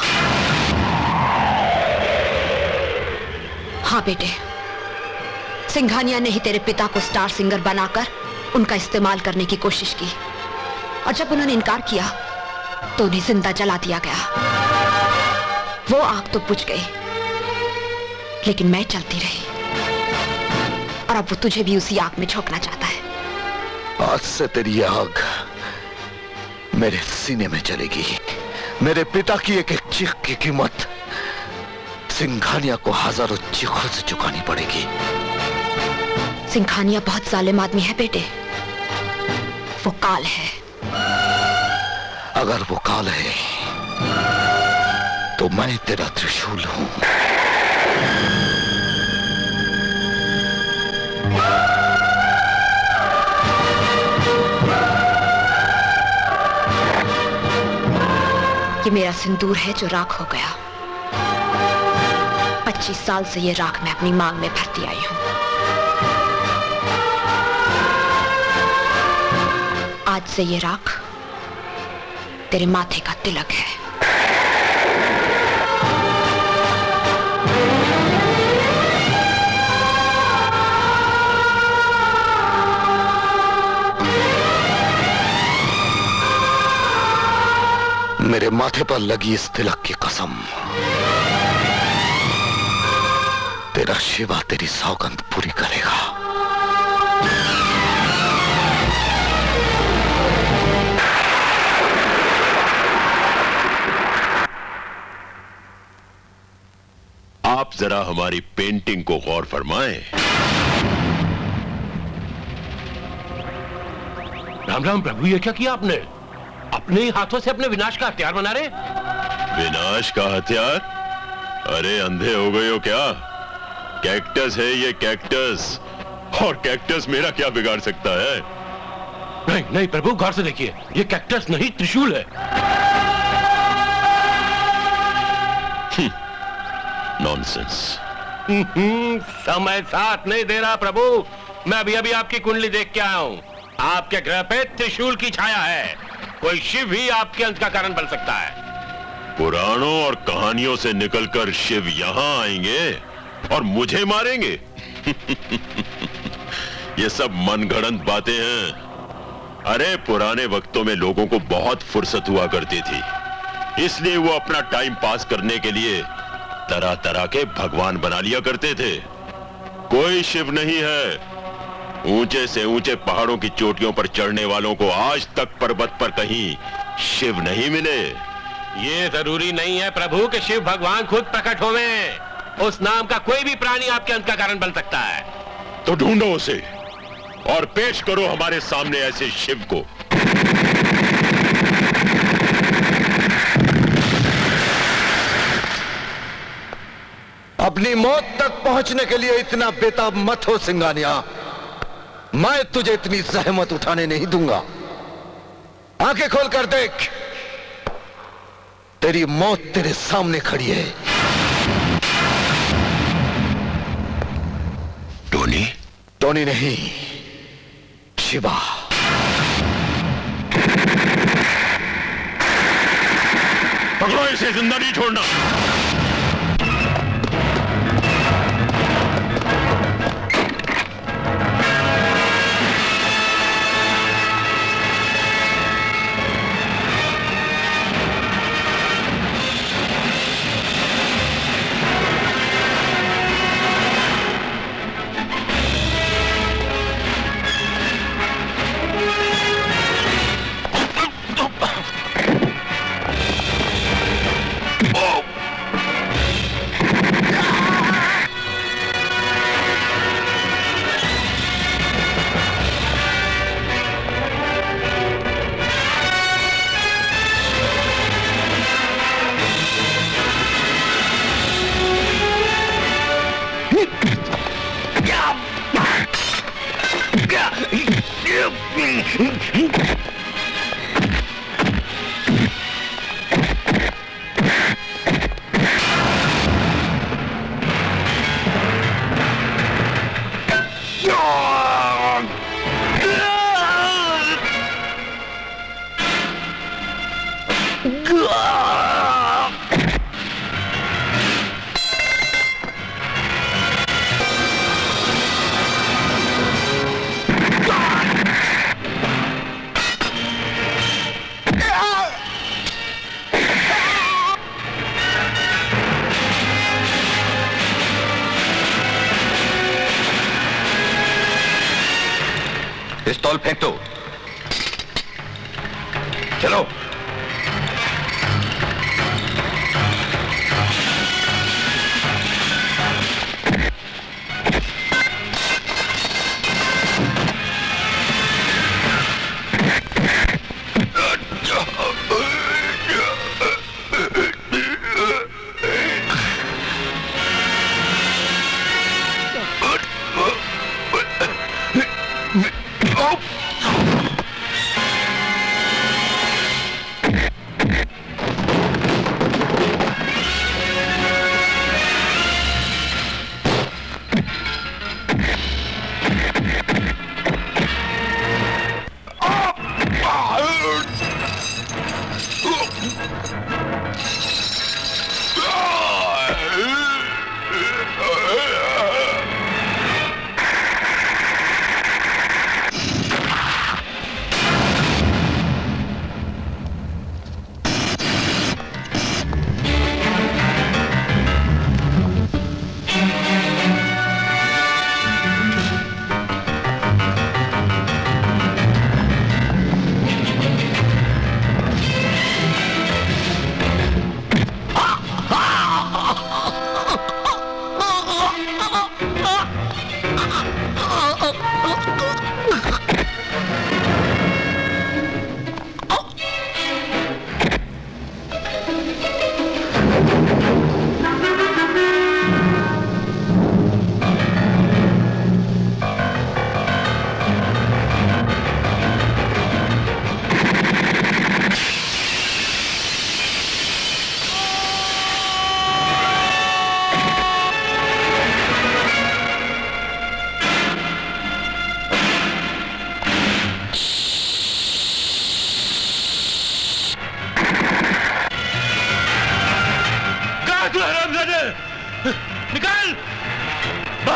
हाँ बेटे, सिंघानिया ने ही तेरे पिता को स्टार सिंगर बनाकर उनका इस्तेमाल करने की कोशिश की, और जब उन्होंने इनकार किया तो उन्हें जिंदा जला दिया गया। वो आग तो बुझ गई, लेकिन मैं चलती रही, और अब वो तुझे भी उसी आग में झोंकना चाहता है। आज से तेरी आग मेरे सीने में चलेगी। मेरे पिता की एक एक चीख की कीमत सिंघानिया को हजारों चीखों से चुकानी पड़ेगी। सिंघानिया बहुत जालिम आदमी है बेटे, वो काल है। अगर वो काल है तो मैं तेरा त्रिशूल हूं। ये मेरा सिंदूर है जो राख हो गया। पच्चीस साल से ये राख मैं अपनी मांग में भरती आई हूं। आज से ये राख तेरे माथे का तिलक है। मेरे माथे पर लगी इस तिलक की कसम, तेरा शिवा तेरी सौगंध पूरी करेगा। आप जरा हमारी पेंटिंग को गौर फरमाएं। राम राम प्रभु, ये क्या किया आपने? अपने ही हाथों से अपने विनाश का हथियार बना रहे? विनाश का हथियार? अरे अंधे हो गए हो क्या? कैक्टस है ये, कैक्टस। और कैक्टस मेरा क्या बिगाड़ सकता है? नहीं नहीं प्रभु, गौर से देखिए, ये कैक्टस नहीं त्रिशूल है। नॉनसेंस। समय साथ नहीं दे रहा प्रभु। मैं अभी अभी आपकी कुंडली देख के आया हूँ। आपके ग्रह पे त्रिशूल की छाया है। कोई शिव ही आपके अंत का कारण बन सकता है। पुराणों और कहानियों से निकलकर शिव यहाँ आएंगे और मुझे मारेंगे। ये सब मनगढ़ंत बातें हैं। अरे पुराने वक्तों में लोगों को बहुत फुर्सत हुआ करती थी, इसलिए वो अपना टाइम पास करने के लिए तरह तरह के भगवान बना लिया करते थे। कोई शिव नहीं है। ऊंचे से ऊंचे पहाड़ों की चोटियों पर चढ़ने वालों को आज तक पर्वत पर कहीं शिव नहीं मिले। ये जरूरी नहीं है प्रभु कि शिव भगवान खुद प्रकट होवें। उस नाम का कोई भी प्राणी आपके अंत का कारण बन सकता है। तो ढूंढो उसे और पेश करो हमारे सामने ऐसे शिव को। अपनी मौत तक पहुंचने के लिए इतना बेताब मत हो सिंगानिया। मैं तुझे इतनी जहमत उठाने नहीं दूंगा। आंखें खोल कर देख, तेरी मौत तेरे सामने खड़ी है। टोनी? टोनी नहीं, शिवा। पकड़ो इसे, जिंदा नहीं छोड़ना। पिस्तौल फेंक दो। चलो।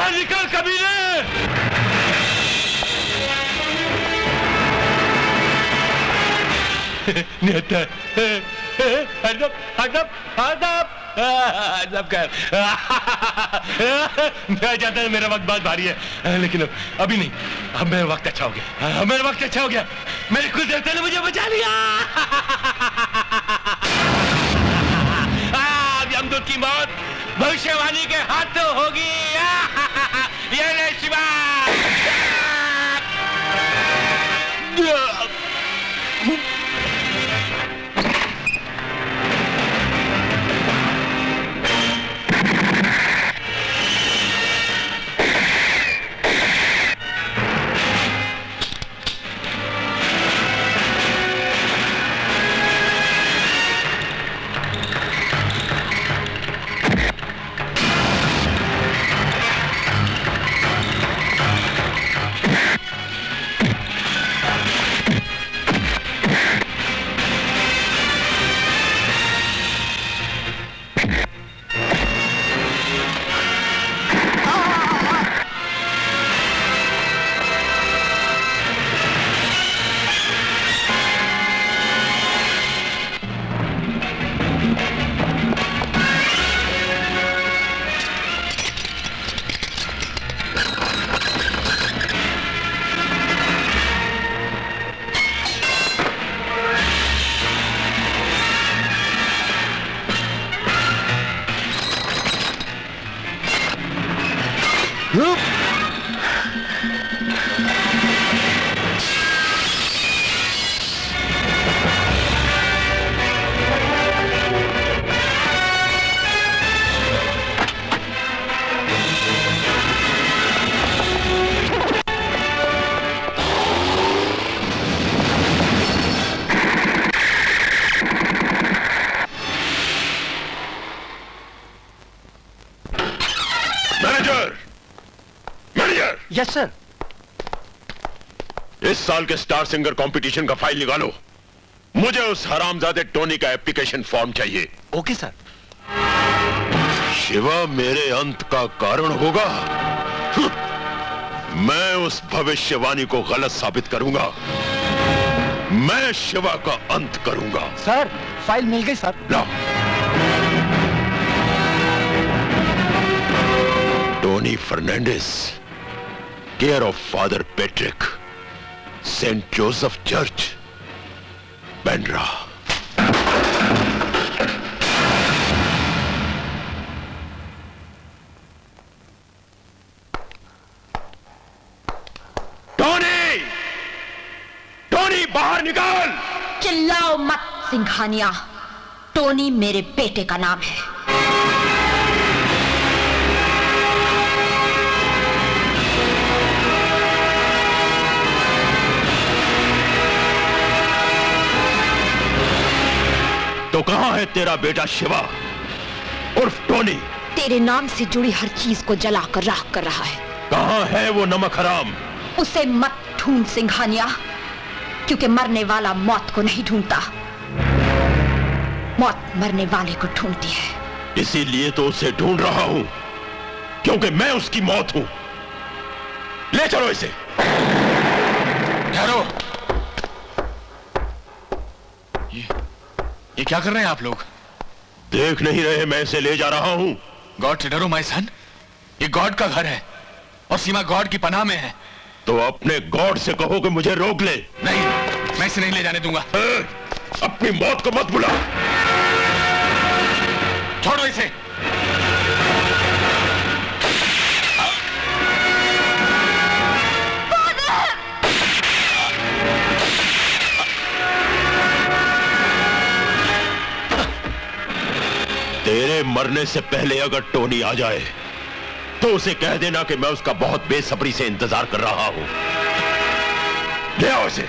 बाहर निकल कमीने! नेता, हरदम, हरदम, हरदम, हरदम कर। मैं जानता हूं मेरा वक्त बहुत भारी है, लेकिन अभी नहीं। अब मेरा वक्त अच्छा हो गया। अब मेरा वक्त अच्छा हो गया। मेरे कुल देवता ने मुझे बचा लिया। अब यमदूत की मौत भविष्यवाणी के हाथों होगी। ये ले शिवा। Yes sir. इस साल के स्टार सिंगर कंपटीशन का फाइल निकालो। मुझे उस हरामजादे टोनी का एप्लीकेशन फॉर्म चाहिए। Okay sir. शिवा मेरे अंत का कारण होगा। मैं उस भविष्यवाणी को गलत साबित करूंगा। मैं शिवा का अंत करूंगा। सर फाइल मिल गई सर। ला। Tony Fernandes, care of father Patrick, Saint Joseph church, Bandra. Tony! Tony बाहर निकाल! चिल्लाओ मत सिंघानिया। टोनी मेरे बेटे का नाम है। तो कहां है तेरा बेटा शिवा उर्फ टोनी? तेरे नाम से जुड़ी हर चीज को जलाकर राख कर रहा है। कहां है वो नमक हराम? उसे मत ढूंढ सिंघानिया, क्योंकि मरने वाला मौत को नहीं ढूंढता, मौत मरने वाले को ढूंढती है। इसीलिए तो उसे ढूंढ रहा हूं, क्योंकि मैं उसकी मौत हूं। ले चलो इसे। ठहरो। ये, ये क्या कर रहे हैं आप लोग? देख नहीं रहे मैं इसे ले जा रहा हूं। गॉड से डरो माय सन। ये गॉड का घर है और सीमा गॉड की पनाह में है। तो अपने गॉड से कहो कि मुझे रोक ले। नहीं, मैं इसे नहीं ले जाने दूंगा। ए, अपनी मौत को मत बुला। छोड़ो इसे। तेरे मरने से पहले अगर टोनी आ जाए तो उसे कह देना कि मैं उसका बहुत बेसब्री से इंतजार कर रहा हूं। ले आओ इसे।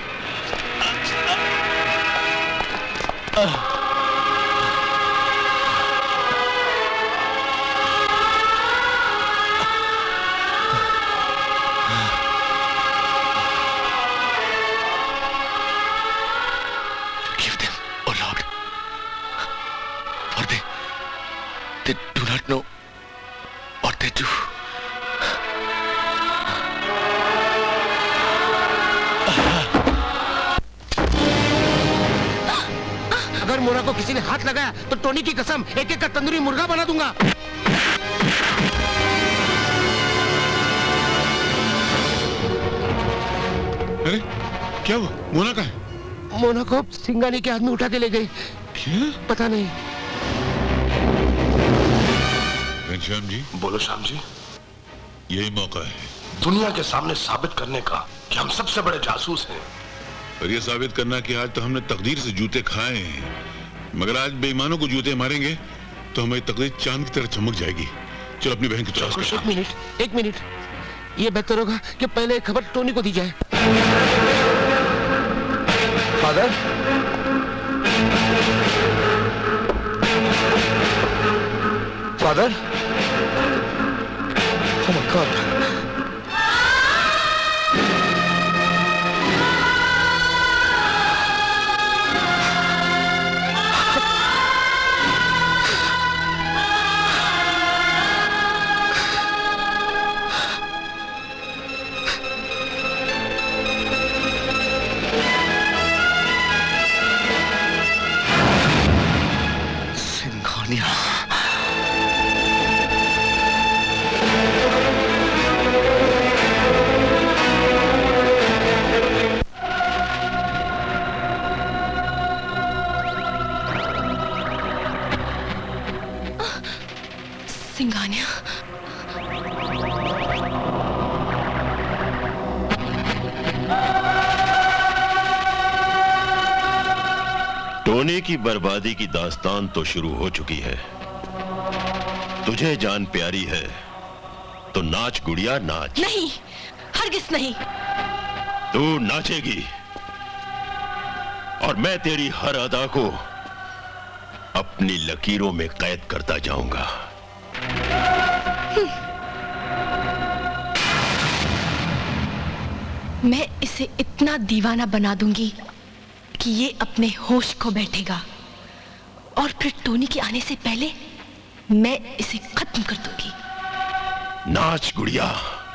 Forgive them, O Lord, for they, they do not know what they do. अगर मोना को किसी ने हाथ लगाया तो टोनी की कसम एक एक का तंदूरी मुर्गा बना दूंगा। अरे क्या हुआ? मोना कहाँ है? मोना को सिंगानी के हाथ में उठा के ले गई। क्या? पता नहीं। घनश्याम जी। बोलो श्याम जी। यही मौका है दुनिया के सामने साबित करने का कि हम सबसे बड़े जासूस हैं। और ये साबित करना कि आज तो हमने तकदीर से जूते खाए हैं, मगर आज बेईमानों को जूते मारेंगे तो हमारी तकदीर चांद की तरह चमक जाएगी। चलो अपनी बहन की तलाश करो। एक मिनट, एक मिनट। ये बेहतर होगा कि पहले एक खबर टोनी को दी जाए। Father, father, oh my God. Singhania. Tony की बर्बादी की दास्तान तो शुरू हो चुकी है। तुझे जान प्यारी है तो नाच गुड़िया नाच। नहीं, हरगिज नहीं। तू नाचेगी और मैं तेरी हर अदा को अपनी लकीरों में कैद करता जाऊंगा। मैं इसे इतना दीवाना बना दूंगी कि ये अपने होश खो बैठेगा और फिर टोनी के आने से पहले मैं इसे खत्म कर दूंगी। नाच गुड़िया।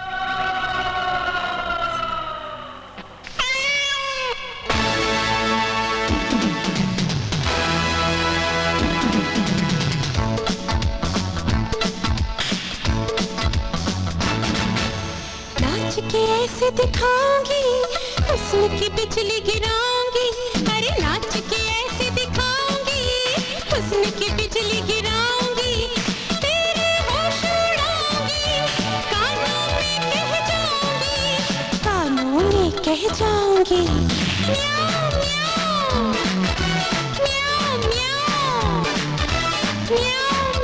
नाच के ऐसे दिखाऊंगी हुस्न की बिजली गिराऊंगी। अरे नाच के ऐसे दिखाऊंगी हुस्न की बिजली गिराऊंगी। तेरे होश उड़ाऊंगी, कानों में कह जाऊंगी, कानों में कह जाऊंगी। म्याऊं म्याऊं म्याऊं म्याऊं म्याऊं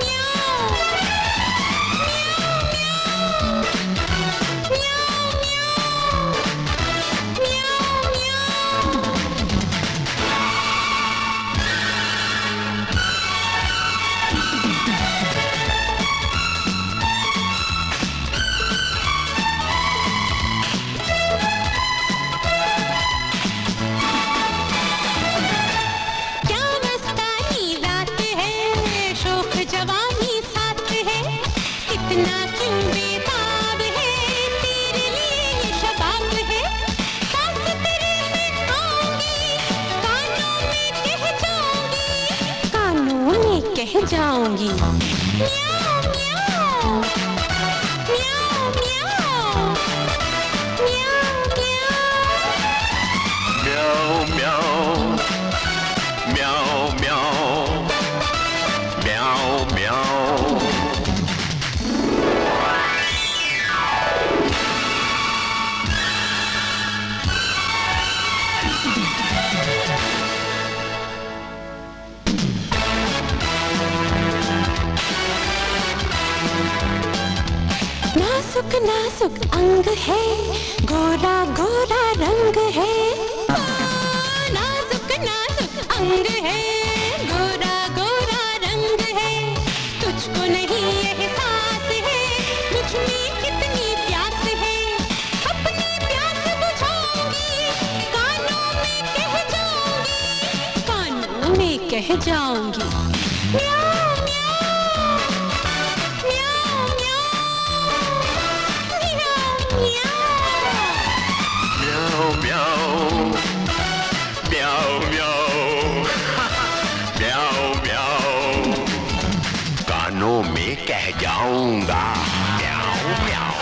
कह जाऊंगी। म्याऊं म्याऊं म्याऊं म्याऊं म्याऊं म्याऊं म्याऊं म्याऊं म्याऊं म्याऊं। नाजुक नाजुक अंग है, गोरा गोरा रंग है। नाजुक नाजुक अंग है, गोरा गोरा रंग है। तुझको नहीं एहसास है मुझ में कितनी प्यास है। अपनी प्यास बुझाऊंगी, कानों में कह जाऊंगी, कानों में कह जाऊंगी। म्याऊं म्याऊं म्याऊं म्याऊं कह जाऊंगा। म्याऊं म्याऊं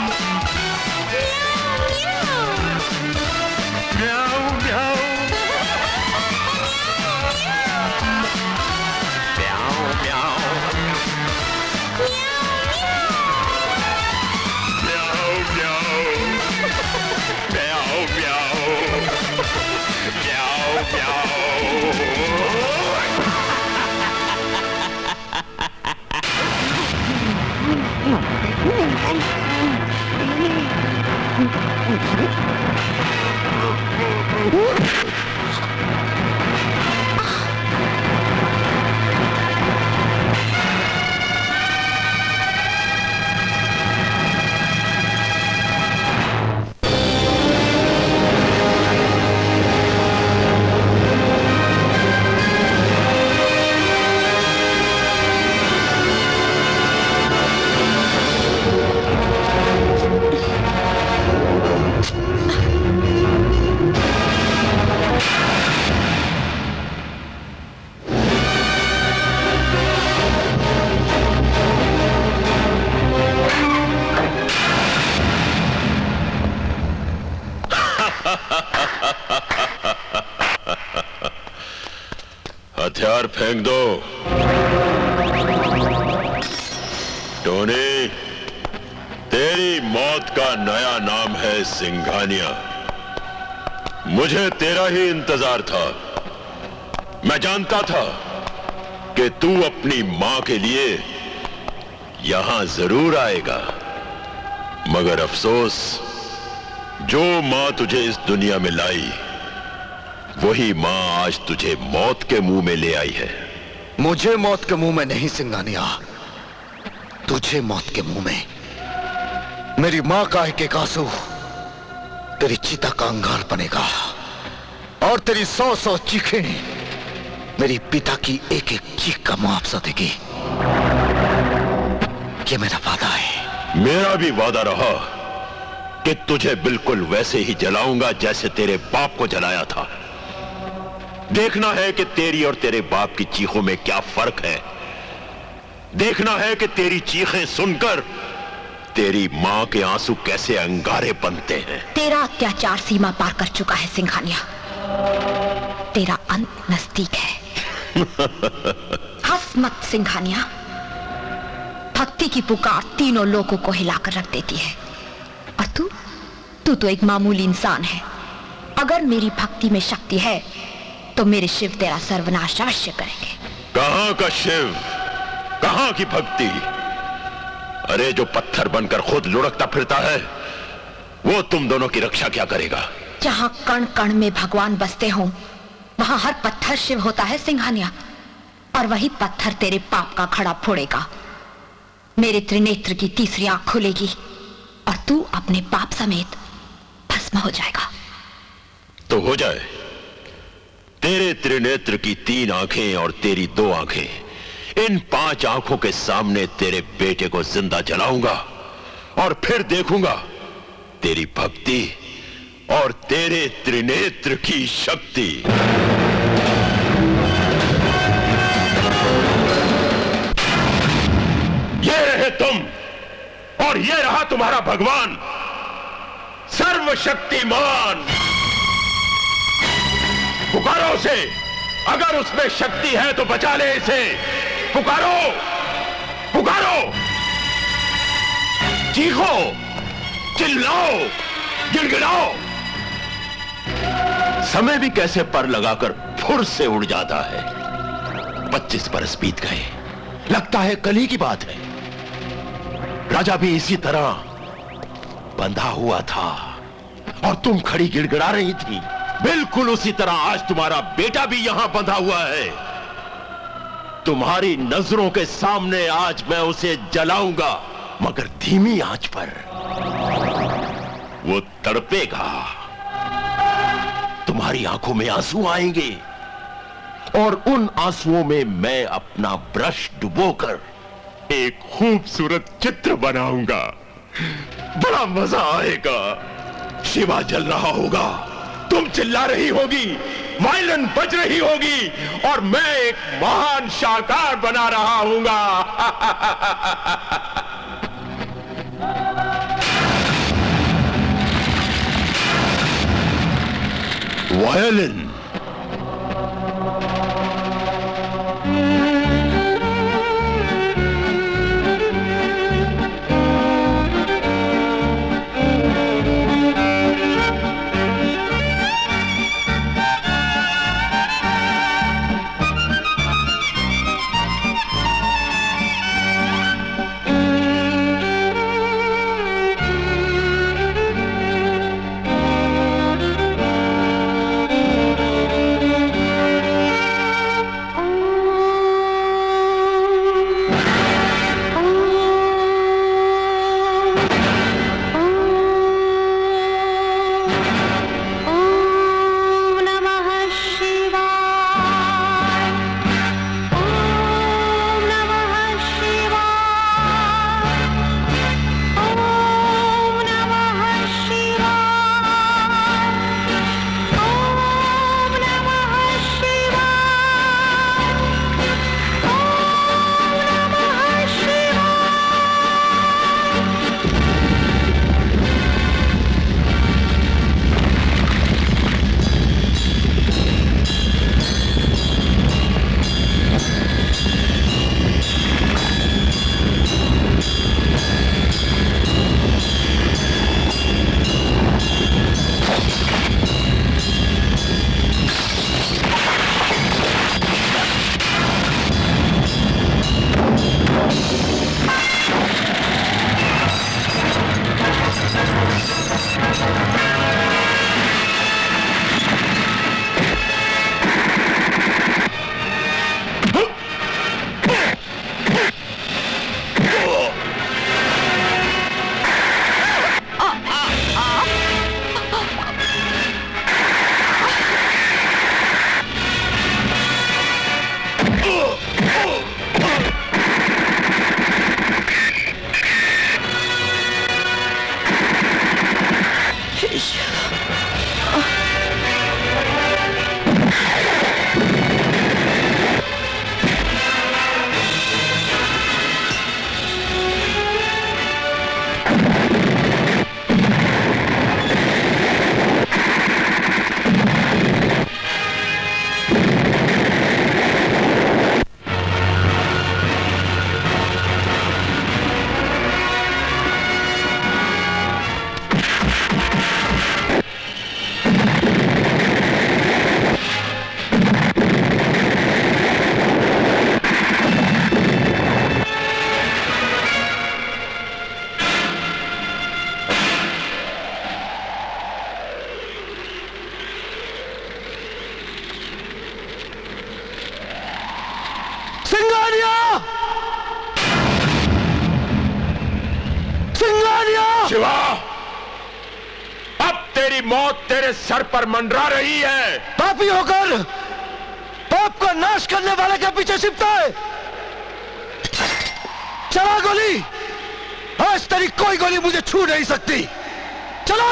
म्याऊं म्याऊं हथियार फेंक दो। टोनी, तेरी मौत का नया नाम है सिंघानिया। मुझे तेरा ही इंतजार था। मैं जानता था कि तू अपनी मां के लिए यहां जरूर आएगा, मगर अफसोस, जो मां तुझे इस दुनिया में लाई, वही मां आज तुझे मौत के मुंह में ले आई है। मुझे मौत के मुंह में नहीं सिंघानिया, तुझे मौत के मुंह में। मेरी मां का एक एक आंसू तेरी चिता का अंगार बनेगा, और तेरी सौ सौ चीखें मेरी पिता की एक एक चीख का मुआवजा देगी। ये मेरा वादा है। मेरा भी वादा रहा कि तुझे बिल्कुल वैसे ही जलाऊंगा जैसे तेरे बाप को जलाया था। देखना है कि तेरी और तेरे बाप की चीखों में क्या फर्क है। देखना है कि तेरी चीखें सुनकर तेरी मां के आंसू कैसे अंगारे बनते हैं। तेरा अत्याचार सीमा पार कर चुका है सिंघानिया, तेरा अंत नजदीक है। हंस मत सिंघानिया, भक्ति की पुकार तीनों लोगों को हिलाकर रख देती है, और तू तू तो एक मामूली इंसान है। अगर मेरी भक्ति में शक्ति है तो मेरे शिव तेरा सर्वनाश अवश्य करेंगे। कहां का शिव, कहां की भक्ति? अरे जो पत्थर बनकर खुद लुढ़कता फिरता है, वो तुम दोनों की रक्षा क्या करेगा? जहां कण कण में भगवान बसते हों, वहां हर पत्थर शिव होता है सिंघानिया, और वही पत्थर तेरे पाप का खड़ा फोड़ेगा। मेरे त्रिनेत्र की तीसरी आंख खुलेगी और तू अपने पाप समेत भस्म हो जाएगा। तो हो जाए। तेरे त्रिनेत्र की तीन आंखें और तेरी दो आंखें, इन पांच आंखों के सामने तेरे बेटे को जिंदा जलाऊंगा, और फिर देखूंगा तेरी भक्ति और तेरे त्रिनेत्र की शक्ति। ये रहे तुम, और ये रहा तुम्हारा भगवान सर्वशक्तिमान। पुकारो उसे, अगर उसमें शक्ति है तो बचा ले इसे। पुकारो, पुकारो, चीखो, चिल्लाओ, गिड़गिड़ाओ। समय भी कैसे पर लगाकर फुर से उड़ जाता है। पच्चीस बरस बीत गए, लगता है कल ही की बात है। राजा भी इसी तरह बंधा हुआ था, और तुम खड़ी गिड़गिड़ा रही थी। बिल्कुल उसी तरह आज तुम्हारा बेटा भी यहां बंधा हुआ है। तुम्हारी नजरों के सामने आज मैं उसे जलाऊंगा, मगर धीमी आंच पर। वो तड़पेगा, तुम्हारी आंखों में आंसू आएंगे, और उन आंसुओं में मैं अपना ब्रश डुबोकर एक खूबसूरत चित्र बनाऊंगा। बड़ा मजा आएगा। शिवा जल रहा होगा, तुम चिल्ला रही होगी, वायलिन बज रही होगी और मैं एक महान शाहकार बना रहा हूंगा। वायलिन शिवा, अब तेरी मौत तेरे सर पर मंडरा रही है। पापी होकर पाप का नाश करने वाले के पीछे छिपता है। चला गोली, आज तेरी कोई गोली मुझे छू नहीं सकती। चलो।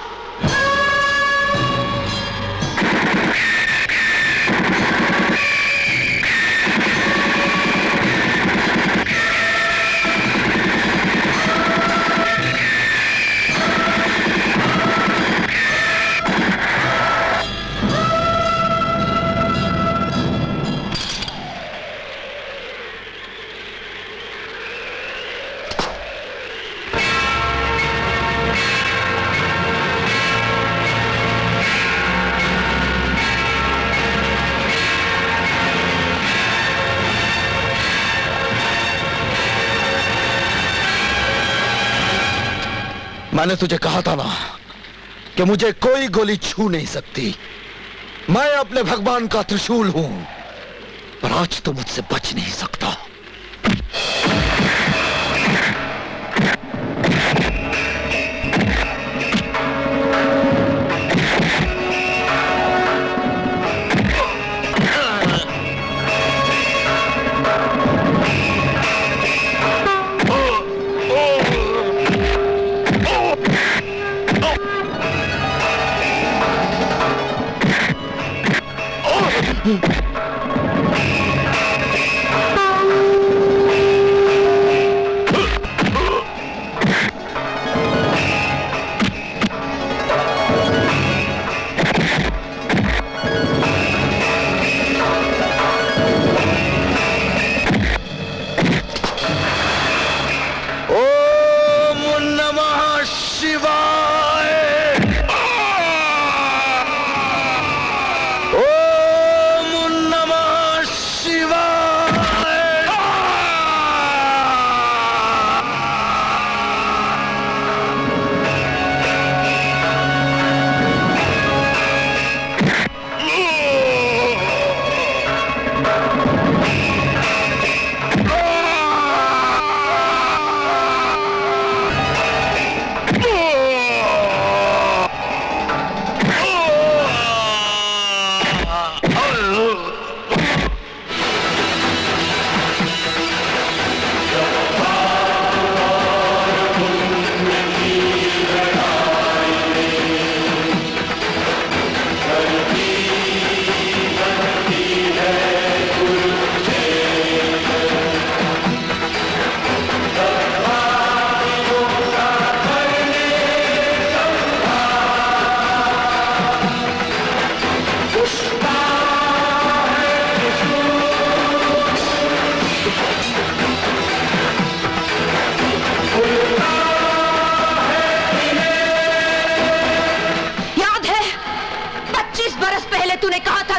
मैंने तुझे कहा था ना कि मुझे कोई गोली छू नहीं सकती। मैं अपने भगवान का त्रिशूल हूं, पर आज तो मुझसे बच नहीं सकता।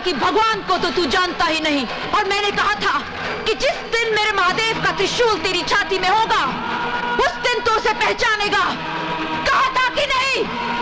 कि भगवान को तो तू जानता ही नहीं, और मैंने कहा था कि जिस दिन मेरे महादेव का त्रिशूल तेरी छाती में होगा उस दिन तो उसे पहचानेगा। कहा था कि नहीं?